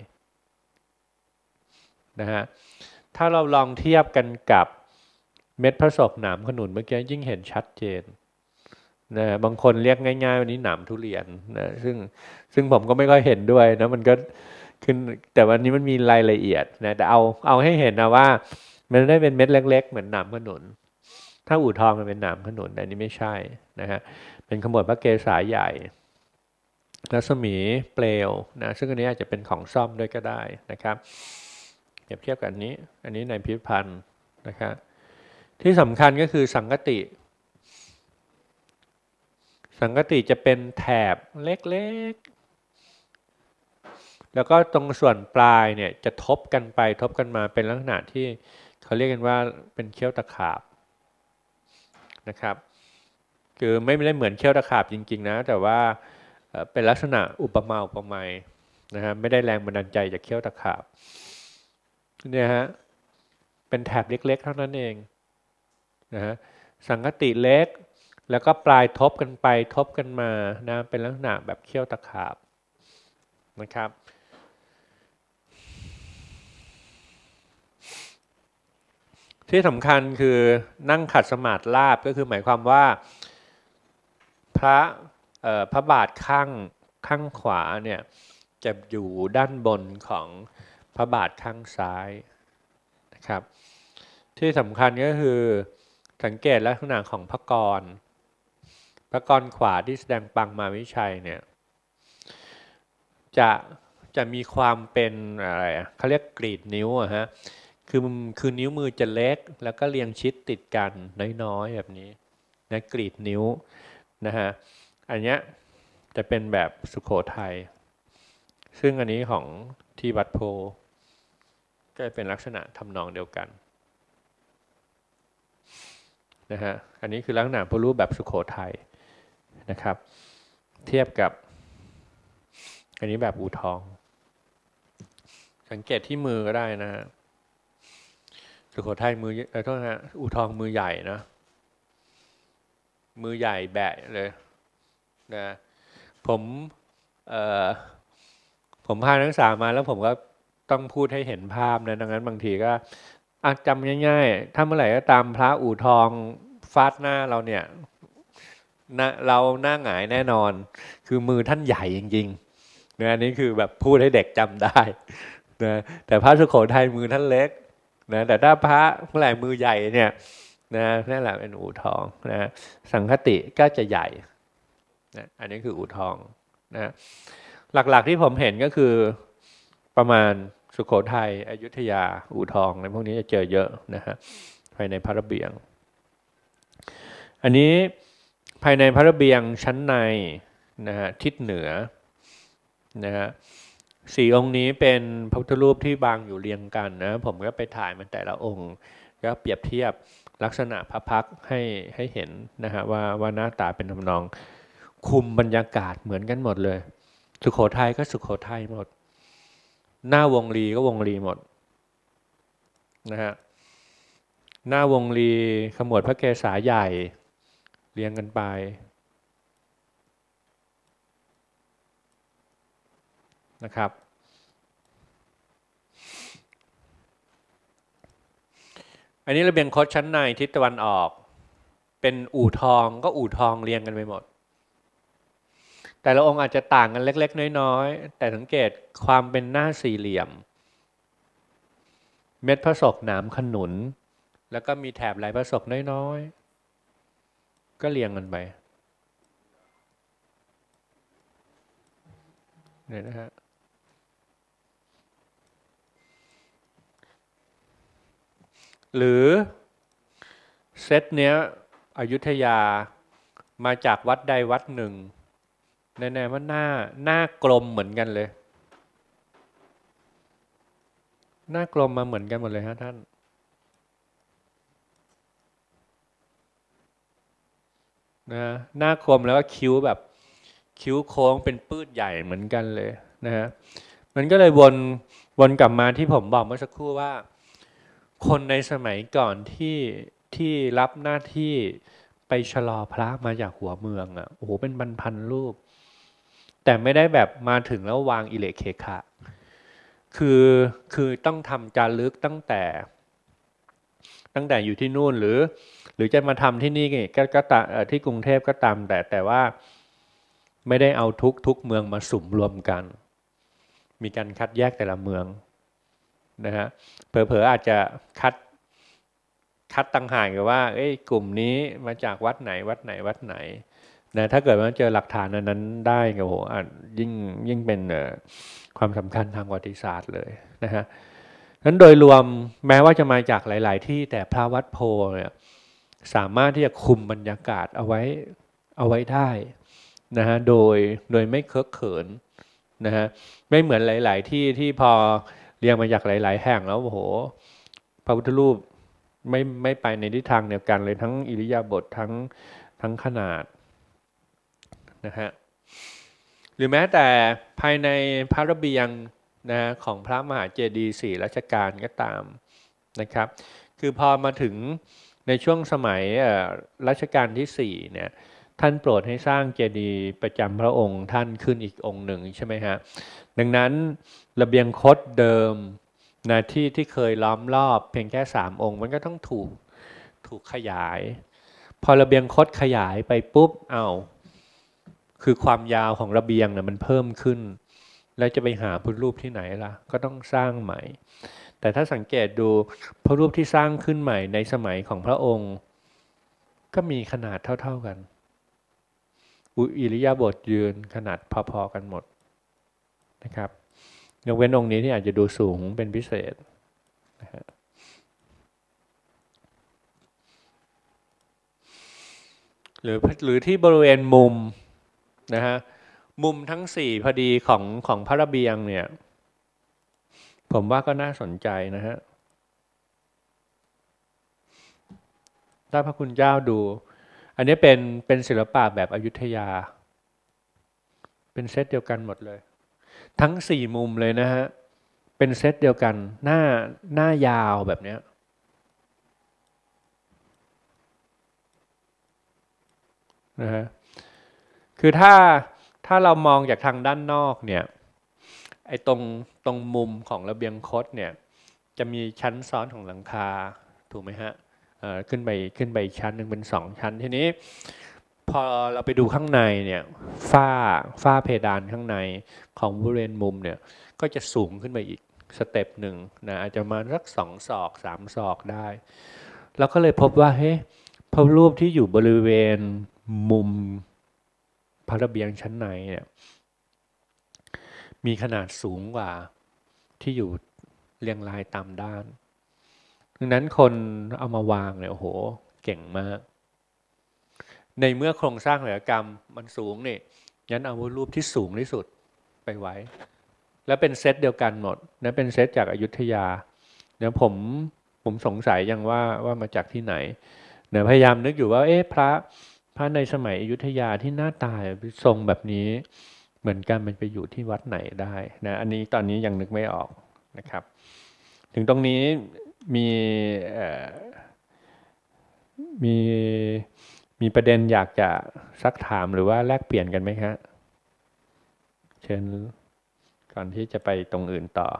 นะฮะถ้าเราลองเทียบกันกับเม็ดพระศกหนามขนุนเมื่อกี้ยิ่งเห็นชัดเจนนะบางคนเรียกง่ายๆวันนี้หนามทุเรียนนะซึ่งซึ่งผมก็ไม่ค่อยเห็นด้วยนะมันก็ขึ้นแต่วันนี้มันมีรายละเอียดนะแต่เอาเอาให้เห็นนะว่ามันได้เป็นเม็ดเล็กๆเหมือนหนามขนุนถ้าอู่ทองมันเป็นหนามขนุนแต่อันนี้ไม่ใช่นะฮะเป็นขมวดพระเกศาใหญ่รัศมีเปลวนะซึ่งอันนี้อาจจะเป็นของซ่อมด้วยก็ได้นะครับเปรียบเทียบกับอันนี้อันนี้ในพิพิธภัณฑ์นะครับที่สำคัญก็คือสังกติสังกติจะเป็นแถบเล็กๆแล้วก็ตรงส่วนปลายเนี่ยจะทบกันไปทบกันมาเป็นลักษณะที่เขาเรียกกันว่าเป็นเขี้ยวตะขาบนะครับคือไม่ได้เหมือนเขี้ยวตะขาบจริงๆนะแต่ว่าเป็นลักษณะอุปมาอุปไมยนะฮะไม่ได้แรงบันดาลใจจากเขี้ยวตะขาบเนี่ยฮะเป็นแถบเล็กๆเท่านั้นเองนะฮะสังกติเล็กแล้วก็ปลายทบกันไปทบกันมานะเป็นลักษณะแบบเขี้ยวตะขาบนะครับที่สำคัญคือนั่งขัดสมาธิราบก็คือหมายความว่าพระพระบาทข้างข้างขวาเนี่ยจะอยู่ด้านบนของพระบาทข้างซ้ายนะครับที่สำคัญก็คือสังเกตลักษณะของพระกรพระกรขวาที่แสดงปังมาวิชัยเนี่ยจะจะมีความเป็นอะไรเขาเรียกกรีดนิ้วอะฮะคือคือนิ้วมือจะเล็กแล้วก็เรียงชิดติดกันน้อยๆแบบนี้นะกรีดนิ้วนะฮะอันเนี้ยจะเป็นแบบสุโขทัยซึ่งอันนี้ของที่วัดโพก็เป็นลักษณะทำนองเดียวกันนะฮะอันนี้คือลักษณะพระรูปแบบสุโขทัยนะครับเทียบกับอันนี้แบบอู่ทองสังเกตที่มือก็ได้นะฮะสุโขทัยมือเออโทษนะฮะอู่ทองมือใหญ่นะมือใหญ่แบะเลยนะผมเอ่อผมพานักศึกษามาแล้วผมก็ต้องพูดให้เห็นภาพนะดังนั้นบางทีก็จำง่ายๆถ้าเมื่อไหร่ก็ตามพระอู่ทองฟาดหน้าเราเนี่ยนะเราหน้าหงายแน่นอนคือมือท่านใหญ่จริงๆนะอันนี้คือแบบพูดให้เด็กจำได้นะแต่พระสุโขทัยมือท่านเล็กนะแต่ถ้าพระเมื่อไหร่มือใหญ่เนี่ยนะนั่นแหละเป็นอู่ทองนะสังคติก็จะใหญ่นะอันนี้คืออู่ทองนะหลักๆที่ผมเห็นก็คือประมาณสุโขทัยอยุธยาอู่ทองในพวกนี้จะเจอเยอะนะฮะภายในพระระเบียงอันนี้ภายในพระระเบียงชั้นในนะฮะทิศเหนือนะฮะสี่องค์นี้เป็นพระพุทธรูปที่บางอยู่เรียงกันนะผมก็ไปถ่ายมันแต่ละองค์ก็เปรียบเทียบลักษณะพระพักตร์ให้ให้เห็นนะฮะว่าว่าหน้าตาเป็นทำนองคุมบรรยากาศเหมือนกันหมดเลยสุโขทัยก็สุโขทัยหมดหน้าวงลีก็วงลีหมดนะฮะหน้าวงลีขมวดพระเกศาใหญ่เรียงกันไปนะครับอันนี้ระเบียงคดชั้นในทิศตะวันออกเป็นอู่ทองก็อู่ทองเรียงกันไปหมดแต่ละองค์อาจจะต่างกันเล็กๆน้อยๆแต่สังเกตความเป็นหน้าสี่เหลี่ยมเม็ดพระศกหนามขนุนแล้วก็มีแถบลายพระศกน้อยๆก็เรียงกันไปเนี่ยนะฮะหรือเซตเนี้ยอยุธยามาจากวัดใดวัดหนึ่งแน่ๆว่าหน้าหน้ากลมเหมือนกันเลยหน้ากลมมาเหมือนกันหมดเลยฮะท่านนะหน้ากลมแล้วก็คิ้วแบบคิ้วโค้งเป็นปื้ดใหญ่เหมือนกันเลยนะฮะมันก็เลยวนวนกลับมาที่ผมบอกเมื่อสักครู่ว่าคนในสมัยก่อนที่ที่รับหน้าที่ไปชะลอพระมาจากหัวเมืองอ่ะโอ้โหเป็นพันๆรูปแต่ไม่ได้แบบมาถึงแล้ววางอิเละเคขะคือคือต้องทำจารึกตั้งแต่ตั้งแต่อยู่ที่นู่นหรือหรือจะมาทำที่นี่ก็ก็ตามที่กรุงเทพก็ตามแต่แต่ว่าไม่ได้เอาทุกทุกเมืองมาสุมรวมกันมีการคัดแยกแต่ละเมืองนะฮะเผลอๆอาจจะคัดคัดต่างหากว่าเอ้ยกลุ่มนี้มาจากวัดไหนวัดไหนวัดไหนนะถ้าเกิดว่าเจอหลักฐานนั้นได้ก็โหอ่ะยิ่งยิ่งเป็นความสำคัญทางประวัติศาสตร์เลยนะฮะนั้นโดยรวมแม้ว่าจะมาจากหลายๆที่แต่พระวัดโพเนี่ยสามารถที่จะคุมบรรยากาศเอาไว้เอาไว้ได้นะฮะโดยโดยไม่เคอะเขินนะฮะไม่เหมือนหลายๆที่ที่พอเรียงมาจากหลายๆแห่งแล้วโอ้โหพระพุทธรูปไม่ไม่ไปในทิศทางเดียวกันเลยทั้งอิริยาบถทั้งทั้งขนาดนะฮะหรือแม้แต่ภายในพระระเบียงนะของพระมหาเจดีย์สี่รัชกาลก็ตามนะครับคือพอมาถึงในช่วงสมัยรัชกาลที่สี่เนี่ยท่านโปรดให้สร้างเจดีย์ประจำพระองค์ท่านขึ้นอีกองค์หนึ่งใช่ไหมฮะดังนั้นระเบียงคดเดิมนะที่ที่เคยล้อมรอบเพียงแค่สามองค์มันก็ต้องถูกถูกขยายพอระเบียงคดขยายไปปุ๊บเอาคือความยาวของระเบียงเนี่ยมันเพิ่มขึ้นแล้วจะไปหาพุทธรูปที่ไหนล่ะก็ต้องสร้างใหม่แต่ถ้าสังเกตดูพระรูปที่สร้างขึ้นใหม่ในสมัยของพระองค์ก็มีขนาดเท่าๆกันอิริยาบถยืนขนาดพอๆกันหมดนะครับยกเว้นองค์นี้ที่อาจจะดูสูงเป็นพิเศษนะฮะหรือหรือที่บริเวณมุมนะฮะมุมทั้งสี่พอดีของของพระระเบียงเนี่ยผมว่าก็น่าสนใจนะฮะถ้าพระคุณเจ้าดูอันนี้เป็นเป็นศิลปะแบบอยุธยาเป็นเซตเดียวกันหมดเลยทั้งสี่มุมเลยนะฮะเป็นเซตเดียวกันหน้าหน้ายาวแบบเนี้ยนะฮะคือถ้าถ้าเรามองจากทางด้านนอกเนี่ยไอ้ตรงตรงมุมของระเบียงคดเนี่ยจะมีชั้นซ้อนของหลังคาถูกไหมฮะขึ้นไปขึ้นไปชั้นหนึ่งเป็นสองชั้นทีนี้พอเราไปดูข้างในเนี่ยฝ้าฝ้าเพดานข้างในของบริเวณมุมเนี่ยก็จะสูงขึ้นไปอีกสเต็ปหนึ่งนะอาจจะมาสักสองศอกสามศอกได้แล้วก็เลยพบว่าเฮ้ยพระรูปที่อยู่บริเวณมุมพระระเบียงชั้นในเนี่ยมีขนาดสูงกว่าที่อยู่เรียงรายตามด้านดังนั้นคนเอามาวางเนี่ยโอ้โหเก่งมากในเมื่อโครงสร้างศิลปกรรมมันสูงนี่งั้นเอารูปที่สูงที่สุดไปไว้แล้วเป็นเซตเดียวกันหมดนะเป็นเซตจากอยุธยาเดี๋ยวผมผมสงสัยยังว่าว่ามาจากที่ไหนเดี๋ยวพยายามนึกอยู่ว่าเอ๊ะพระพระในสมัยอยุธยาที่หน้าตาทรงแบบนี้เหมือนกันมันไปอยู่ที่วัดไหนได้นะอันนี้ตอนนี้ยังนึกไม่ออกนะครับถึงตรงนี้มีมีมีประเด็นอยากจะซักถามหรือว่าแลกเปลี่ยนกันไหมครับเชิญก่อนที่จะไปตรงอื่นต่อ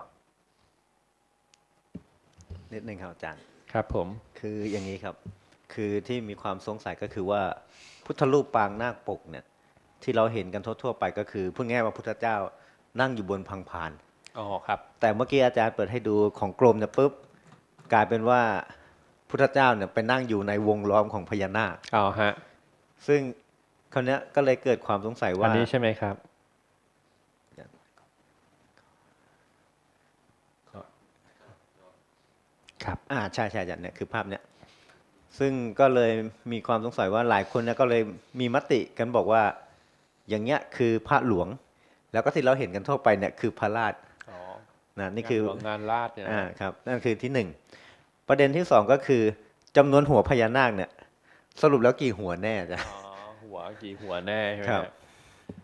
นิดนึงครับอาจารย์ครับผมคืออย่างนี้ครับคือที่มีความสงสัยก็คือว่าพุทธรูปปางนาคปกเนี่ยที่เราเห็นกันทั่วๆไปก็คือพูดง่ายว่าพุทธเจ้านั่งอยู่บนพังพานอ๋อครับแต่เมื่อกี้อาจารย์เปิดให้ดูของกรมเนี่ยปุ๊บกลายเป็นว่าพุทธเจ้าเนี่ยไปนั่งอยู่ในวงล้อมของพญานาคอ๋อฮะซึ่งคราวนี้ก็เลยเกิดความสงสัยว่าอันนี้ใช่ไหมครับครับอ่าใช่ใช่อาจารย์เนี่ยคือภาพเนี้ยซึ่งก็เลยมีความสงสัยว่าหลายคนเนี่ยก็เลยมีมติกันบอกว่าอย่างเงี้ยคือพระหลวงแล้วก็ที่เราเห็นกันทั่วไปเนี่ยคือพระราชนะนี่คืองานราชเนี่ยอ่าครับนั่นคือที่หนึ่งประเด็นที่สองก็คือจำนวนหัวพญานาคเนี่ยสรุปแล้วกี่หัวแน่จ้ะอ๋อหัวกี่หัวแน่ใช่ไหมครับ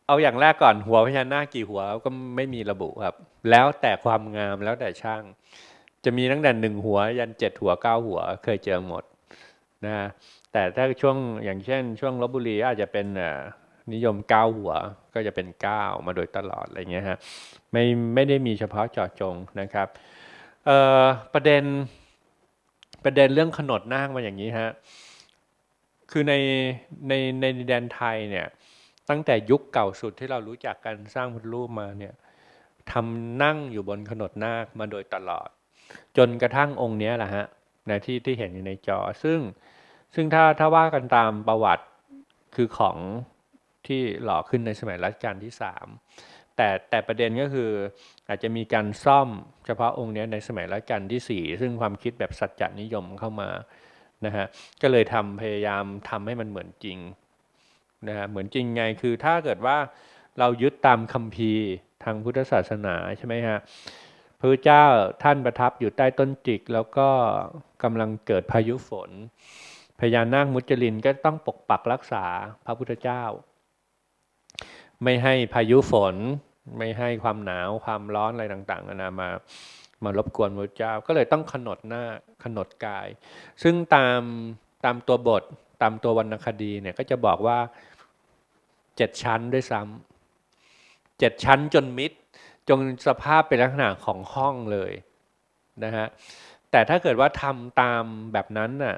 เอาอย่างแรกก่อนหัวพญานาคกี่หัวก็ไม่มีระบุครับแล้วแต่ความงามแล้วแต่ช่างจะมีตั้งแต่หนึ่งหัวยันเจ็ดหัวเก้าหัวเคยเจอหมดนะฮะแต่ถ้าช่วงอย่างเช่นช่วงลพบุรีอาจจะเป็นนิยมเก้าหัวก็จะเป็นเก้ามาโดยตลอดอะไรเงี้ยฮะไม่ไม่ได้มีเฉพาะเจาะจงนะครับเอ่อประเด็นประเด็นเรื่องขนดนาคมาอย่างนี้ฮะคือในในในแดนไทยเนี่ยตั้งแต่ยุคเก่าสุดที่เรารู้จักการสร้างพุทธรูปมาเนี่ยทำนั่งอยู่บนขนดนาคมาโดยตลอดจนกระทั่งองค์นี้แหละฮะนะที่ที่เห็นอยู่ในจอซึ่งซึ่งถ้าถ้าว่ากันตามประวัติคือของที่หล่อขึ้นในสมัยรัชกาลที่สามแต่แต่ประเด็นก็คืออาจจะมีการซ่อมเฉพาะองค์นี้ในสมัยรัชกาลที่สี่ซึ่งความคิดแบบสัจจนิยมเข้ามานะฮะก็เลยทำพยายามทำให้มันเหมือนจริงนะฮะเหมือนจริงไงคือถ้าเกิดว่าเรายึดตามคัมภีร์ทางพุทธศาสนาใช่ไหมฮะพระเจ้าท่านประทับอยู่ใต้ต้นจิกแล้วก็กำลังเกิดพายุฝนพญานาคมุจลินก็ต้องปกปักรักษาพระพุทธเจ้าไม่ให้พายุฝนไม่ให้ความหนาวความร้อนอะไรต่างๆนานามามารบกวนพระเจ้าก็เลยต้องขนดหน้าขนดกายซึ่งตามตามตัวบทตามตัววรรณคดีเนี่ยก็จะบอกว่าเจ็ดชั้นด้วยซ้ำเจ็ดชั้นจนมิดจงสภาพเป็นลักษณะของห้องเลยนะฮะแต่ถ้าเกิดว่าทำตามแบบนั้นน่ะ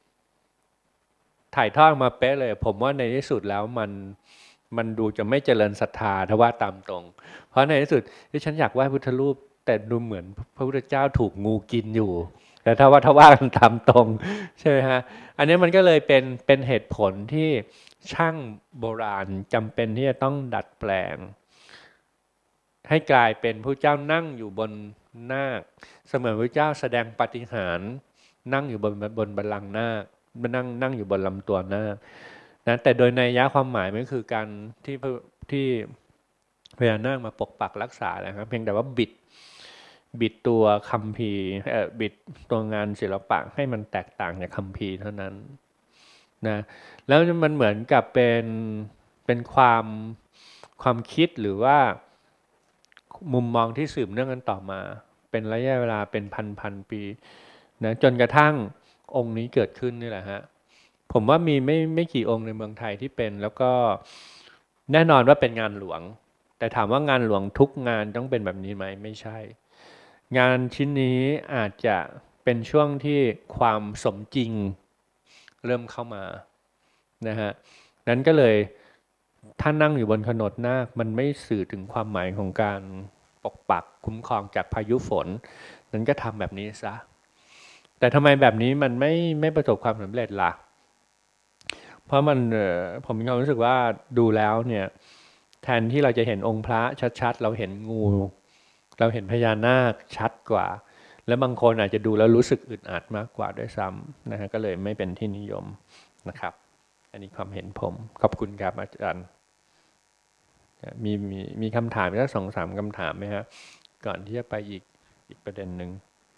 ถ่ายทอดมาเป๊ะเลยผมว่าในที่สุดแล้วมันมันดูจะไม่เจริญศรัทธาถ้าว่าตามตรงเพราะในที่สุดที่ฉันอยากไหว้พุทธรูปแต่ดูเหมือนพระพุทธเจ้าถูกงูกินอยู่แต่ถ้าว่าถ้าว่ากันตามตรงใช่ไหมฮะอันนี้มันก็เลยเป็นเป็นเหตุผลที่ช่างโบราณจำเป็นที่จะต้องดัดแปลงให้กลายเป็นพระเจ้านั่งอยู่บนนาคเสมือนพระเจ้าแสดงปาฏิหาริย์นั่งอยู่บนบนบัลลังก์นาคนั่งนั่งอยู่บนลำตัวนาคนะแต่โดยนัยยะความหมายมันคือการที่ที่พญานาคมาปกปักรักษานะครับเพียงแต่ว่าบิดบิดตัวคัมภีร์เอ่อบิดตัวงานศิลปะให้มันแตกต่างจากคัมภีร์เท่านั้นนะแล้วมันเหมือนกับเป็นเป็นความความคิดหรือว่ามุมมองที่สืบเนื่องกันต่อมาเป็นระยะเวลาเป็นพันพันปีนะจนกระทั่งองค์นี้เกิดขึ้นนี่แหละฮะผมว่ามีไม่ไม่กี่องค์ในเมืองไทยที่เป็นแล้วก็แน่นอนว่าเป็นงานหลวงแต่ถามว่างานหลวงทุกงานต้องเป็นแบบนี้ไหมไม่ใช่งานชิ้นนี้อาจจะเป็นช่วงที่ความสมจริงเริ่มเข้ามานะฮะนั้นก็เลยถ้านั่งอยู่บนขนดนาคมันไม่สื่อถึงความหมายของการปกปักคุ้มครองจากพายุฝนนั้นก็ทำแบบนี้ซะแต่ทำไมแบบนี้มันไม่ไม่ประสบความสำเร็จล่ะเพราะมันผมมีความรู้สึกว่าดูแล้วเนี่ยแทนที่เราจะเห็นองค์พระชัดๆเราเห็นงูเราเห็นพญานาคชัดกว่าแล้วบางคนอาจจะดูแล้วรู้สึกอึดอัดมากกว่าด้วยซ้ำนะฮะก็เลยไม่เป็นที่นิยมนะครับอันนี้ความเห็นผมขอบคุณครับอาจารย์มีมีมีคำถามแค่สองสามคำถามไหมฮะก่อนที่จะไปอีกอีกประเด็นหนึ่ง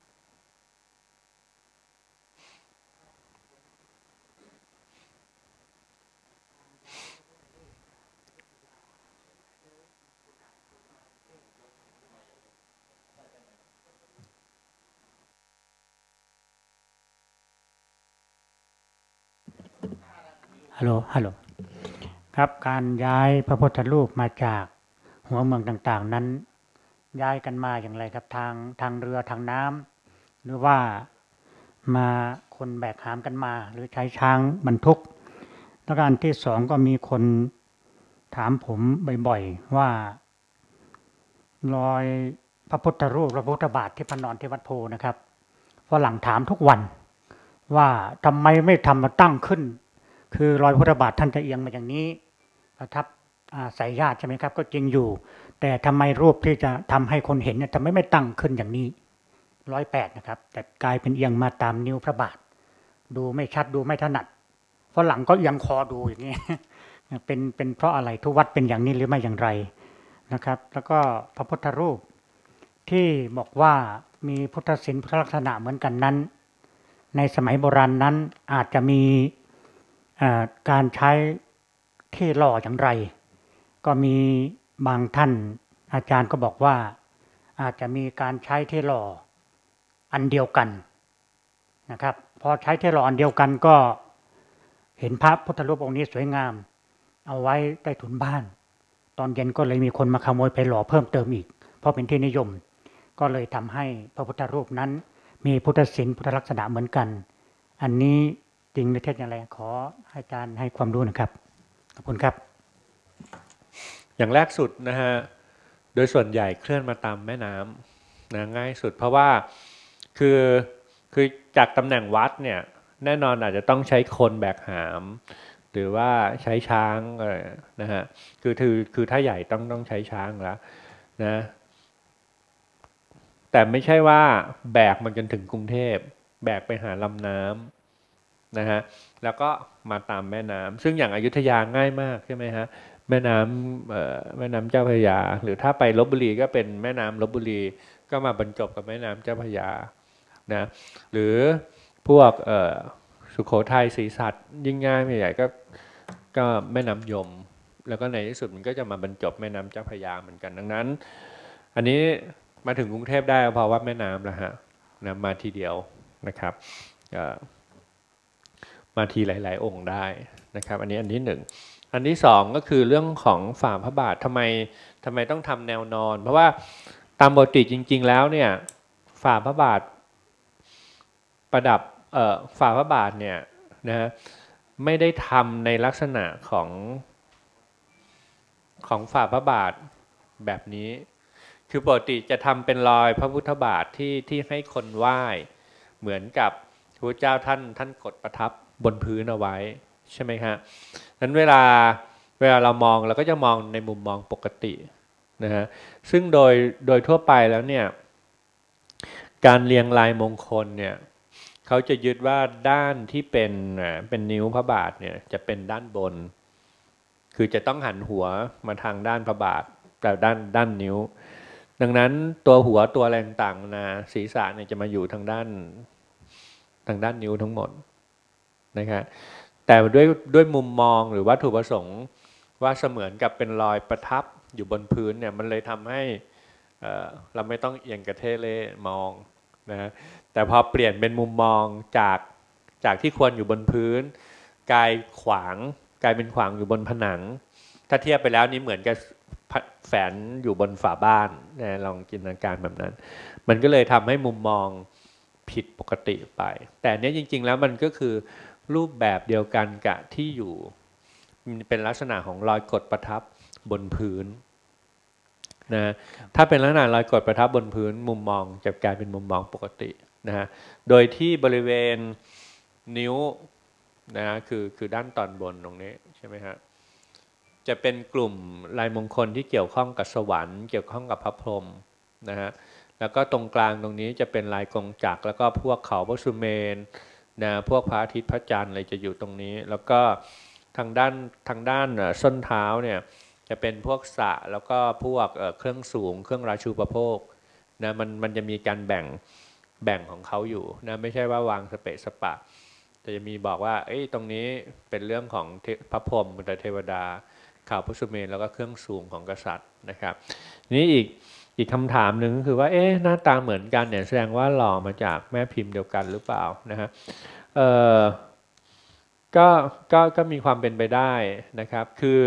ฮัลโหล ฮัลโหล ครับ การย้ายพระพุทธรูปมาจากหัวเมืองต่างๆนั้นย้ายกันมาอย่างไรครับทางทางเรือทางน้ำหรือว่ามาคนแบกหามกันมาหรือใช้ช้างบรรทุกแล้วการที่สองก็มีคนถามผมบ่อยๆว่ารอยพระพุทธรูปพระพุทธบาทที่พระนอนที่วัดโพนะครับฝรั่งถามทุกวันว่าทำไมไม่ทำมาตั้งขึ้นคือรอยพุทธบาทท่านจะเอียงมาอย่างนี้ประทับใส่ญาติใช่ไหมครับก็จริงอยู่แต่ทำไมรูปที่จะทำให้คนเห็นเนี่ยทำไมไม่ตั้งขึ้นอย่างนี้ร้อยแปดนะครับแต่กลายเป็นเอียงมาตามนิ้วพระบาทดูไม่ชัดดูไม่ถนัดฝรั่งก็เอียงคอดูอย่างนี้เป็นเป็นเพราะอะไรทุกวัดเป็นอย่างนี้หรือไม่อย่างไรนะครับแล้วก็พระพุทธรูปที่บอกว่ามีพุทธศิลป์พุทธลักษณะเหมือนกันนั้นในสมัยโบราณนั้นอาจจะมีการใช้ที่หล่ออย่างไรก็มีบางท่านอาจารย์ก็บอกว่าอาจจะมีการใช้เทหล่ออันเดียวกันนะครับพอใช้เทหล่ออันเดียวกันก็เห็นพระพุทธรูปองค์นี้สวยงามเอาไว้ใต้ถุนบ้านตอนเย็นก็เลยมีคนมาขโมยไปหล่อเพิ่มเติมอีกเพราะเป็นที่นิยมก็เลยทำให้พระพุทธรูปนั้นมีพุทธศิลป์พุทธลักษณะเหมือนกันอันนี้จริงหรือเท็จอย่างไรขอให้อาจารย์ให้ความรู้นะครับขอบคุณครับอย่างแรกสุดนะฮะโดยส่วนใหญ่เคลื่อนมาตามแม่น้ำนะง่ายสุดเพราะว่าคือคือจากตำแหน่งวัดเนี่ยแน่นอนอาจจะต้องใช้คนแบกหามหรือว่าใช้ช้างนะฮะคือคือคือถ้าใหญ่ต้องต้องใช้ช้างแล้วนะแต่ไม่ใช่ว่าแบกมันจนถึงกรุงเทพแบกไปหาลำน้ำนะฮะแล้วก็มาตามแม่น้ำซึ่งอย่างอยุธยาง่ายมากใช่ไหมฮะแม่น้ำเอ่อแม่น้ำเจ้าพระยาหรือถ้าไปลพบุรีก็เป็นแม่น้ำลพบุรีก็มาบรรจบกับแม่น้ำเจ้าพระยานะหรือพวกเอ่อสุโขทัยศรีสัตย์ยิ่งง่ายไม่ใหญ่ก็ก็แม่น้ำยมแล้วก็ในที่สุดมันก็จะมาบรรจบแม่น้ำเจ้าพระยาเหมือนกันดังนั้นอันนี้มาถึงกรุงเทพได้เพราะว่าแม่น้ำแล้วฮะนะมาทีเดียวนะครับมาทีหลายๆองค์ได้นะครับอันนี้อันที่หนึ่งอันที่สองก็คือเรื่องของฝ่าพระบาททำไมทำไมต้องทำแนวนอนเพราะว่าตามปกติจริงๆแล้วเนี่ยฝ่าพระบาทประดับเอ่อฝ่าพระบาทเนี่ยนะฮะไม่ได้ทำในลักษณะของของฝ่าพระบาทแบบนี้คือปกติจะทำเป็นรอยพระพุทธบาทที่ที่ให้คนไหว้เหมือนกับพระเจ้าท่านท่านกดประทับบนพื้นเอาไว้ใช่ไหมฮะนั้นเวลาเวลาเรามองเราก็จะมองในมุมมองปกตินะฮะซึ่งโดยโดยทั่วไปแล้วเนี่ยการเรียงลายมงคลเนี่ยเขาจะยึดว่าด้านที่เป็นเป็นนิ้วพระบาทเนี่ยจะเป็นด้านบนคือจะต้องหันหัวมาทางด้านพระบาทแต่ด้านด้านนิ้วดังนั้นตัวหัวตัวแรงต่างนะศีรษะเนี่ยจะมาอยู่ทางด้านทางด้านนิ้วทั้งหมดนะครับแต่ด้วยด้วยมุมมองหรือวัตถุประสงค์ว่าเสมือนกับเป็นรอยประทับอยู่บนพื้นเนี่ยมันเลยทำให้เอ่อเราไม่ต้องเอียงกระเทเล่มองนะแต่พอเปลี่ยนเป็นมุมมองจากจากที่ควรอยู่บนพื้นกลายขวางกลายเป็นขวางอยู่บนผนังถ้าเทียบไปแล้วนี่เหมือนกับแฝงอยู่บนฝาบ้านนะลองจินตนาการแบบนั้นมันก็เลยทำให้มุมมองผิดปกติไปแต่เนี้ยจริงๆแล้วมันก็คือรูปแบบเดียวกันกับที่อยู่เป็นลักษณะของรอยกดประทับบนพื้นนะถ้าเป็นลักษณะรอยกดประทับบนพื้นมุมมองจะกลายเป็นมุมมองปกตินะฮะโดยที่บริเวณนิ้วนะฮะคือคือด้านตอนบนตรงนี้ใช่ไหมฮะจะเป็นกลุ่มลายมงคลที่เกี่ยวข้องกับสวรรค์เกี่ยวข้องกับพระพรหมนะฮะแล้วก็ตรงกลางตรงนี้จะเป็นลายกงจักรแล้วก็พวกเขาพระสุเมนนะพวกพระอาทิตย์พระจันทร์อะไรจะอยู่ตรงนี้แล้วก็ทางด้านทางด้านส้นเท้าเนี่ยจะเป็นพวกสระแล้วก็พวกเครื่องสูงเครื่องราชูปโภคนะมันมันจะมีการแบ่งแบ่งของเขาอยู่นะไม่ใช่ว่าวางสเปะสปะแต่จะมีบอกว่าเอ้ยตรงนี้เป็นเรื่องของพระพรหมหรือเทวดาข่าวพระสุเมนแล้วก็เครื่องสูงของกษัตริย์นะครับนี้อีกอีกคำถามหนึ่งก็คือว่าเอ๊ะหน้าตาเหมือนกันเนี่ยแสดงว่าหล่อมาจากแม่พิมพ์เดียวกันหรือเปล่านะฮะเอ่อก็ก็ก็มีความเป็นไปได้นะครับคือ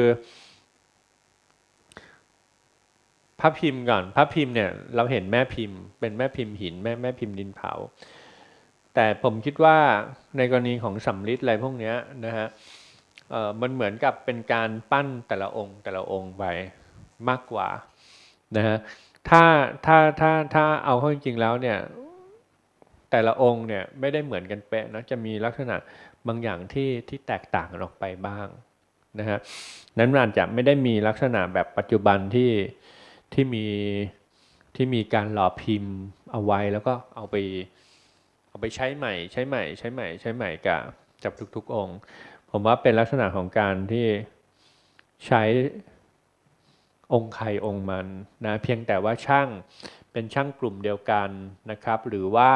พระพิมพ์ก่อนพระพิมพ์เนี่ยเราเห็นแม่พิมพ์เป็นแม่พิมพ์หินแม่แม่พิมพ์ดินเผาแต่ผมคิดว่าในกรณีของสำริดอะไรพวกนี้นะฮะเอ่อมันเหมือนกับเป็นการปั้นแต่ละองค์แต่ละองค์ไปมากกว่านะฮะถ้าถ้าถ้าถ้าเอาเข้าจริงๆแล้วเนี่ยแต่ละองค์เนี่ยไม่ได้เหมือนกันเป๊ะนะจะมีลักษณะบางอย่างที่ที่แตกต่างกันออกไปบ้างนะฮะนั้นมันอาจจะไม่ได้มีลักษณะแบบปัจจุบันที่ที่มีที่มีการหล่อพิมพ์เอาไว้แล้วก็เอาไปเอาไปใช้ใหม่ใช้ใหม่ใช้ใหม่ใช้ใหม่กับจับทุกๆองค์ผมว่าเป็นลักษณะของการที่ใช้องค์ใครองค์มันนะเพียงแต่ว่าช่างเป็นช่างกลุ่มเดียวกันนะครับหรือว่า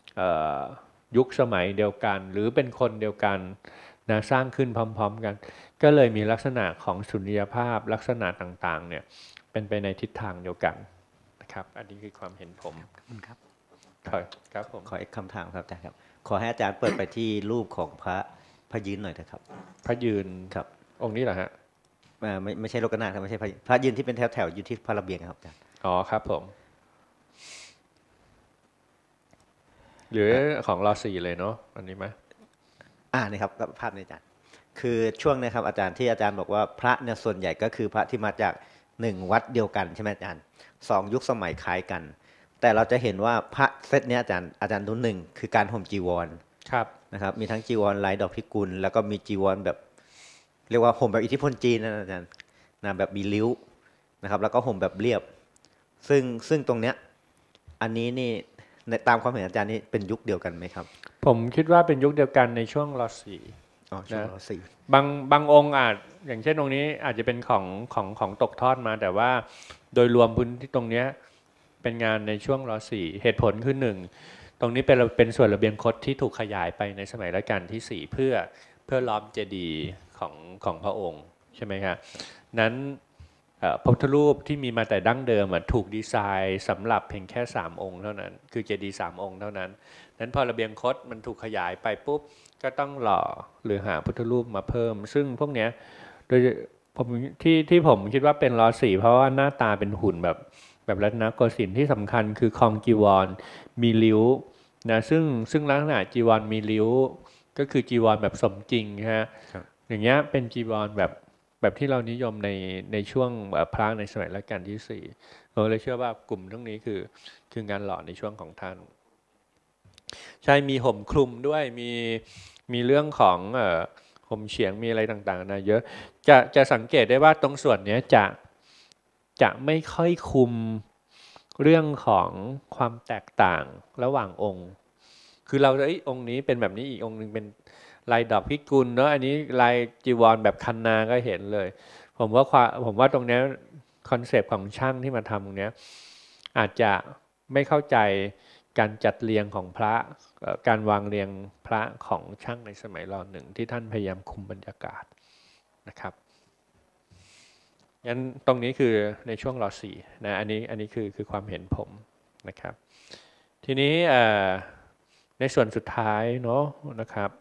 ยุคสมัยเดียวกันหรือเป็นคนเดียวกันนะสร้างขึ้นพร้อมๆกันก็เลยมีลักษณะของสุญญภาพลักษณะต่างๆเนี่ยเป็นไปในทิศทางเดียวกันนะครับอันนี้คือความเห็นผมครับครับผมขออีกคำถามครับอาจารย์ครับขอให้อาจารย์เปิดไปที่รูปของพระพระยืนหน่อยนะครับพระยืนครับองค์นี้เหรอฮะไม่ไม่ใช่โลกนาถครับไม่ใช่พระพระยืนที่เป็นแถวๆอยู่ที่พระระเบียงครับอาจารย์อ๋อครับผมหรือของรอสี่เลยเนาะอันนี้ไหมอ่านี่ครับภาพนี้อาจารย์คือช่วงนี้ครับอาจารย์ที่อาจารย์บอกว่าพระเนี่ยส่วนใหญ่ก็คือพระที่มาจากหนึ่งวัดเดียวกันใช่ไหมอาจารย์สองยุคสมัยคล้ายกันแต่เราจะเห็นว่าพระเซตนี้อาจารย์อาจารย์นุ่นหนึ่งคือการห่มจีวรครับนะครับมีทั้งจีวรลายดอกพิกุลแล้วก็มีจีวรแบบเรียกว่าห่มแบบอิทธิพลจีนนะอาจารย์นะแบบมีริ้วนะครับแล้วก็ห่มแบบเรียบซึ่งซึ่งตรงเนี้ยอันนี้นี่ในตามความเห็นอาจารย์นี่เป็นยุคเดียวกันไหมครับผมคิดว่าเป็นยุคเดียวกันในช่วงรอสี่อ๋อช่วงรอสี่บางบางองค์อาจอย่างเช่นตรงนี้อาจจะเป็นของของของตกทอดมาแต่ว่าโดยรวมพื้นที่ตรงเนี้ยเป็นงานในช่วงรอสี่เหตุผลคือหนึ่งตรงนี้เป็นเป็นส่วนระเบียงคดที่ถูกขยายไปในสมัยรัชกาลที่สี่เพื่อเพื่อล้อมเจดีย์ของของพระองค์ใช่ไหมครับนั้นพระพุทธรูปที่มีมาแต่ดั้งเดิมถูกดีไซน์สำหรับเพียงแค่สามองค์เท่านั้นคือเจดีย์สามองค์เท่านั้นนั้นพอระเบียงคดมันถูกขยายไปปุ๊บก็ต้องหล่อหรือหาพุทธรูปมาเพิ่มซึ่งพวกเนี้ยโดยผมที่ที่ผมคิดว่าเป็นรอสี่เพราะว่าหน้าตาเป็นหุ่นแบบแบบรัตนโกสินทร์ที่สำคัญคือคองจีวรมีริ้วนะซึ่งซึ่งลักษณะจีวรมีริ้วก็คือจีวรแบบสมจริงฮะอย่างเงี้ยเป็นจีวรแบบแบบที่เรานิยมในในช่วงพระในสมัยรัชกาลที่สี่เราเลยเชื่อว่ากลุ่มทั้งนี้คือคืองานหล่อในช่วงของท่านใช่มีห่มคลุมด้วยมีมีเรื่องของเอ่อห่มเฉียงมีอะไรต่างๆนะเยอะจะจะสังเกตได้ว่าตรงส่วนนี้จะจะไม่ค่อยคุมเรื่องของความแตกต่างระหว่างองค์คือเราจะไอ้องค์นี้เป็นแบบนี้อีกองค์นึงเป็นลายดอกพิกุลเนาะอันนี้ลายจีวรแบบคันนาก็เห็นเลยผมว่าผมว่าตรงนี้คอนเซปต์ของช่างที่มาทำตรงนี้อาจจะไม่เข้าใจการจัดเรียงของพระการวางเรียงพระของช่างในสมัยรอหนึ่งที่ท่านพยายามคุมบรรยากาศนะครับงั้นตรงนี้คือในช่วงรอสี่นะอันนี้อันนี้คือคือความเห็นผมนะครับทีนี้ในส่วนสุดท้ายเนาะนะครับ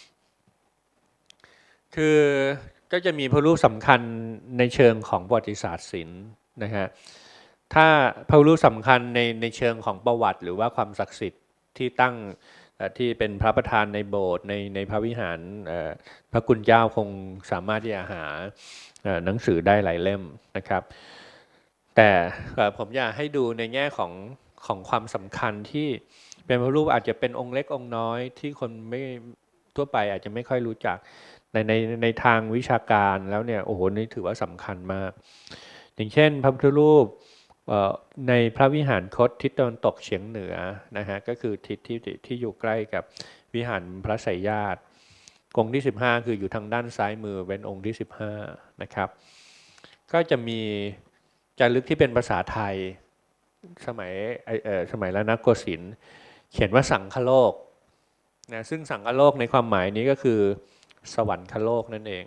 คือก็จะมีพระรูปสำคัญในเชิงของประวัติศาสตร์ศิลป์นะฮะถ้าพระรูปสำคัญในในเชิงของประวัติหรือว่าความศักดิ์สิทธิ์ที่ตั้งที่เป็นพระประธานในโบสถ์ในในพระวิหารพระกุณเจ้าคงสามารถที่จะหาหนังสือได้หลายเล่มนะครับแต่ผมอยากให้ดูในแง่ของของความสำคัญที่เป็นพระรูปอาจจะเป็นองค์เล็กองค์น้อยที่คนไม่ทั่วไปอาจจะไม่ค่อยรู้จักในในในทางวิชาการแล้วเนี่ยโอ้โหนี่ถือว่าสำคัญมากอย่างเช่นพระพุทธรูปในพระวิหารคตทิศตะวันตกเฉียงเหนือนะฮะก็คือทิศที่ที่อยู่ใกล้กับวิหารพระไสยญาติองค์ที่สิบห้าคืออยู่ทางด้านซ้ายมือเป็นองค์ที่สิบห้านะครับก็จะมีจารึกที่เป็นภาษาไทยสมัยเอ่อสมัยรัตนโกสินทร์เขียนว่าสังคโลกนะซึ่งสังคโลกในความหมายนี้ก็คือสวรรคโลกนั่นเอง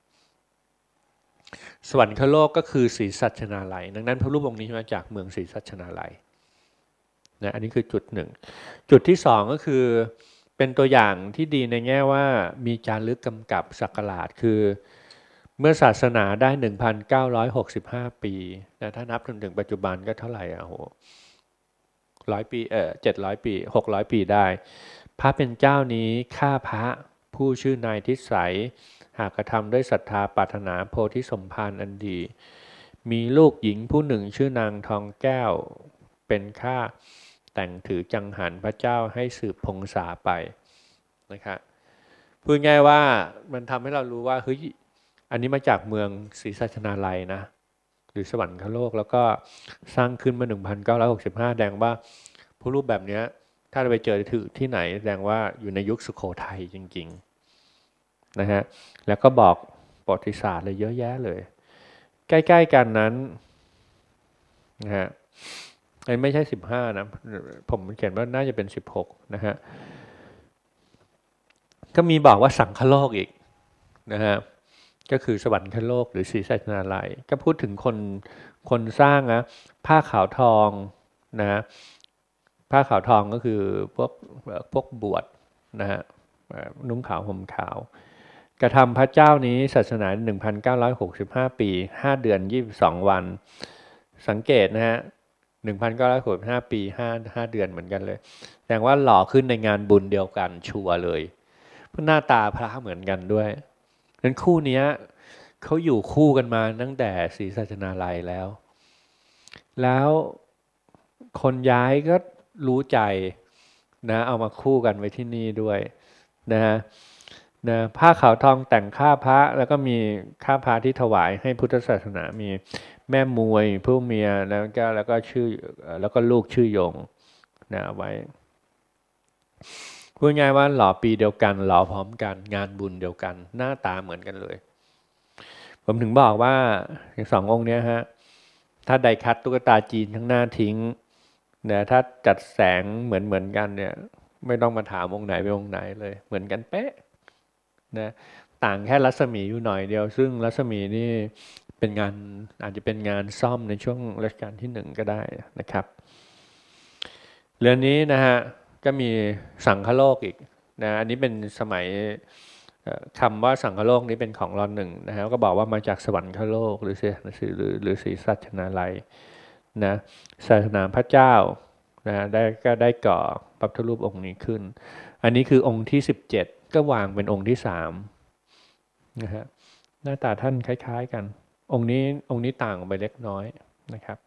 สวรรคโลกก็คือศรีสัชนาลัยดังนั้นพระรูปองค์นี้มาจากเมืองศรีสัชนาลัยนะอันนี้คือจุดหนึ่งจุดที่สองก็คือเป็นตัวอย่างที่ดีในแง่ว่ามีจารึกกำกับศักราชคือเมื่อศาสนาได้ หนึ่งพันเก้าร้อยหกสิบห้า ปีนะถ้านับจนถึงปัจจุบันก็เท่าไหร่อ่ะโหร้อยปีเออเจ็ดร้อยปีหกร้อยปีได้พระเป็นเจ้านี้ฆ่าพระผู้ชื่อนายทิสัยหากกระทำด้วยศรัทธาปรารถนาโพธิสมภารอันดีมีลูกหญิงผู้หนึ่งชื่อนางทองแก้วเป็นข้าแต่งถือจังหันพระเจ้าให้สืบพงษาไปนะครับพูดง่ายว่ามันทำให้เรารู้ว่าเฮ้ยอันนี้มาจากเมืองศรีสัชนาลัยนะหรือสวรรคโลกแล้วก็สร้างขึ้นเมื่อ หนึ่งพันเก้าร้อยหกสิบห้า แสดงว่าผู้รูปแบบนี้ถ้าเราไปเจอถือที่ไหนแสดงว่าอยู่ในยุคสุโขทัยจริงๆนะฮะแล้วก็บอกประวัติศาสตร์เลยเยอะแยะเลยใกล้ๆกันนั้นนะฮะไม่ใช่สิบห้านะผมเขียนว่าน่าจะเป็นสิบหกนะฮะก็มีบอกว่าสังคโลกอีกนะฮะก็คือสวรรคโลกหรือศรีสัชนาลัยก็พูดถึงคนคนสร้างนะผ้าขาวทองนะผ้าขาวทองก็คือพวกพวกบวชนะฮะนุ่งขาวห่มขาวกระทำพระเจ้านี้ศาสนา หนึ่งพันเก้าร้อยหกสิบห้า ปีห้าเดือนยี่สิบสองวันสังเกตนะฮะหนึ่งพันเก้าร้อยหกสิบห้า ปีห้า ห้าเดือนเหมือนกันเลยแสดงว่าหล่อขึ้นในงานบุญเดียวกันชัวร์เลยเพราะหน้าตาพระเหมือนกันด้วยนั้นคู่นี้เขาอยู่คู่กันมาตั้งแต่ศรีสัชนาลัยแล้ว แล้วคนย้ายก็รู้ใจนะเอามาคู่กันไว้ที่นี่ด้วยนะฮะนะผ้าขาวทองแต่งข้าพระแล้วก็มีข้าพระที่ถวายให้พุทธศาสนามีแม่มวยผู้เมียแล้วก็แล้วก็ชื่อแล้วก็ลูกชื่อยงนะไว้พูดง่ายว่าหล่อปีเดียวกันหล่อพร้อมกันงานบุญเดียวกันหน้าตาเหมือนกันเลยผมถึงบอกว่าสององค์นี้ฮะถ้าไดคัตตุ๊กตาจีนข้างหน้าทิ้งเนี่ยถ้าจัดแสงเหมือนเหมือนกันเนี่ยไม่ต้องมาถามองค์ไหนเป็นองค์ไหนเลยเหมือนกันเป๊ะนะต่างแค่รัศมีอยู่หน่อยเดียวซึ่งรัศมีนี่เป็นงานอาจจะเป็นงานซ่อมในช่วงรัชกาลที่หนึ่งก็ได้นะครับเรื่องนี้นะฮะก็มีสังคโลกอีกนะอันนี้เป็นสมัยคำว่าสังคโลกนี้เป็นของรอนหนึ่งนะฮะก็บอกว่ามาจากสวรรคโลกหรือหรือหรือศรีสัชนาลัยนะศาสนาพระเจ้านะได้ก็ได้ก่อพระพุทธรูปองค์นี้ขึ้นอันนี้คือองค์ที่สิบเจ็ดก็วางเป็นองค์ที่สามนะฮะหน้าตาท่านคล้ายๆกันองค์นี้องค์นี้ต่างไปเล็กน้อยนะครับ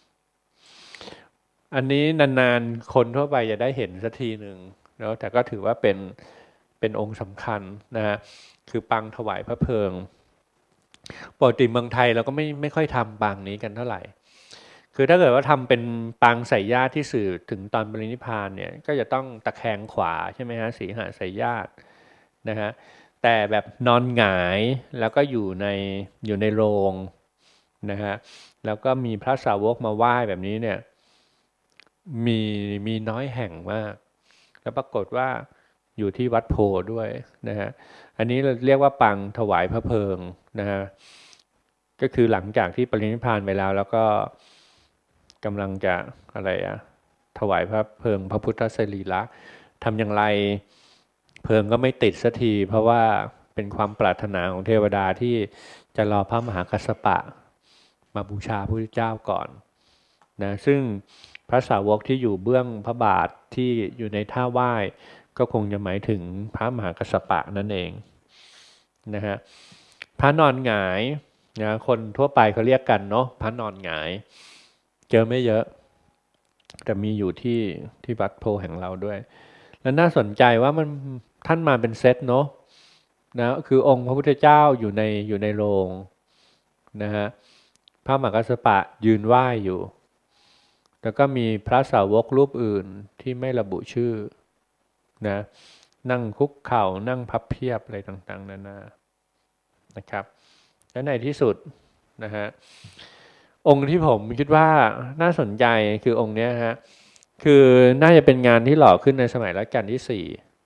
อันนี้นานๆคนทั่วไปจะได้เห็นสักทีหนึ่งแล้วแต่ก็ถือว่าเป็นเป็นองค์สำคัญนะฮะคือปังถวายพระเพลิงปกติเมืองไทยเราก็ไม่ไม่ค่อยทำปังนี้กันเท่าไหร่คือถ้าเกิดว่าทำเป็นปางใส่ญาติที่สื่อถึงตอนปรินิพพานเนี่ยก็จะต้องตะแคงขวาใช่ไหมฮะสีหาใส่ญาตินะฮะแต่แบบนอนหงายแล้วก็อยู่ในอยู่ในโรงนะฮะแล้วก็มีพระสาวกมาไหว้แบบนี้เนี่ยมีมีน้อยแห่งมากแล้วปรากฏว่าอยู่ที่วัดโพด้วยนะฮะอันนี้เราเรียกว่าปังถวายพระเพลิงนะฮะก็คือหลังจากที่ปรินิพพานไปแล้วแล้วก็กำลังจะอะไรอะถวายพระเพลิงพระพุทธสรีระทำอย่างไรเพลิงก็ไม่ติดสักทีเพราะว่าเป็นความปรารถนาของเทวดาที่จะรอพระมหากัสสปะมาบูชาพระพุทธเจ้าก่อนนะซึ่งพระสาวกที่อยู่เบื้องพระบาทที่อยู่ในท่าไหว้ก็คงจะหมายถึงพระมหากัสสปะนั่นเองนะฮะพระนอนหงายนะคนทั่วไปเขาเรียกกันเนาะพระนอนหงายเจอไม่เยอะแต่มีอยู่ที่ที่วัดโพแห่งเราด้วยแล้วน่าสนใจว่ามันท่านมาเป็นเซตเนาะนะคือองค์พระพุทธเจ้าอยู่ในอยู่ในโรงนะฮะพระมหากัสสปะยืนไหว้อยู่แล้วก็มีพระสาวกรูปอื่นที่ไม่ระบุชื่อนะนั่งคุกเข่านั่งพับเพียบอะไรต่างๆนานานะครับและในที่สุดนะฮะองค์ที่ผมคิดว่าน่าสนใจคือองค์นี้ฮะคือน่าจะเป็นงานที่หล่อขึ้นในสมัยรัชกาลที่สี่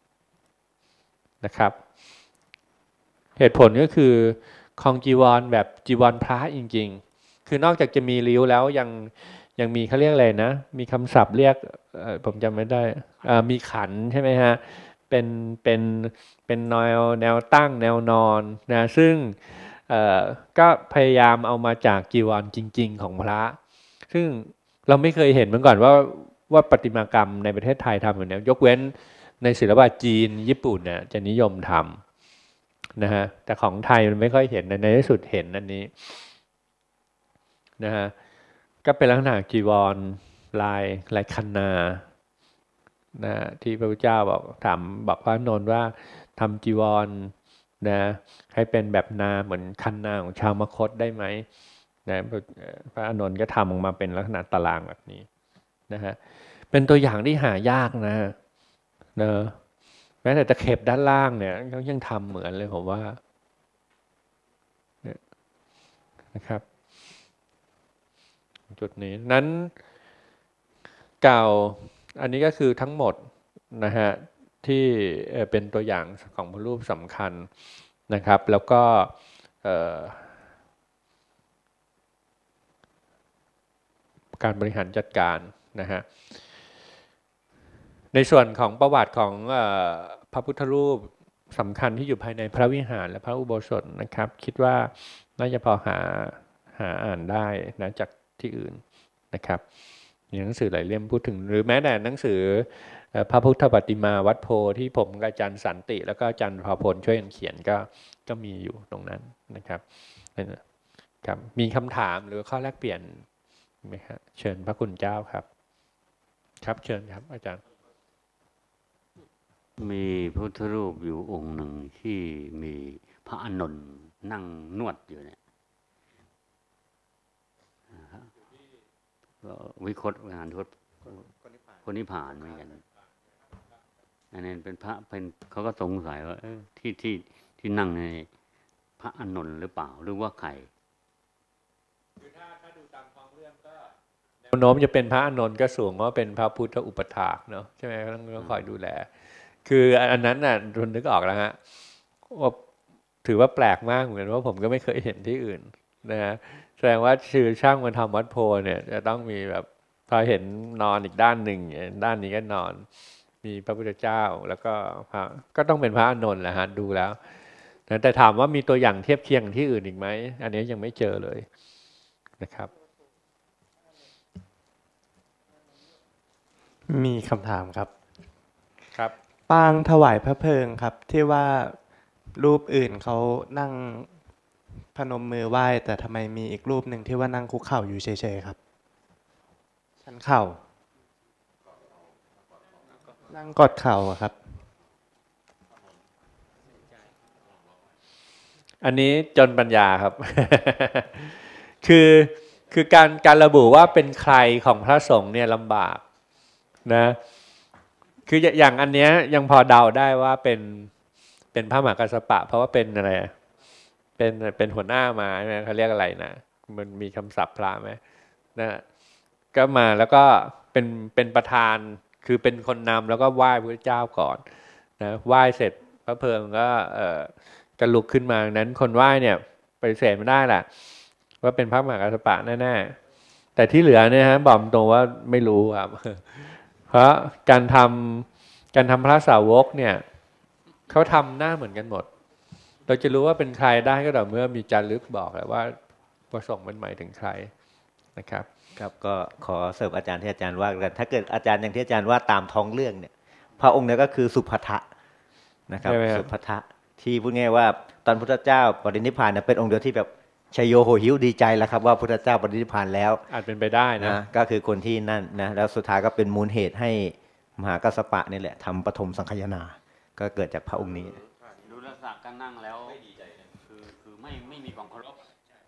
นะครับเหตุผลก็คือครองจีวรแบบจีวรพระจริงๆคือนอกจากจะมีริ้วแล้วยังยังมีเขาเรียกอะไรนะมีคำศัพท์เรียกผมจำไม่ได้มีขันใช่ไหมฮะเป็นเป็นเป็นแนวแนวตั้งแนวนอนนะซึ่งก็พยายามเอามาจากจีวรจริงๆของพระซึ่งเราไม่เคยเห็นเหมือนก่อนว่าว่าประติมากรรมในประเทศไทยทำแบบนี้ยกเว้นในศิลปะจีนญี่ปุ่นเนี่ยจะนิยมทำนะฮะแต่ของไทยมันไม่ค่อยเห็นในที่สุดเห็นอันนี้นะฮะก็เป็นลักษณะจีวรลายลายคันนานะที่พระพุทธเจ้าบอกถามบอกพระนนท์ว่าทำจีวรนะให้เป็นแบบนาเหมือนคันนาของชาวมคธได้ไหมนะพระอานนท์ก็ทำออกมาเป็นลักษณะตารางแบบนี้นะฮะเป็นตัวอย่างที่หายากนะเนอะแม้แต่ตะเข็บด้านล่างเนี่ยเขายังทำเหมือนเลยผมว่าเนี่ยนะครับจุดนี้นั้นกล่าวอันนี้ก็คือทั้งหมดนะฮะที่เป็นตัวอย่างของพระรูปสำคัญนะครับแล้วก็การบริหารจัดการนะฮะในส่วนของประวัติของพระพุทธรูปสำคัญที่อยู่ภายในพระวิหารและพระอุโบสถนะครับคิดว่าน่าจะพอหาหาอ่านได้นะจากที่อื่นนะครับมีหนังสือหลายเล่มพูดถึงหรือแม้แต่หนังสือพระพุทธปฏิมาวัดโพที่ผมกับอาจารย์สันติแล้วก็อาจารย์พาพลช่วยกันเขียนก็ก็มีอยู่ตรงนั้นนะครับครับมีคำถามหรือข้อแลกเปลี่ยนไหมครับเชิญพระคุณเจ้าครับครับเชิญครับอาจารย์มีพระพุทธรูปอยู่องค์หนึ่งที่มีพระอานนท์นั่งนวดอยู่เนี่ยวิคตวิหารทศคนนิพพานเหมือนกันอันนี้เป็นพระเป็นเขาก็สงสัยว่าที่ที่ที่นั่งในพระอานนท์หรือเปล่าหรือว่าใครคือถ้าถ้าดูตามท้องเรื่องก็แนวโน้มจะเป็นพระอานนท์ก็สูงว่าเป็นพระพุทธอุปถากเนาะใช่ไหมต้องต้องคอยดูแลคืออันนั้นน่ะทุนนึกออกแล้วฮะว่าถือว่าแปลกมากเหมือนว่าผมก็ไม่เคยเห็นที่อื่นนะฮะแสดงว่าชื่อช่างมาทำวัดโพเนี่ยจะต้องมีแบบพอเห็นนอนอีกด้านหนึ่งด้านนี้ก็นอนมีพระพุทธเจ้าแล้วก็พระก็ต้องเป็นพระอานนท์แหละฮะดูแล้วแต่ถามว่ามีตัวอย่างเทียบเคียงที่อื่นอีกไหมอันนี้ยังไม่เจอเลยนะครับมีคำถามครับครับปางถวายพระเพลิงครับที่ว่ารูปอื่นเขานั่งพนมมือไหว้แต่ทำไมมีอีกรูปหนึ่งที่ว่านั่งคุกเข่าอยู่เฉยๆครับชันเข่านั่งกอดเข่าครับอันนี้จนปัญญาครับ คือคือการการระบุว่าเป็นใครของพระสงฆ์เนี่ยลำบากนะคืออย่างอันเนี้ยยังพอเดาได้ว่าเป็นเป็นพระมหากัสสปะเพราะว่าเป็นอะไรเป็นเป็นหัวหน้ามาใช่ไหมเขาเรียกอะไรนะมันมีคำศัพท์พระไหมนะก็มาแล้วก็เป็นเป็นประธานคือเป็นคนนำแล้วก็ไหว้พระเจ้าก่อนนะไหว้เสร็จพระเพลิงก็เอ่อกระลุกขึ้นมานั้นคนไหว้เนี่ยปฏิเสธไม่ได้แหละว่าเป็นพระมหากัสสปะแน่ๆแต่ที่เหลือเนี่ยฮะบอกตรงว่าไม่รู้ครับเพราะการทำการทำพระสาวกเนี่ยเขาทำหน้าเหมือนกันหมดเราจะรู้ว่าเป็นใครได้ก็ต่อเมื่อมีจารึกบอกแหละว่าประสงค์เป็นหมายถึงใครนะครับครับก็ขอเสริมอาจารย์ที่อาจารย์ว่ากันถ้าเกิดอาจารย์อย่างที่อาจารย์ว่าตามท้องเรื่องเนี่ยพระองค์เนี่ยก็คือสุภัทะนะครับสุภัทะที่พูดง่ายว่าตอนพุทธเจ้าปรินิพพานเนี่ยเป็นองค์เดียวที่แบบชัยโยโหหิวดีใจแล้วครับว่าพุทธเจ้าปรินิพพานแล้วอาจเป็นไปได้นะก็คือคนที่นั่นนะแล้วสุดท้ายก็เป็นมูลเหตุให้มหากัสสปะนี่แหละทำปฐมสังคายนาก็เกิดจากพระองค์นี้ดูลักษณะการนั่งแล้วไม่ดีใจคือคือไม่ไม่มีความเคารพ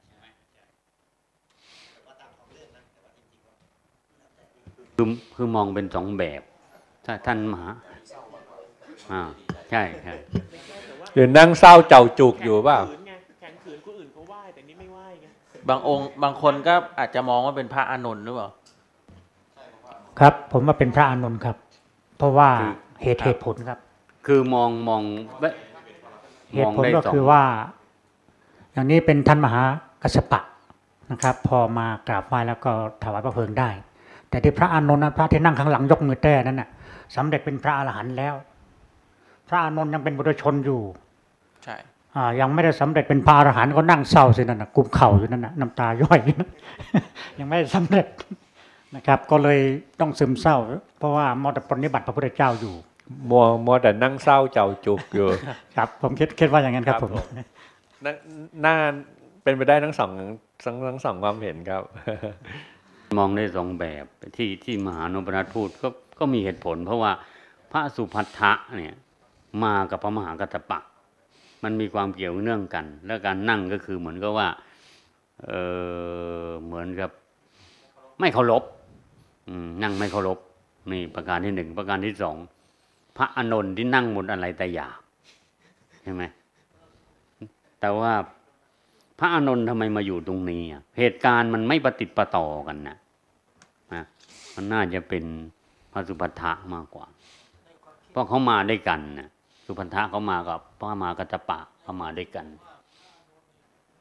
คือคือมองเป็นสองแบบถ้าท่านมหาอ่าใช่ใช่หรือนั่งเศร้าเจ้าจุกอยู่เปล่าแข็งขืนคนอื่นเขาไหว้แต่นี่ไม่ไหว้ไงบางองค์บางคนก็อาจจะมองว่าเป็นพระอานนท์หรือเปล่าครับผมว่าเป็นพระอานนท์ครับเพราะว่าเหตุเหตุผลครับคือมองมองเหตุผลก็คือว่าอย่างนี้เป็นท่านมหากัสสปะนะครับพอมากราบไหว้แล้วก็ถวายพระเพลิงได้แต่ที่พระอานนท์นะพระที่นั่งข้างหลังยกมือแต้นั้นน่ะสำเร็จเป็นพระอรหันต์แล้วพระอานนท์ยังเป็นบุตรชนอยู่ใช่อ่ายังไม่ได้สำเร็จเป็นพระอรหันต์ก็นั่งเศร้าสินั่นน่ะกุมเข่าอยู่นั่นน่ะน้ำตาย่อยยังไม่สำเร็จนะครับก็เลยต้องซึมเศร้าเพราะว่ามัวแต่ปฏิบัติพระพุทธเจ้าอยู่มัวมัวแต่นั่งเศร้าเจ้าจุกอยู่ครับผมคิดคิดว่าอย่างนั้นครับผมน่าเป็นไปได้ทั้งสองทั้งทั้งสองความเห็นครับมองได้สองแบบที่ที่มหานพรัตน์พูดก็ก็มีเหตุผลเพราะว่าพระสุภัททะเนี่ยมากับพระมหากัสสปะมันมีความเกี่ยวเนื่องกันแล้วการนั่งก็คือเหมือนกับว่าเออเหมือนกับไม่เคารพนั่งไม่เคารพนี่ประการที่หนึ่งประการที่สองพระอานนท์ที่นั่งหมดอะไรแต่อยากใช่ไหมแต่ว่าพระอานนท์ทำไมมาอยู่ตรงนี้อ่ะเหตุการณ์มันไม่ประติดประต่อกันนะนะมันน่าจะเป็นพระสุภัททะมากกว่าเพราะเขามาด้วยกันนะสุภัททะเขามากับพระมหากัสสปะเขามาด้วยกัน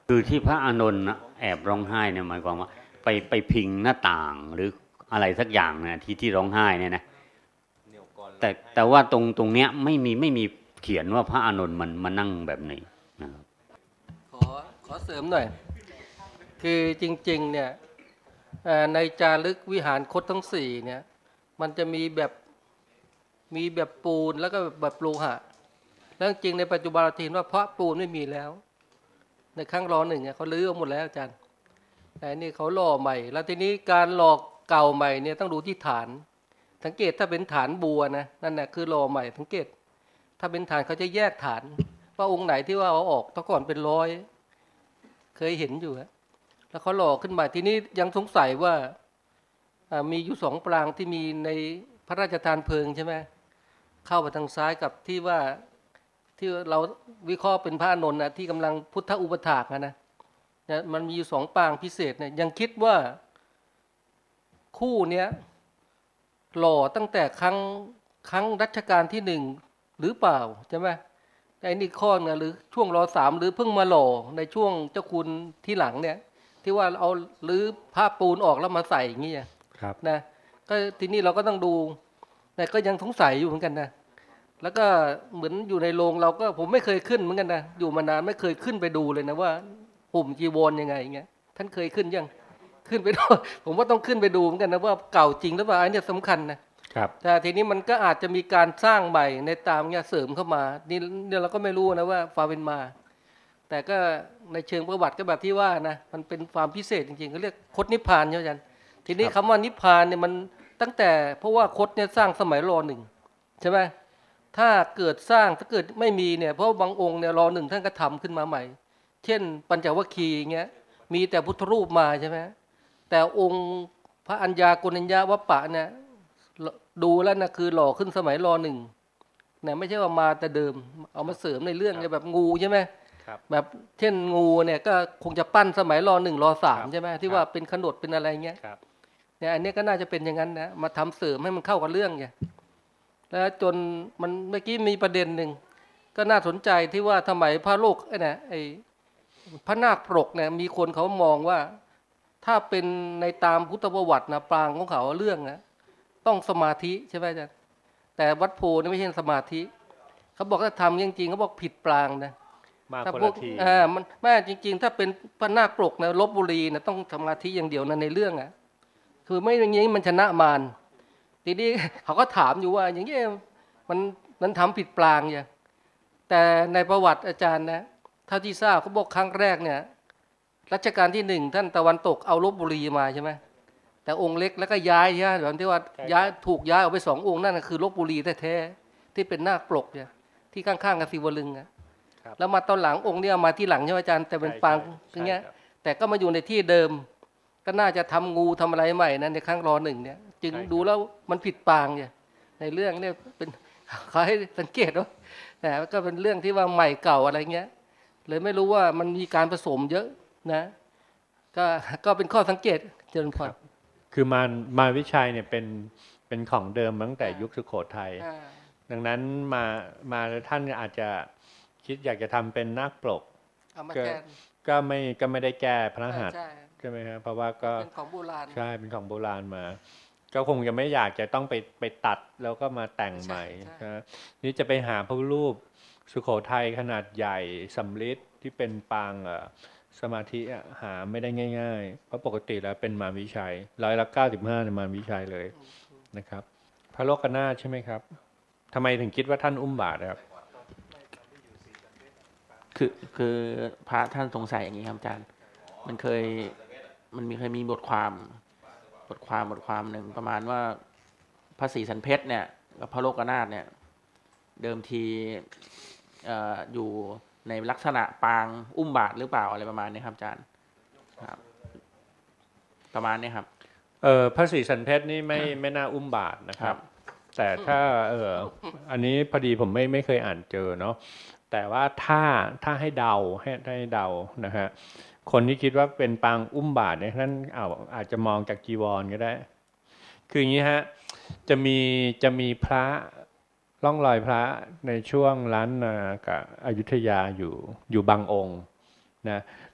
คือที่พระอานนท์นะแอบร้องไห้เนี่ยหมายความว่าไปไปพิงหน้าต่างหรืออะไรสักอย่างนะที่ที่ร้องไห้เนี่ยนะแต่แต่ว่าตรงตรงเนี้ยไม่มีไม่มีเขียนว่าพระอานนท์มันมานั่งแบบนี้นะครับขอขอเสริมหน่อยคือจริงๆเนี่ยในจารึกวิหารคดทั้งสี่เนี่ยมันจะมีแบบมีแบบปูนแล้วก็แบบโลหะแล้วจริงในปัจจุบันเราเห็นว่าพระปูนไม่มีแล้วในครั้งรอหนึ่งเนี่ยเขาลื้อเอาหมดแล้วอาจารย์แต่นี่เขาหล่อใหม่แล้วทีนี้การหล่อเก่าใหม่เนี่ยต้องดูที่ฐานสังเกตถ้าเป็นฐานบัวนะนั่นแหละคือหล่อใหม่สังเกตถ้าเป็นฐานเขาจะแยกฐานว่าองค์ไหนที่ว่าเอาออกตะก่อนเป็นร้อยเคยเห็นอยู่ฮะแล้วเขาหล่อขึ้นมาทีนี้ยังสงสัยว่ามีอยู่สองปรางที่มีในพระราชทานเพลิงใช่ไหมเข้าไปทางซ้ายกับที่ว่าที่เราวิเคราะห์เป็นพระอานนท์นะที่กำลังพุทธอุปถากนะนะมันมีอยู่สองปรางพิเศษเนี่ยยังคิดว่าคู่เนี้ยหล่อตั้งแต่ครั้งครั้งรัชกาลที่หนึ่งหรือเปล่าใช่ไหมไอ้นี่ข้อเนี่ยหรือช่วงรอสามหรือเพิ่งมาหล่อในช่วงเจ้าคุณที่หลังเนี่ยที่ว่าเอาหรือผ้าปูนออกแล้วมาใส่อย่างนี้ครับนะก็ทีนี้เราก็ต้องดูแต่ก็ยังสงสัยอยู่เหมือนกันนะแล้วก็เหมือนอยู่ในโรงเราก็ผมไม่เคยขึ้นเหมือนกันนะอยู่มานานไม่เคยขึ้นไปดูเลยนะว่าห่มจีวรยังไงอย่างเงี้ยท่านเคยขึ้นยังขึ้นไปดูผมว่าต้องขึ้นไปดูเหมือนกันนะว่าเก่าจริงหรือเปล่าอันนี้สำคัญนะครับแต่ทีนี้มันก็อาจจะมีการสร้างใหม่ในตามเงี้ยเสริมเข้ามานี่เนี่ยเราก็ไม่รู้นะว่าความเป็นมาแต่ก็ในเชิงประวัติก็แบบที่ว่านะมันเป็นความพิเศษจริงๆเขาเรียกคดนิพพานใช่ไหมอาจารย์ทีนี้คำว่านิพพานเนี่ยมันตั้งแต่เพราะว่าคดเนี่ยสร้างสมัยรอหนึ่งใช่ไหมถ้าเกิดสร้างถ้าเกิดไม่มีเนี่ยเพราะบางองค์เนี่ยรอหนึ่งท่านก็ทำขึ้นมาใหม่เช่นปัญจวัคคีย์เงี้ยมีแต่พุทธรูปมาใช่ไหมแต่องค์พระอัญญาโกณัญญาวัปปะเนี่ยดูแล้วนะคือหล่อขึ้นสมัยรอหนึ่งเนี่ยไม่ใช่ว่ามาแต่เดิมเอามาเสริมในเรื่องแบบงูใช่ไหมแบบเช่นงูเนี่ยก็คงจะปั้นสมัยรอหนึ่งรอสามใช่ไหมที่ว่าเป็นขนดเป็นอะไรเงี้ยเนี่ยอันนี้ก็น่าจะเป็นอย่างนั้นนะมาทำเสริมให้มันเข้ากับเรื่องไงแล้วจนมันเมื่อกี้มีประเด็นหนึ่งก็น่าสนใจที่ว่าทำไมพระโลกไอ้นะไอ้พระนาคปรกเนี่ยมีคนเขามองว่าถ้าเป็นในตามพุทธประวัตินะปรางของเขาเรื่องนะต้องสมาธิใช่ไหมอาจารย์แต่วัดโพนี่ไม่ใช่สมาธิเขาบอกถ้าทำจริงๆเขาบอกผิดปรางนะมาคนละทีอ่ามันแม่จริงๆถ้าเป็นพระนาคปรกนะลพบุรีนะต้องสมาธิอย่างเดียวนะในเรื่องอ่ะคือไม่อย่างนี้มันชนะมารทีนี้เขาก็ถามอยู่ว่าอย่างนี้มันมันทำผิดปรางอย่างแต่ในประวัติอาจารย์นะเท่าที่ทราบเขาบอกครั้งแรกเนี่ยรัชกาลที่หนึ่งท่านตะวันตกเอาลพบุรีมาใช่ไหมแต่องค์เล็กแล้วก็ย้ายใช่ไหมแบบที่ว่าย้ายถูกย้ายออกไปสององค์นั่นคือลพบุรีแท้ๆที่เป็นนาคปรกเนี่ยที่ข้างๆกับศิวลึงอะแล้วมาตอนหลังองค์เนี่ยมาที่หลังใช่ไหมอาจารย์แต่เป็นปางอย่างเงี้ยแต่ก็มาอยู่ในที่เดิมก็น่าจะทำงูทำอะไรใหม่นั้นในครั้งรอหนึ่งเนี่ยจึงดูแล้วมันผิดปางเนี่ยในเรื่องเนี่ยเป็นขอให้สังเกตว่าแต่ก็เป็นเรื่องที่ว่าใหม่เก่าอะไรเงี้ยเลยไม่รู้ว่ามันมีการผสมเยอะนะก็ก็เป็นข้อสังเกตเจริญพรคือมารมารวิชัยเนี่ยเป็นเป็นของเดิมตั้งแต่ยุคสุโขทัยดังนั้นมามาท่านอาจจะคิดอยากจะทำเป็นนาคปรกก็ก็ไม่ก็ไม่ได้แก้พระหัตถ์ใช่ไหมครับเพราะว่าก็เป็นของโบราณใช่เป็นของโบราณมาก็คงจะไม่อยากจะต้องไปไปตัดแล้วก็มาแต่งใหม่นะนี่จะไปหาพระรูปสุโขทัยขนาดใหญ่สำริดที่เป็นปางสมาธิหาไม่ได้ง่ายๆเพราะปกติแล้วเป็นมารวิชัยร้อยละเก้าสิบห้าในมารวิชัยเลยนะครับพระโลกนาถใช่ไหมครับทำไมถึงคิดว่าท่านอุ้มบาตรครับคือคือพระท่านสงสัยอย่างนี้ครับอาจารย์มันเคยมันมีเคยมีบทความบทความบทความหนึ่งประมาณว่าพระศรีสันเพชรเนี่ยกับพระโลกนาถเนี่ยเดิมทีเอ่ออยู่ในลักษณะปางอุ้มบาตรหรือเปล่าอะไรประมาณนี้ครับอาจารย์ครับประมาณนี้ครับเออพระศรีสันเพชรนี่ไม่ไม่น่าอุ้มบาตรนะครับแต่ถ้าเอออันนี้พอดีผมไม่ไม่เคยอ่านเจอเนาะแต่ว่าถ้าถ้าให้เดาให้ให้เดานะฮะคนที่คิดว่าเป็นปางอุ้มบาตรเนี่ยท่านเอาอาจจะมองจากจีวรก็ได้คืออย่างนี้ฮะจะมีจะมีพระร่องรอยพระในช่วงล้านนากับอยุธยาอยู่อยู่บางองค์นะ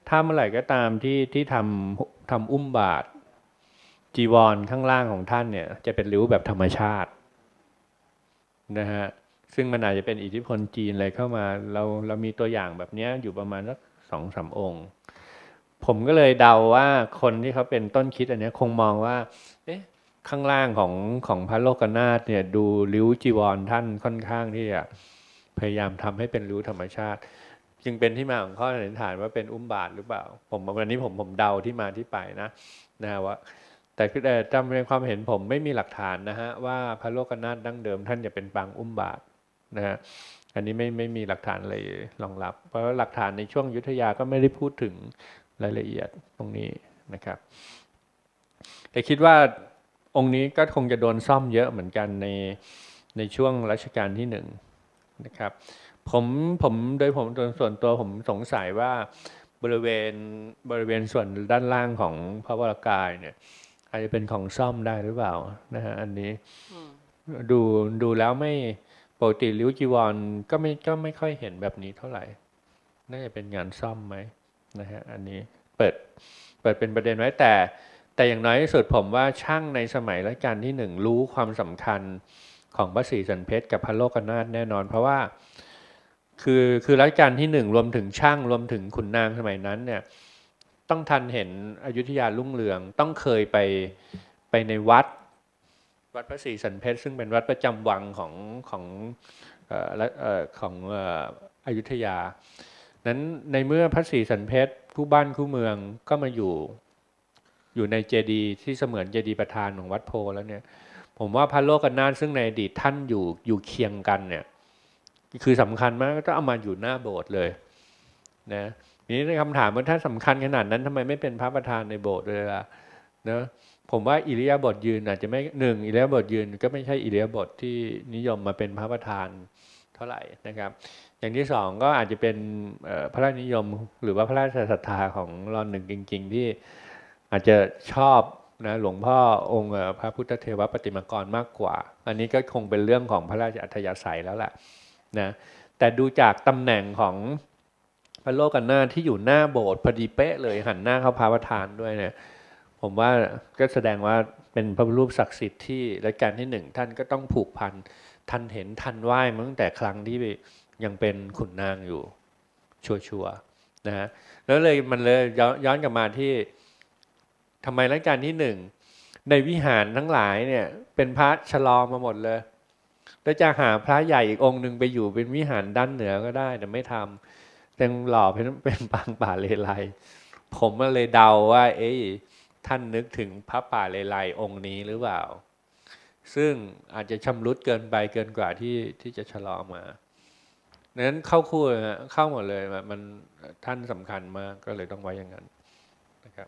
ถ้าเมื่อไหร่ก็ตามที่ที่ทำทำอุ้มบาตรจีวรข้างล่างของท่านเนี่ยจะเป็นริ้วแบบธรรมชาตินะฮะซึ่งมันอาจจะเป็นอิทธิพลจีนอะไรเข้ามาเราเรามีตัวอย่างแบบนี้อยู่ประมาณสักสองสามองค์ผมก็เลยเดาว่าคนที่เขาเป็นต้นคิดอันนี้คงมองว่าเอ๊ะข้างล่างของของพระโลกนาถเนี่ยดูริ้วจีวรท่านค่อนข้างที่จะพยายามทำให้เป็นริ้วธรรมชาติจึงเป็นที่มาของข้อสันนิษฐานว่าเป็นอุ้มบาตรหรือเปล่าผมวันนี้ผมผมเดาที่มาที่ไปนะนะว่าแต่แต่จำเป็นความเห็นผมไม่มีหลักฐานนะฮะว่าพระโลกนาถดั้งเดิมท่านจะเป็นปางอุ้มบาตรนะฮะอันนี้ไม่ไม่มีหลักฐานอะไรรองรับเพราะหลักฐานในช่วงอยุธยาก็ไม่ได้พูดถึงรายละเอียดตรงนี้นะครับแต่คิดว่าองค์นี้ก็คงจะโดนซ่อมเยอะเหมือนกันในในช่วงรัชกาลที่หนึ่งนะครับผมผมโดยผมส่วนตัวผมสงสัยว่าบริเวณบริเวณส่วนด้านล่างของพระวรากายเนี่ยอาจจะเป็นของซ่อมได้หรือเปล่านะฮะอันนี้ดูดูแล้วไม่ปกติริ้วจีวรก็ไม่ก็ไม่ค่อยเห็นแบบนี้เท่าไหร่น่าจะเป็นงานซ่อมไหมนะฮะอันนี้เปิดเปิดเป็นประเด็นไว้แต่แต่อย่างน้อยที่สุดผมว่าช่างในสมัยรัชกาลที่หนึ่งรู้ความสำคัญของพระศรีสันเพชรกับพระโลกนาถแน่นอนเพราะว่าคือคือรัชกาลที่หนึ่งรวมถึงช่างรวมถึงขุนนางสมัยนั้นเนี่ยต้องทันเห็นอยุธยารุ่งเรืองต้องเคยไปไปในวัดวัดพระศรีสันเพชรซึ่งเป็นวัดประจำวังของของเอ่อเอ่อของเอ่ออยุธยานั้นในเมื่อพระศรีสันเพชรคู่บ้านคู่เมืองก็มาอยู่อยู่ในเจดีย์ที่เสมือนเจดีย์ประธานของวัดโพแล้วเนี่ยผมว่าพระโลกนาถซึ่งในอดีตท่านอยู่อยู่เคียงกันเนี่ยคือสำคัญมากก็ต้องเอามาอยู่หน้าโบสถ์เลยนะนี่ในคำถามว่าถ้าสำคัญขนาดนั้นทำไมไม่เป็นพระประธานในโบสถ์เลยล่ะนะผมว่าอิริยาบถยืนอาจจะไม่หนึ่งอิริยาบถยืนก็ไม่ใช่อิริยาบถที่นิยมมาเป็นพระประธานเท่าไหร่นะครับอย่างที่สองก็อาจจะเป็นพระราชนิยมหรือว่าพระราชศรัทธาของรอนหนึ่งจริงๆที่อาจจะชอบนะหลวงพ่อองค์พระพุทธเทวปฏิมากรมากกว่าอันนี้ก็คงเป็นเรื่องของพระราชอัธยาศัยแล้วแหละนะแต่ดูจากตำแหน่งของพระโลกนาถที่อยู่หน้าโบสถ์พอดีเป๊ะเลยหันหน้าเข้าพระประธานด้วยเนี่ยผมว่าก็แสดงว่าเป็นพระรูปศักดิ์สิทธิ์ที่รัชกาลที่หนึ่งท่านก็ต้องผูกพันท่านเห็นท่านไหว้มาตั้งแต่ครั้งที่ยังเป็นขุนนางอยู่ชัวร์ๆนะฮะแล้วเลยมันเลยย้อนกลับมาที่ทำไมรัชกาลที่หนึ่งในวิหารทั้งหลายเนี่ยเป็นพระชะลอมาหมดเลยแล้วจะหาพระใหญ่อีกองค์หนึ่งไปอยู่เป็นวิหารด้านเหนือก็ได้แต่ไม่ทำแต่หล่อเป็นเป็นปางป่าเลไลผมก็เลยเดาว่าเอ๊ะท่านนึกถึงพระป่าเลไลองค์นี้หรือเปล่าซึ่งอาจจะชำรุดเกินไปเกินกว่าที่ที่จะชะลอมานั้นเข้าคู่เข้าหมดเลยมันท่านสำคัญมากก็เลยต้องไว้อย่างนั้นนะครับ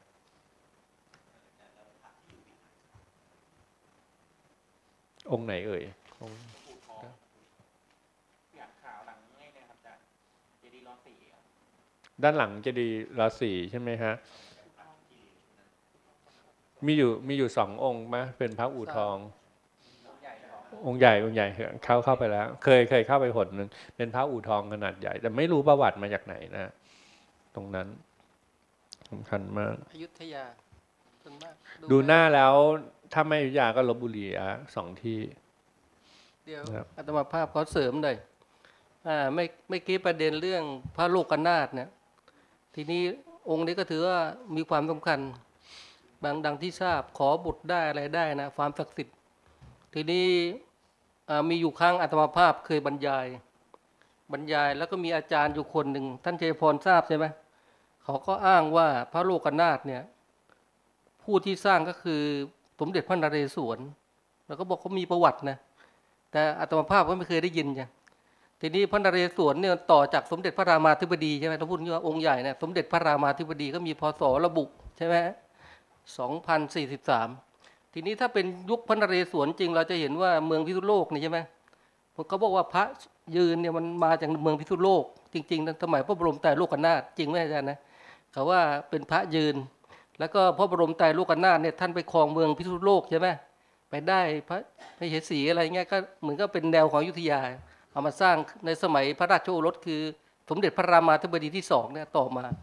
องค์ไหนเอ่ยองค์ด้านหลังเจดีย์ราศีใช่ไหมฮะมีอยู่มีอยู่สององค์ไหมเป็นพระอู่ทององค์ใหญ่องค์ใหญ่เข้าเข้าไปแล้วเคยเคยเข้าไปหนหนึ่งเป็นพระอู่ทองขนาดใหญ่แต่ไม่รู้ประวัติมาจากไหนนะตรงนั้นสำคัญมากอยุธยาส่วนมากดูหน้าแล้วถ้าไม่อยุธยาก็ลพบุรีอ่ะสองที่เดี๋ยวอาตมาภาพขอเสริมหน่อยอ่าไม่ไม่กี้ประเด็นเรื่องพระโลกนาถเนี่ยทีนี้องค์นี้ก็ถือว่ามีความสำคัญบางดังที่ทราบขอบุตรได้อะไรได้นะความศักดิ์สิทธิ์ทีนี้มีอยู่ครั้งอาตมาภาพเคยบรรยายบรรยายแล้วก็มีอาจารย์อยู่คนหนึ่งท่านชัยพรทราบใช่ไหมเขาก็อ้างว่าพระโลกนาถเนี่ยผู้ที่สร้างก็คือสมเด็จพระนเรศวรแล้วก็บอกเขามีประวัตินะแต่อาตมาภาพก็ไม่เคยได้ยินจ้ะทีนี้พระนเรศวรเนี่ยต่อจากสมเด็จพระรามาธิบดีใช่ไหมเราพูดว่าองค์ใหญ่เนี่ยสมเด็จพระรามาธิบดีก็มีพศระบุใช่ไหมสองพันสี่สิบสามทีนี้ถ้าเป็นยุคพระนเรศวรจริงเราจะเห็นว่าเมืองพิษณุโลกนี่ใช่ไหมเขาบอกว่าพระยืนเนี่ยมันมาจากเมืองพิษณุโลกจริงๆสมัยพระบรมไตรโลกนาถจริงไหมอาจารย์นะเขาว่าเป็นพระยืนแล้วก็พระบรมไตรโลกนาถเนี่ยท่านไปครองเมืองพิษณุโลกใช่ไหมไปได้พระพระเหสีอะไรเงี้ยก็เหมือนก็เป็นแนวของอยุธยาเอามาสร้างในสมัยพระราชโอรสคือสมเด็จพระรามาธิบดีที่สองเนี่ยต่อมา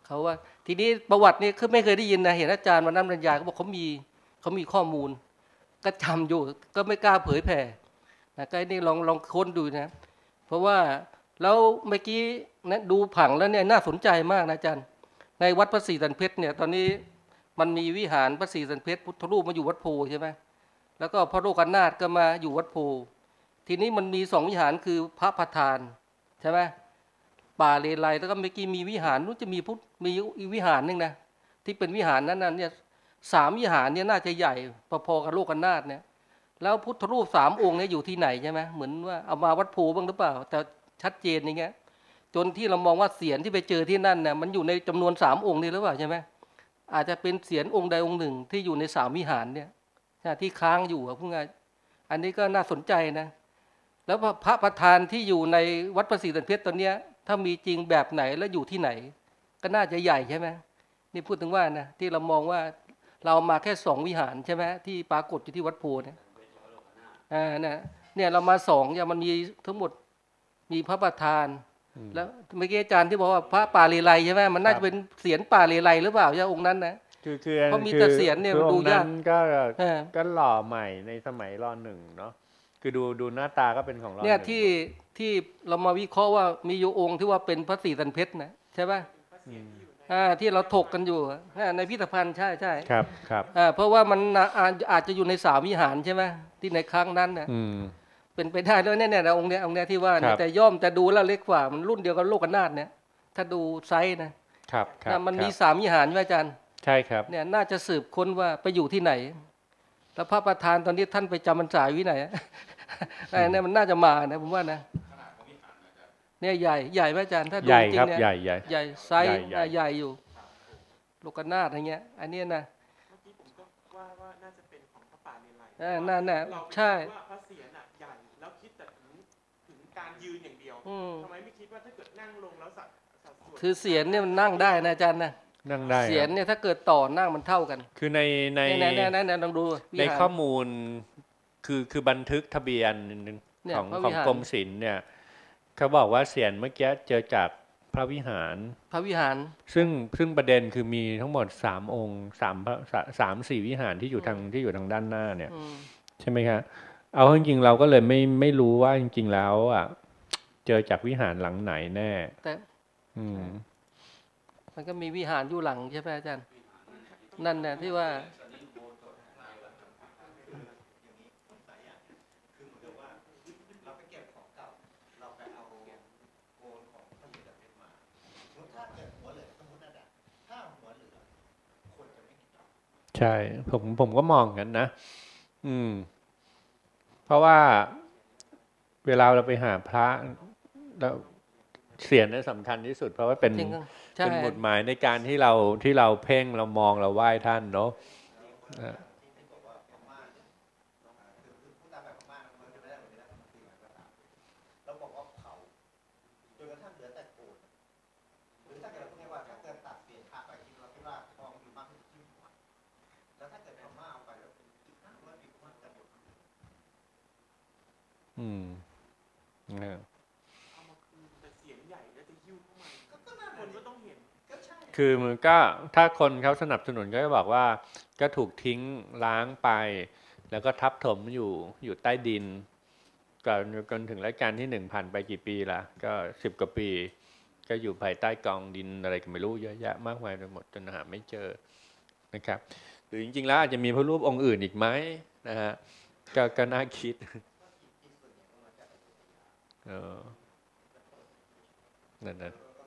เขาว่าทีนี้ประวัตินี่คือไม่เคยได้ยินนะเห็นอาจารย์มานั่งบรรยายเขาบอกเขามีเขามีข้อมูลก็จำอยู่ก็ไม่กล้าเผยแผ่นะก็นี่ลองลองค้นดูนะเพราะว่าแล้วเมื่อกี้นะดูผังแล้วเนี่ยน่าสนใจมากนะอาจารย์ในวัดพระศรีสันเพชรเนี่ยตอนนี้มันมีวิหารพระศรีสันเพชรพุทธรูปมาอยู่วัดโพใช่ไหมแล้วก็พระโลกนาถก็มาอยู่วัดโพทีนี้มันมีสองวิหารคือพระประธานใช่ไหมป่าเลไลแล้วก็เมื่อกี้มีวิหารนู้นจะมีพุทธมีอีกวิหารหนึ่งนะที่เป็นวิหารนั้นน่ะเนี่ยสามวิหารเนี่ยน่าจะใหญ่พอๆกับโลกนาถเนี่ยแล้วพุทธรูปสามองค์เนี่ยอยู่ที่ไหนใช่ไหมเหมือนว่าเอามาวัดโพบ้างหรือเปล่าแต่ชัดเจนอย่างเงี้ยจนที่เรามองว่าเสียรที่ไปเจอที่นั่นเนี่ยมันอยู่ในจำนวนสามองค์นี่หรือเปล่าใช่ไหมอาจจะเป็นเสียรองค์ใดองค์หนึ่งที่อยู่ในสามวิหารเนี่ยที่ค้างอยู่พูดง่ายอันนี้ก็น่าสนใจนะแล้วพระประธานที่อยู่ในวัดพระศรีสันเพชรตอนเนี้ยถ้ามีจริงแบบไหนแล้วอยู่ที่ไหนก็น่าจะใหญ่ใช่ไหมนี่พูดถึงว่านะที่เรามองว่าเรามาแค่สองวิหารใช่ไหมที่ปรากฏอยู่ที่วัดโพเนี่ยอ่าเนี่ยเนี่ยเรามาสองอย่างมันมีทั้งหมดมีพระประธานแล้วเมื่อกี้อาจารย์ที่บอกว่าพระป่าเลไลใช่ไหมมันน่าจะเป็นเสียรป่าเลไลหรือเปล่าใช่องค์นั้นนะคือคือเพราะมีแต่เสียรเนี่ยคือดูองค์ยากนั้นก็เออก็หล่อใหม่ในสมัยรอหนึ่งเนาะคือดูดูหน้าตาก็เป็นของรอหเนี่ยนึ่งที่ที่เรามาวิเคราะห์ว่ามีอยู่องค์ที่ว่าเป็นพระศรีสันเพชรนะใช่ป่ะอ่าที่เราถกกันอยู่อ่าในพิพิธภัณฑ์ใช่ใช่ครับครับอ่าเพราะว่ามันน่ะอาจอาจจะอยู่ในสามวิหารใช่ไหมที่ในครั้งนั้นเนี่ยอืมเป็นไปได้แล้วเนี่ยเนี่ยนะองค์เนี้ยองค์เนี้ยที่ว่าเนี่ครัยบแต่ย่อมแต่ดูแล้วเล็กกว่ามันรุ่นเดียวกับโลกนาถเนี่ยถ้าดูไซส์นะครับครับน่ะมันมีครับสามวิหารใช่ไหมอาจารย์ใช่ครับเนี่ยน่าจะสืบค้นว่าไปอยู่ที่ไหน แล้วพระประธานตอนนี้ท่านไปจำพรรษาอยู่ที่ไหน ไอ้เนี่ยมันน่าจะมานะผมว่านะเนี่ยใหญ่ใหญ่ไหมอาจารย์ถ้าดูใหญ่จริครับงเนี่ยใหญ่ใหญ่ใหญ่ไซส์ใหญ่ใหญ่ใหญ่อยู่โลกนาถอะไรเงี้ยอันเนี้ยนะเมื่อกี้ผมก็ว่าว่าน่าจะเป็นของพระป่าเลไลเออนั่นน่ะเราไปใช่คิดว่าพระเศียรน่ะใหญ่แล้วคิดแต่ถึงถึงการยืนอย่างเดียวอืมทำไมไม่คิดว่าถ้าเกิดนั่งลงแล้วสัดสัดส่วนคือเสียนเนี่ยมันนั่งได้นะอาจารย์นะนั่งได้เสียนครับเนี่ยถ้าเกิดต่อนั่งมันเท่ากันคือในในเนี่ยเนี่ยเนี่ยเนี่ยลองดูวิในหารข้อมูลคือคือบันทึกทะเบียนเนี่ยของพระขวิองหารกรมศิลป์เนี่ยเขาบอกว่าเสียนเมื่อกี้เจอจากพระวิหารพระวิหารซึ่งซึ่งประเด็นคือมีทั้งหมดสามองค์สามพระสาสามสี่วิหารที่อยู่ทางที่อยู่ทางด้านหน้าเนี่ยอืมใช่ไหมครับเอาเข้าจริงๆเราก็เลยไม่ไม่รู้ว่าจริง ๆ แล้วอ่ะเจอจากวิหารหลังไหนแน่แต่อืมมันก็มีวิหารอยู่หลังใช่ไหมอาจารย์นั่นเนี่ยที่ว่าใช่ผมผมก็มองกันนะ อืม เพราะว่าเวลาเราไปหาพระแล้วเสียรเนี่ยสำคัญที่สุด เพราะว่าเป็นจริงๆใช่เป็นหมุดหมายในการที่เราที่เราเพ่งเรามองเราไหว้ท่านเนาะอ่ะอืมเออเอามาคืนแต่เสียงใหญ่แล้วจะหิ้วเข้ามาคนก็ต้องเห็นคือมันก็ถ้าคนเขาสนับสนุนก็จะบอกว่าก็ถูกทิ้งล้างไป แล้วก็ทับถมอยู่อยู่ใต้ดินก่อนจนถึงรัชกาลที่หนึ่งผ่านไปกี่ปีล่ะ ก็สิบกว่าปี ก็อยู่ภายใต้กองดินอะไรก็ไม่รู้เยอะแยะมากมายไปหมดจนหาไม่เจอนะครับ หรือจริงๆแล้วอาจจะมีพระรูปองค์อื่นอีกไหมนะฮะก็ก็น่าคิดเออนั่นนะ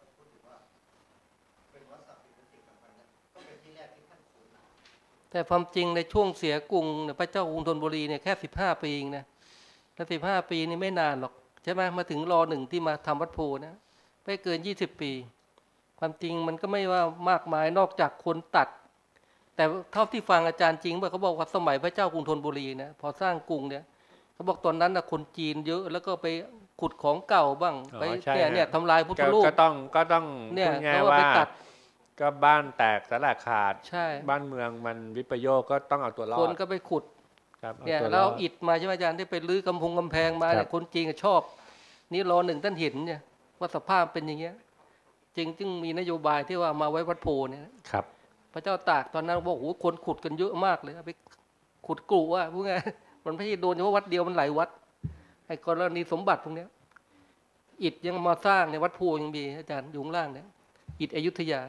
แต่ความจริงในช่วงเสียกรุงเนี่ยพระเจ้ากรุงธนบุรีเนี่ยแค่สิบห้าปีเองนะแล้วสิบห้าปีนี่ไม่นานหรอกใช่ไหมมาถึงรอหนึ่งที่มาทำวัดโพนะไม่เกินยี่สิบปี ความจริงมันก็ไม่ว่ามากมายนอกจากคนตัด แต่เท่าที่ฟังอาจารย์จริงว่าเขาบอกว่าสมัยพระเจ้ากรุงธนบุรีนะพอสร้างกรุงเนี่ยเขาบอกตอนนั้นนะคนจีนเยอะแล้วก็ไปขุดของเก่าบ้างอ๋อไปใช่เนี่ยฮะเนี่ยทำลายพุทธก็รูปก็ต้องก็ต้องเนี่ยพูดง่ายเขาว่าว่าไปตัดก็บ้านแตกสลายขาดใช่บ้านเมืองมันวิปโยคก็ต้องเอาตัวรอคนดก็ไปขุดครับเอาเนี่ยตัวรแล้อวดอิฐมาใช่ไหมอาจารย์ที่ไปรื้อกำพงกำแพงมาครัเนี่ยบคนจีนก็ชอบ นี่รอหนึ่งท่านเห็นเนี่ยว่าสภาพเป็นอย่างเงี้ยจริงจึงมีนโยบายที่ว่ามาไว้วัดโพเนี่ยครับพระเจ้าตากตอนนั้นบอกโอ้โหคนขุดกันเยอะมากเลยเอาไปขุดกลุ่ว่าพูดง่ายมันไม่ใช่โดนเฉพาะวัดเดียวมันหลายวัดไอ้กรณีสมบัติพวกเนี้ยอิฐยังมาสร้างในวัดโพยังมีอาจารย์อยู่ข้างล่างเนี่ยอิฐอยุธยา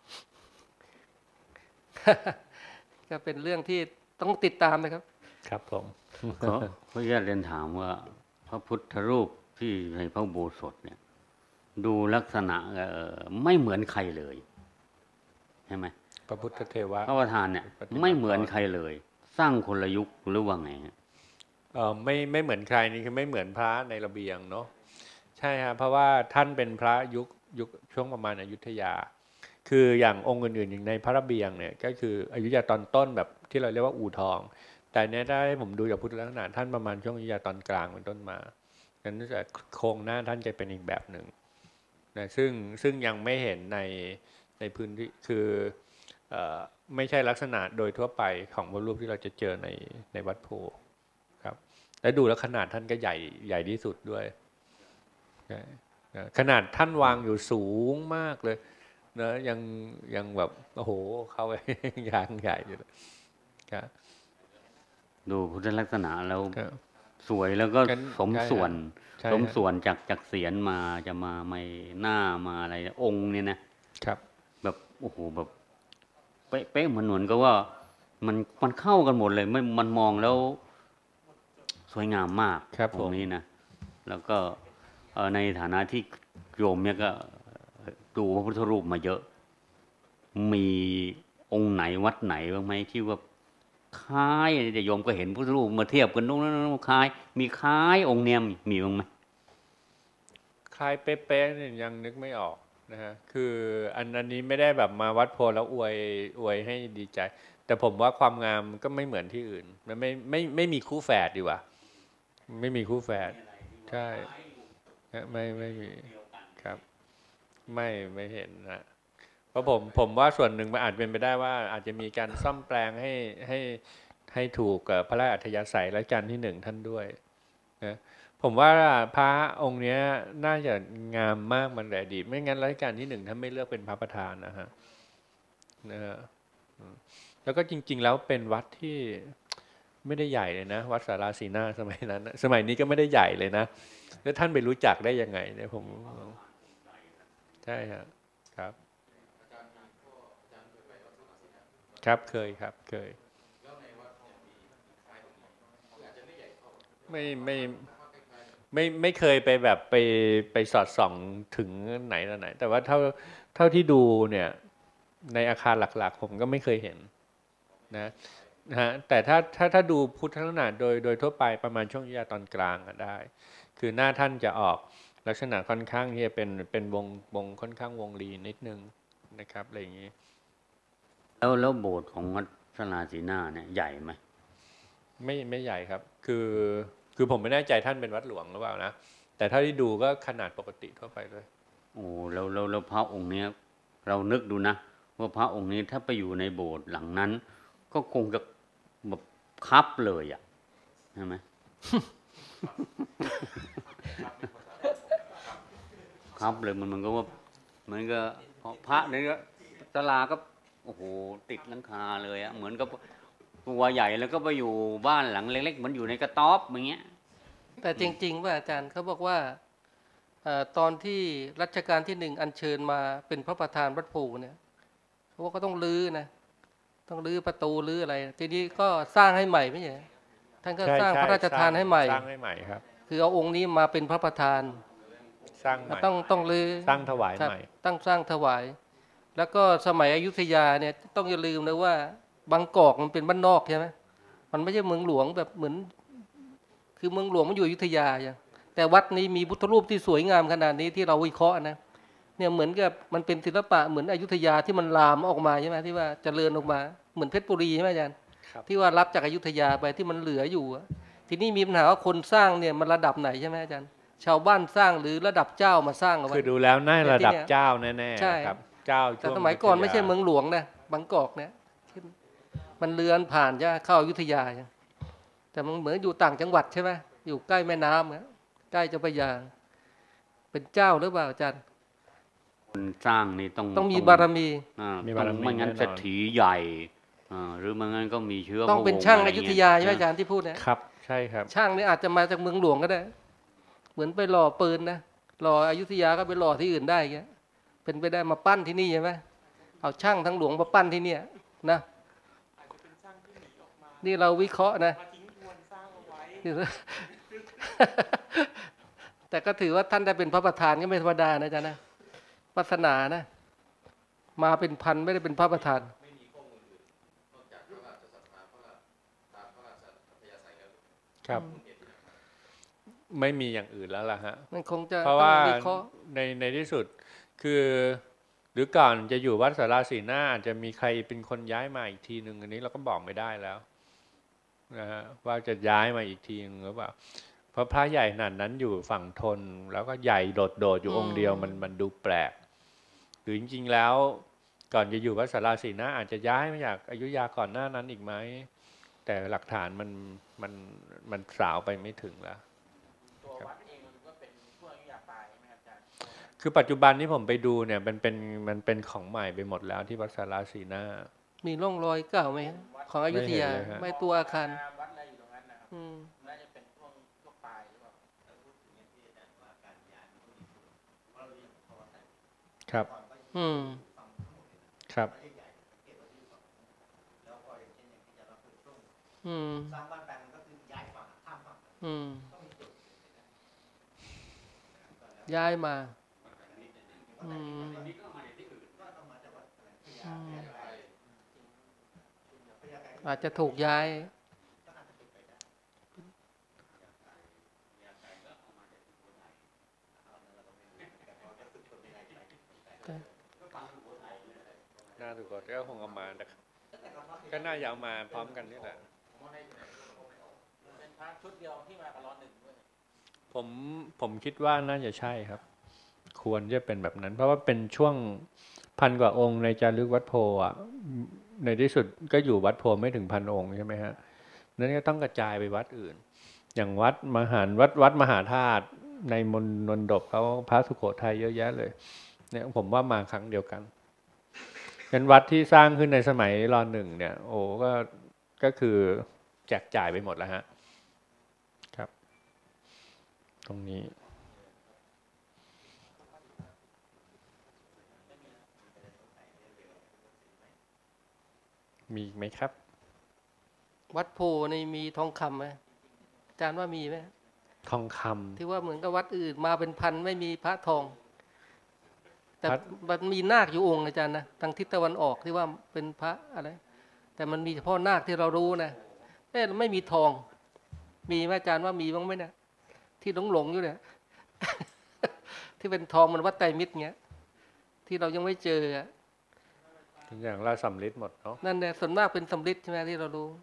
ก็เป็นเรื่องที่ต้องติดตามนะครับครับผมขอขออนุญาตเรียนถามว่าพระพุทธรูปที่ในพระอุโบสถเนี่ยดูลักษณะเอ่อไม่เหมือนใครเลยใช่ไหมพระพุทธเทวะพระประธานเนี่ยไม่เหมือนใครเลย สร้างคนละยุคหรือว่าไงฮะเออไม่ไม่เหมือนใครนี่คือไม่เหมือนพระในระเบียงเนาะใช่ฮะเพราะว่าท่านเป็นพระยุคยุคช่วงประมาณอยุธยา คืออย่างองค์อื่นๆอย่างในพระระเบียงเนี่ยก็คืออยุธยาตอนต้นแบบที่เราเรียกว่าอู่ทอง แต่เนี้ยได้ผมดูจากพุทธลักษณะท่านประมาณช่วงอยุธยาตอนกลางเป็นต้นมาดังนั้นจะโครงหน้าท่านจะเป็นอีกแบบหนึ่งนะซึ่งซึ่งยังไม่เห็นในในพื้นที่คือเอ่อไม่ใช่ลักษณะโดยทั่วไปของพระรูปที่เราจะเจอในในวัดโพครับและดูแล้วขนาดท่านก็ใหญ่ใหญ่ที่สุดด้วยนะนะขนาดท่านวางอยู่สูงมากเลยนะยังยังแบบโอ้โหเข้าไป ยางใหญ่อยู่เลยครับดูพุทธลักษณะแล้วครับสวยแล้วก็กันสมส่วนใช่ฮะสมส่วนจากจากเสียนมาจะมาไม่หน้ามาอะไรองค์เนี่ยนะครับ แบบโอ้โหแบบเป๊ะเป๊ะเหมือนเหมือนก็ว่ามันมันเข้ากันหมดเลยไม่มันมองแล้วสวยงามมากครับตผรงมนี้นะแล้วก็เอ่อในฐานะที่โยมเนี่ยก็ดูพระพุทธรูปมาเยอะ มีองค์ไหนวัดไหนบ้างไหมที่ว่าคล้ายแต่โยมก็เห็นพุทธรูปมาเทียบกันนู้นนู้นคล้าย มีคล้ายองค์เนี้ยมีมีบ้างไหมคล้ายเป๊ะๆเนี่ยยังนึกไม่ออกนะฮะคืออันอันนี้ไม่ได้แบบมาวัดโพลแล้วอวยอวยให้ดีใจ แต่ผมว่าความงามก็ไม่เหมือนที่อื่นมันไม่ไม่ไม่มีคู่แฝดดีกว่าไม่มีคู่แฝดใช่ไม่ไม่มีครับไม่ไม่เห็นนะเพราะผมผมว่าส่วนหนึ่งมันอาจเป็นไปได้ว่าอาจจะมีการซ่อมแปลงให้ให้ให้ถูกกับพระราชอัธยาศัยรัชกาลที่หนึ่งท่านด้วยนะผมว่าพระองค์เนี้ยน่าจะงามมากมันแต่อดีตไม่งั้นรัชกาลที่หนึ่งท่านไม่เลือกเป็นพระประธานนะฮะนะฮะแล้วก็จริงๆแล้วเป็นวัดที่ไม่ได้ใหญ่เลยนะวัดสาราสีหน้าสมัยนั้นนะสมัยนี้ก็ไม่ได้ใหญ่เลยนะแล้วท่านไปรู้จักได้ยังไงเนี่ยผมใช่ฮะครับครับเคยครับเคยไม่ไม่ไม่ไม่เคยไปแบบไปไปสอดส่องถึงไหนต่อไหนแต่ว่าเท่าเท่าที่ดูเนี่ยในอาคารหลักๆผมก็ไม่เคยเห็นนะนะฮะแต่ถ้าถ้าถ้าดูพุทธลักษณะโดยโดยทั่วไปประมาณช่วงอยุธยาตอนกลางอะได้ คือหน้าท่านจะออกลักษณะค่อนข้างที่จะเป็นเป็นวงวงค่อนข้างวงรีนิดนึงนะครับอะไรอย่างนี้แล้วแล้วโบสถ์ของวัดสราสีหน้าเนี่ยใหญ่ไหมไม่ไม่ใหญ่ครับคือคือผมไม่แน่ใจท่านเป็นวัดหลวงหรือเปล่านะแต่เท่าที่ดูก็ขนาดปกติทั่วไปเลยโอ้แล้วแล้วแล้วพระองค์เนี้ยเรานึกดูนะว่าพระองค์นี้ถ้าไปอยู่ในโบสถ์หลังนั้น ก็คงจะแบบคับเลยอ่ะใช่ไหม ครับเลยมันมันก็ว่ามันก็พระเนี่ยก็ศาลาก็โอ้โหติดหลังคาเลยอ่ะเหมือนกับตัวใหญ่แล้วก็ไปอยู่บ้านหลังเล็กๆเหมือนอยู่ในกระต๊อบอย่างเงี้ยแต่จริงๆว่าอาจารย์เขาบอกว่าเอ่อตอนที่รัชกาลที่หนึ่งอัญเชิญมาเป็นพระประธานวัดโพเนี่ยเขาว่าก็ต้องรื้อนะต้องรื้อประตูรื้ออะไร ทีนี้ก็สร้างให้ใหม่ไม่ใช่ท่านก็ใช่สร้างใช่พระราชทานให้ใหม่สร้างให้ใหม่ครับคือเอาองค์นี้มาเป็นพระประธานสร้างใหม่ต้องต้องรื้อสร้างถวายครับใหม่ตั้งสร้างถวาย แล้วก็สมัยอยุธยาเนี่ยต้องอย่าลืมนะว่าบางกอกมันเป็นบ้านนอกใช่ไหมมันไม่ใช่เมืองหลวงแบบเหมือน คือเมืองหลวงมันอยู่อยุธยาอย่างแต่วัดนี้มีพุทธรูปที่สวยงามขนาดนี้ที่เราวิเคราะห์นะเนี่ยเหมือนกับมันเป็นศิลปะเหมือนอยุธยาที่มันลามออกมาใช่ไหมที่ว่าเจริญออกมาเหมือนเพชรบุรีใช่ไหมอาจารย์ครับที่ว่ารับจากอยุธยาไปที่มันเหลืออยู่อะทีนี้มีปัญหาว่าคนสร้างเนี่ยมันระดับไหนใช่ไหมอาจารย์ชาวบ้านสร้างหรือระดับเจ้ามาสร้างเอาไว้คือดูแล้วน่าระดับเนี่ยเจ้าแน่ๆใช่นะครับเจ้าช่แต่วงสมัยก่อนไม่ใช่ยุธยาเมืองหลวงนะบางกอกเนี่ยที่มันเลือนผ่านจะเข้าอยุธยาใช่แต่มันเหมือนอยู่ต่างจังหวัดใช่ไหมอยู่ใกล้แม่น้ำอะใกล้เจ้าพระยาเป็นเจ้าหรือเปล่าอาจารย์คนสร้างนี่ต้องต้องมีบารมีอ่ามีต้บาอรง มีไม่งั้นแน่นอนเศรษฐีใหญ่อ่าหรือไม่งั้นก็มีเชื้อต้องเป็นพระวช่างะไรอยุธเงี้ยาใช่ไหมอาจารย์ที่พูดเนี่ยครับใช่ครับช่างนี่อาจจะมาจากเมืองหลวงก็ได้ เหมือนไปหล่อปืนนะหล่ออยุธยาก็ไปหล่อที่อื่นได้เงี้ยเป็นไปได้มาปั้นที่นี่ใช่ไหมเอาช่างทั้งหลวงมาปั้นที่เนี่ยนะอาจจะเป็นช่างที่หนีออกมานี่เราวิเคราะห์นะมาทิ้งทวนสร้างเอาไว้แต่ก็ถือว่าท่านได้เป็นพระประธานก็ไม่ธรรมดานะจ๊ะนะวาสนานะ มาเป็นพันไม่ได้เป็นพระประธานครับ ไม่มีอย่างอื่นแล้วล่ะฮะมันคงจะเพราะต้อว่างวิเคราะห์ในในที่สุดคือหรือก่อนจะอยู่วัดสาราศรีหน้าอาจจะมีใครเป็นคนย้ายมาอีกทีหนึ่งอันนี้เราก็บอกไม่ได้แล้วนะฮะว่าจะย้ายมาอีกทีหนึงหรือเปล่าเพราะพระใหญ่ขนาดนั้นอยู่ฝั่งทนแล้วก็ใหญ่โดดโดดๆอยู่องค์เดียวมันมันดูแปลก หรือจริงๆแล้วก่อนจะอยู่วัดสาราศรีหน้าอาจจะย้ายมาจากอยุธยาก่อนหน้านั้นอีกไหมแต่หลักฐานมันมันมันสาวไปไม่ถึงแล้วตัววัดเองมันก็เป็นพวกอยุธยาปลายใช่ไหมครับอาจารย์คือปัจจุบันที่ผมไปดูเนี่ยมันเป็นมันเป็นของใหม่ไปหมดแล้วที่วัดสาราศรีหน้ามีร่องรอยเก่าไหมฮะของอยุธยาไม่เห็นเลยฮะไม่ตัวอาคารวัดอะไรอยู่ตรงนั้นนะครับอืมน่าจะเป็นพวกพวกปลายหรือเปล่าครับอืมครับอืมอืมย้ายมาอืมอืมอาจจะถูกย้ายน่าถูกกว่าก็คงเอามานะครับก็น่าจะเอามาพร้อมกันนี่แหละเป็นพระชุดเดียวที่มากับร้อนหนึ่งด้วยผมผมคิดว่าน่าจะใช่ครับ ควรจะเป็นแบบนั้น เพราะว่าเป็นช่วงพันกว่าองค์ในจารึกวัดโพอ่ะในที่สุดก็อยู่วัดโพไม่ถึงพันองค์ใช่ไหมฮะนั้นก็ต้องกระจายไปวัดอื่น อย่างวัดมหาวัดวัดมหาธาตุในมณฑลดบเขาพระสุโขทัยเยอะแยะเลยเนี่ยผมว่ามาครั้งเดียวกันเป็นวัดที่สร้างขึ้นในสมัยรหนึ่งเนี่ยโอ้ก็ก็คือแจกจ่ายไปหมดแล้วฮะครับ ตรงนี้มีไหมครับวัดโพนี่มีทองคำไหมอาจารย์ว่ามีไหมทองคำที่ว่าเหมือนกับวัดอื่นมาเป็นพันไม่มีพระทอง แต่พระมันมีนาคอยู่องค์อาจารย์นะทางทิศตะวันออกที่ว่าเป็นพระอะไรแต่มันมีเฉพาะนาคที่เรารู้นะเอ๊ะไม่มีทอง มีไหมอาจารย์ว่ามีบ้างไหมเนี่ยที่หลงหลงๆอยู่เนี่ย ที่เป็นทองมันวัดไตรมิตรเงี้ยที่เรายังไม่เจออะทุกอย่างราชสำริดหมดเนาะนั่นเนี่ยส่วนมากเป็นสำริดใช่ไหมที่เรารู้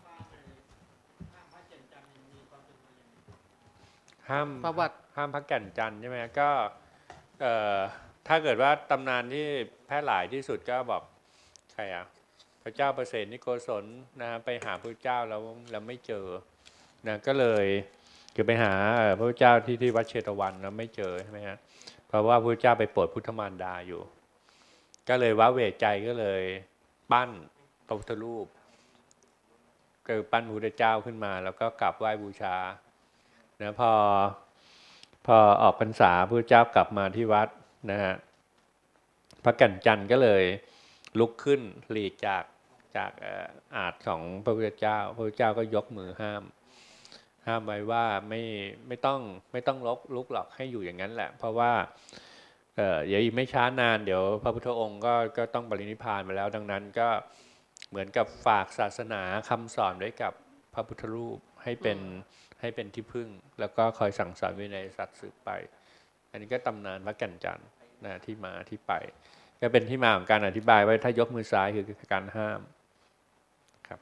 ห้ามประวัติห้ามพระแก่นจันทร์ใช่ไหมก็เอ่อถ้าเกิดว่าตำนานที่แพร่หลายที่สุดก็บอกใครอ่ะพระเจ้าประเสริฐนิโกศลนะฮะไปหาพระเจ้าแล้วแล้วไม่เจอนะก็เลยคือไปหาเอ่อพระเจ้าที่ที่วัดเชตวันแล้วไม่เจอใช่ไหมฮะเพราะว่าพระเจ้าไปโปรดพุทธมารดาอยู่ ก็เลยว้าเหวใจก็เลยปั้นพระพุทธรูปก็ปั้นพระพุทธเจ้าขึ้นมา แล้วก็กราบไหว้บูชานะพอพอออกพรรษาพระเจ้ากลับมาที่วัดนะฮะพระแก่นจันทร์ก็เลยลุกขึ้นหลีกจากจากเอ่ออาจของพระพุทธเจ้าพระพุทธเจ้าก็ยกมือห้าม ห้ามไว้ว่าไม่ไม่ต้องไม่ต้องลบลุกหรอกให้อยู่อย่างนั้นแหละ เพราะว่าเอ่อเดี๋ยวอีกไม่ช้านานเดี๋ยวพระพุทธองค์ก็ก็ต้องปรินิพพานไปแล้ว ดังนั้นก็เหมือนกับฝากศาสนาคำสอนไว้กับพระพุทธรูปให้เป็นให้เป็นที่พึ่ง แล้วก็คอยสั่งสอนวินัยสัตว์สืบไป อันนี้ก็ตำนานพระแก่นจันทร์นะที่มาที่ไป ก็เป็นที่มาของการอธิบายว่าถ้ายกมือซ้ายคือการห้ามครับ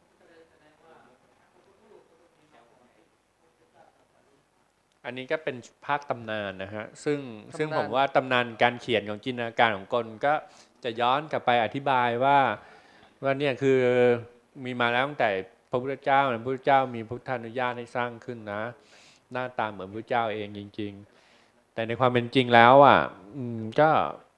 อันนี้ก็เป็นภาคตำนานนะฮะซึ่งซึ่งตำนานผมว่าตำนานการเขียนของจินตนาการของกลก็จะย้อนกลับไปอธิบายว่าว่าเนี่ยคือมีมาแล้วตั้งแต่พระพุทธเจ้านะพระพุทธเจ้ามีพุทธานุญาตให้สร้างขึ้นนะ หน้าตาเหมือนพระพุทธเจ้าเองจริง ๆ แต่ในความเป็นจริงแล้วอ่ะอืมก็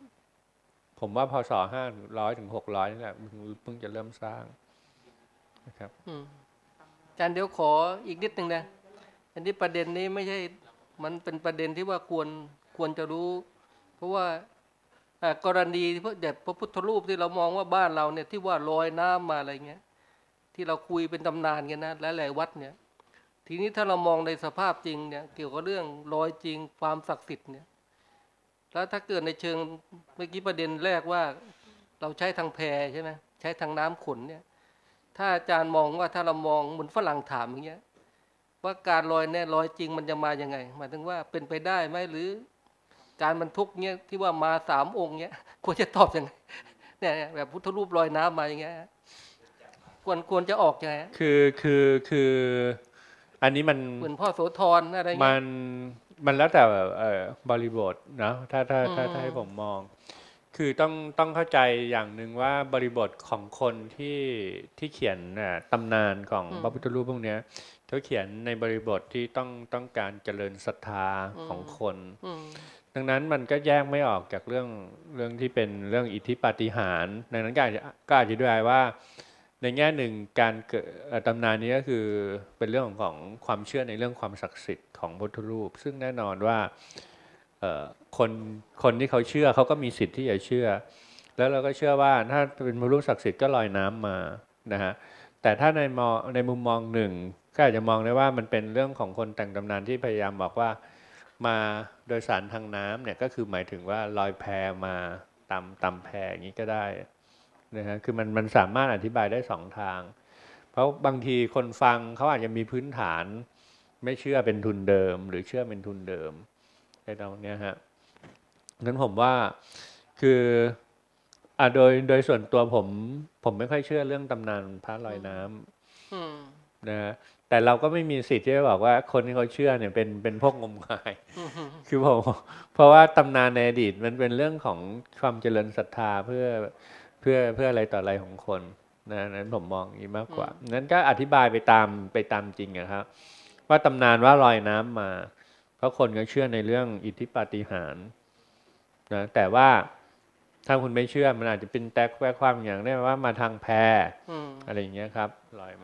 ผมว่าพศห้าร้อยถึงหกร้อยนี่แหละเพิ่งจะเริ่มสร้างนะครับอืมอาจารย์เดี๋ยวขออีกนิดหนึ่งนะอันนี้ประเด็นนี้ไม่ใช่มันเป็นประเด็นที่ว่าควรควรจะรู้ เพราะว่าอ่ากรณีที่พระเด็จพระพุทธรูปที่เรามองว่าบ้านเราเนี่ยที่ว่าลอยน้ำมาอะไรเงี้ยที่เราคุยเป็นตำนานกันนะและหลายวัดเนี่ยทีนี้ถ้าเรามองในสภาพจริงเนี่ยเกี่ยวกับเรื่องลอยจริงความศักดิ์สิทธิ์เนี่ยแล้วถ้าเกิดในเชิงเมื่อกี้ประเด็นแรกว่าเราใช้ทางแพใช่ไหมใช้ทางน้ำขนเนี่ยถ้าอาจารย์มองว่าถ้าเรามองเหมือนฝรั่งถามอย่างเงี้ยว่าการลอยเนี่ยลอยจริงมันจะมายังไงหมายถึงว่าเป็นไปได้ไหมหรือการบรรทุกเนี่ยที่ว่ามาสามองค์เนี่ยควรจะตอบยังไงเนี่ยแบบพุทธรูปลอยน้ำมาอย่างเงี้ยควรควรจะออกยังไงคือคือคืออันนี้มันเหมือนพ่อโสธรอะไรเงี้ยมันมันแล้วแต่เอ่อบริบทนะถ้าถ้าถ้าอืมถ้าให้ผมมอง คือต้องต้องเข้าใจอย่างหนึ่งว่าบริบทของคนที่ที่เขียนน่ะตำนานของพระพุทธรูปพวกเนี้ยเขาเขียนในบริบทที่ต้องต้องการเจริญศรัทธาของคนอืมดังนั้นมันก็แยกไม่ออกจากเรื่องเรื่องที่เป็นเรื่องอิทธิปาฏิหาริย์ดังนั้นก็อาจจะก็อาจจะด้วยว่าในแง่หนึ่งการเกิดเอ่อตำนานนี้ก็คือเป็นเรื่องของของความเชื่อในเรื่องความศักดิ์สิทธิ์ของพุทธรูป ซึ่งแน่นอนว่าเอ่อคนคนที่เขาเชื่อเขาก็มีสิทธิ์ที่จะเชื่อ แล้วเราก็เชื่อว่าถ้าเป็นพุทธรูปศักดิ์สิทธิ์ก็ลอยน้ำมานะฮะแต่ถ้าในมอในมุมมองหนึ่งก็อาจจะมองได้ว่ามันเป็นเรื่องของคนแต่งตำนานที่พยายามบอกว่ามาโดยสารทางน้ำเนี่ยก็คือหมายถึงว่าลอยแพมาตามตามแพอย่างนี้ก็ได้นะฮะคือมันมันสามารถอธิบายได้สองทาง เพราะบางทีคนฟังเขาอาจจะมีพื้นฐานไม่เชื่อเป็นทุนเดิม หรือเชื่อเป็นทุนเดิมในตรงเนี้ยฮะงั้นผมว่าคืออ่ะโดยโดยส่วนตัวผมผมไม่ค่อยเชื่อเรื่องตำนานพระลอยน้ำอืมนะฮะแต่เราก็ไม่มีสิทธิ์ที่จะบอกว่าคนที่เขาเชื่อเนี่ยเป็นเป็นพวกงมงายอืมคือผมเพราะว่าตำนานในอดีตมันเป็นเรื่องของความเจริญศรัทธาเพื่อเพื่อเพื่ออะไรต่ออะไรของคนนะนั้นผมมองอย่างนี้มากกว่านั้นก็อธิบายไปตามไปตามจริงอะครับว่าตำนานว่าลอยน้ำมา เพราะคนก็เชื่อในเรื่องอิทธิปาฏิหาริย์นะแต่ว่าถ้าคุณไม่เชื่อมันอาจจะเป็นแตกแวกความอย่างได้ว่ามาทางแพอืมอะไรอย่างเงี้ยครับลอยมา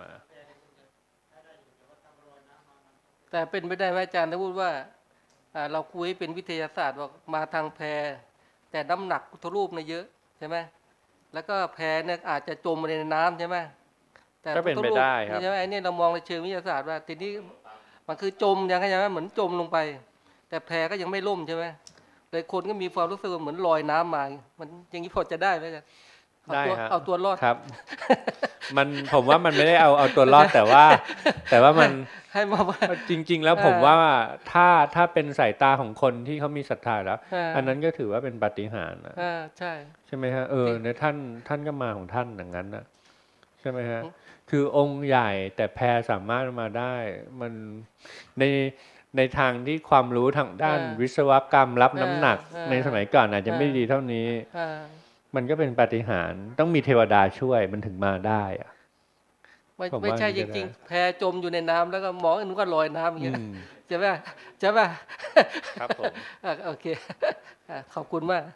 แต่เป็นไปได้ไหมอาจารย์ถ้าพูดว่าอ่าเราคุยเป็นวิทยาศาสตร์ว่ามาทางแพแต่น้ำหนักพุทธรูปเนี่ยเยอะใช่ไหมแล้วก็แพเนี่ยอาจจะจมในน้ำใช่ไหมแต่ก็เป็นไปได้ครับใช่ไหมไอ้นี่เรามองในเชิงวิทยาศาสตร์ว่าทีนี้มันคือจมยังไงใช่ไหมเหมือนจมลงไป แต่แพก็ยังไม่ล่มใช่ไหมเลยคนก็มีความรู้สึกเหมือนลอยน้ำมา มันอย่างนี้พอจะได้ไหมอาจารย์เอาได้ตัวฮะเอาตัวรอดครับ มันผมว่ามันไม่ได้เอาเอาตัวรอดแต่ว่า แต่ว่ามันให้มาว่าจริง ๆ แล้วผมว่าถ้าถ้าเป็นสายตาของคนที่เขามีศรัทธาแล้วอ่าอันนั้นก็ถือว่าเป็นปาฏิหาริย์นะอ่าใช่ใช่ไหมฮะเออในท่านท่านก็มาของท่านอย่างนั้นนะใช่ไหมฮะคือองค์ใหญ่แต่แพรสามารถมาได้ มันในในทางที่ความรู้ทางด้านวิศวกรรมรับน้ำหนัก ในสมัยก่อนอาจจะไม่ดีเท่านี้อ่ามันก็เป็นปาฏิหาริย์ต้องมีเทวดาช่วยมันถึงมาได้อะไม่ผมว่าไม่ใช่อย่างจนี้ก็ริงได้ๆ แพจมอยู่ในน้ำแล้วก็มองนึกว่าลอยน้ำอย่างอืเงี้ยมใช่ไหมใช่ไหมครับผมอ่ะโอเคอ่ะขอบคุณมาก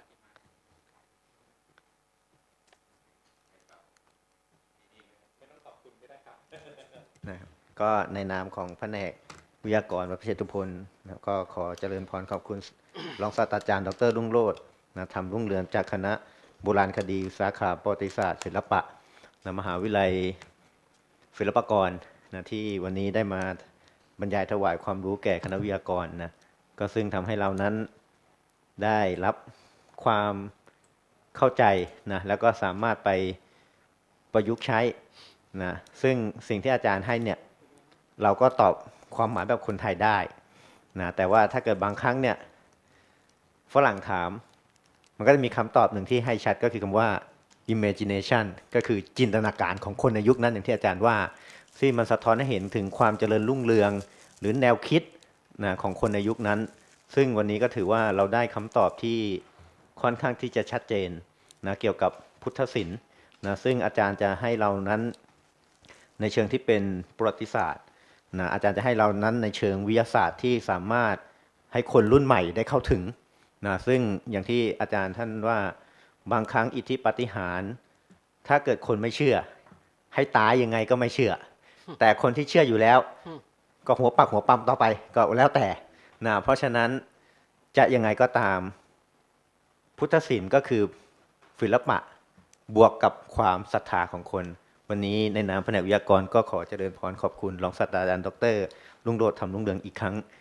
นะครับก็ในนามของแผนกวิทยากรวัดพระเชตุพนนะครับก็ขอเจริญพรขอบคุณ รองศาสตราจารย์ดรรุ่งโรจน์นะทำรุ่งเรืองจากคณะโบราณคดีสาขาประวัติศาสตร์ศิลปะนะมหาวิทยาลัยศิลปากรนะที่วันนี้ได้มาบรรยายถวายความรู้แก่คณะวิทยากรนะก็ซึ่งทำให้เรานั้นได้รับความเข้าใจนะแล้วก็สามารถไปประยุกต์ใช้นะซึ่งสิ่งที่อาจารย์ให้เนี่ยเราก็ตอบความหมายแบบคนไทยได้นะแต่ว่าถ้าเกิดบางครั้งเนี่ยฝรั่งถามมันก็จะมีคำตอบหนึ่งที่ให้ชัดก็คือคำว่า imagination ก็คือจินตนาการของคนในยุคนั้นอย่างที่อาจารย์ว่าซึ่งมันสะท้อนให้เห็นถึงความเจริญรุ่งเรืองหรือแนวคิดนะของคนในยุคนั้นซึ่งวันนี้ก็ถือว่าเราได้คำตอบที่ค่อนข้างที่จะชัดเจนนะเกี่ยวกับพุทธศิลป์นะซึ่งอาจารย์จะให้เรานั้นในเชิงที่เป็นประวัติศาสตร์นะอาจารย์จะให้เรานั้นในเชิงวิทยาศาสตร์ที่สามารถให้คนรุ่นใหม่ได้เข้าถึงนะซึ่งอย่างที่อาจารย์ท่านว่าบางครั้งอิทธิปาฏิหาริย์ถ้าเกิดคนไม่เชื่อ ให้ตายยังไงก็ไม่เชื่อ แต่คนที่เชื่ออยู่แล้ว ก็หัวปักหัวปั๊มต่อไปก็แล้วแต่นะเพราะฉะนั้นจะยังไงก็ตามพุทธศิลป์ก็คือศิลปะบวกกับความศรัทธาของคน วันนี้ในนามแผนกวิทยากรก็ขอเจริญพรขอบคุณรองศาสตราจารย์ดร.รุ่งโรจน์ ธรรมรุ่งเรืองอีกครั้ง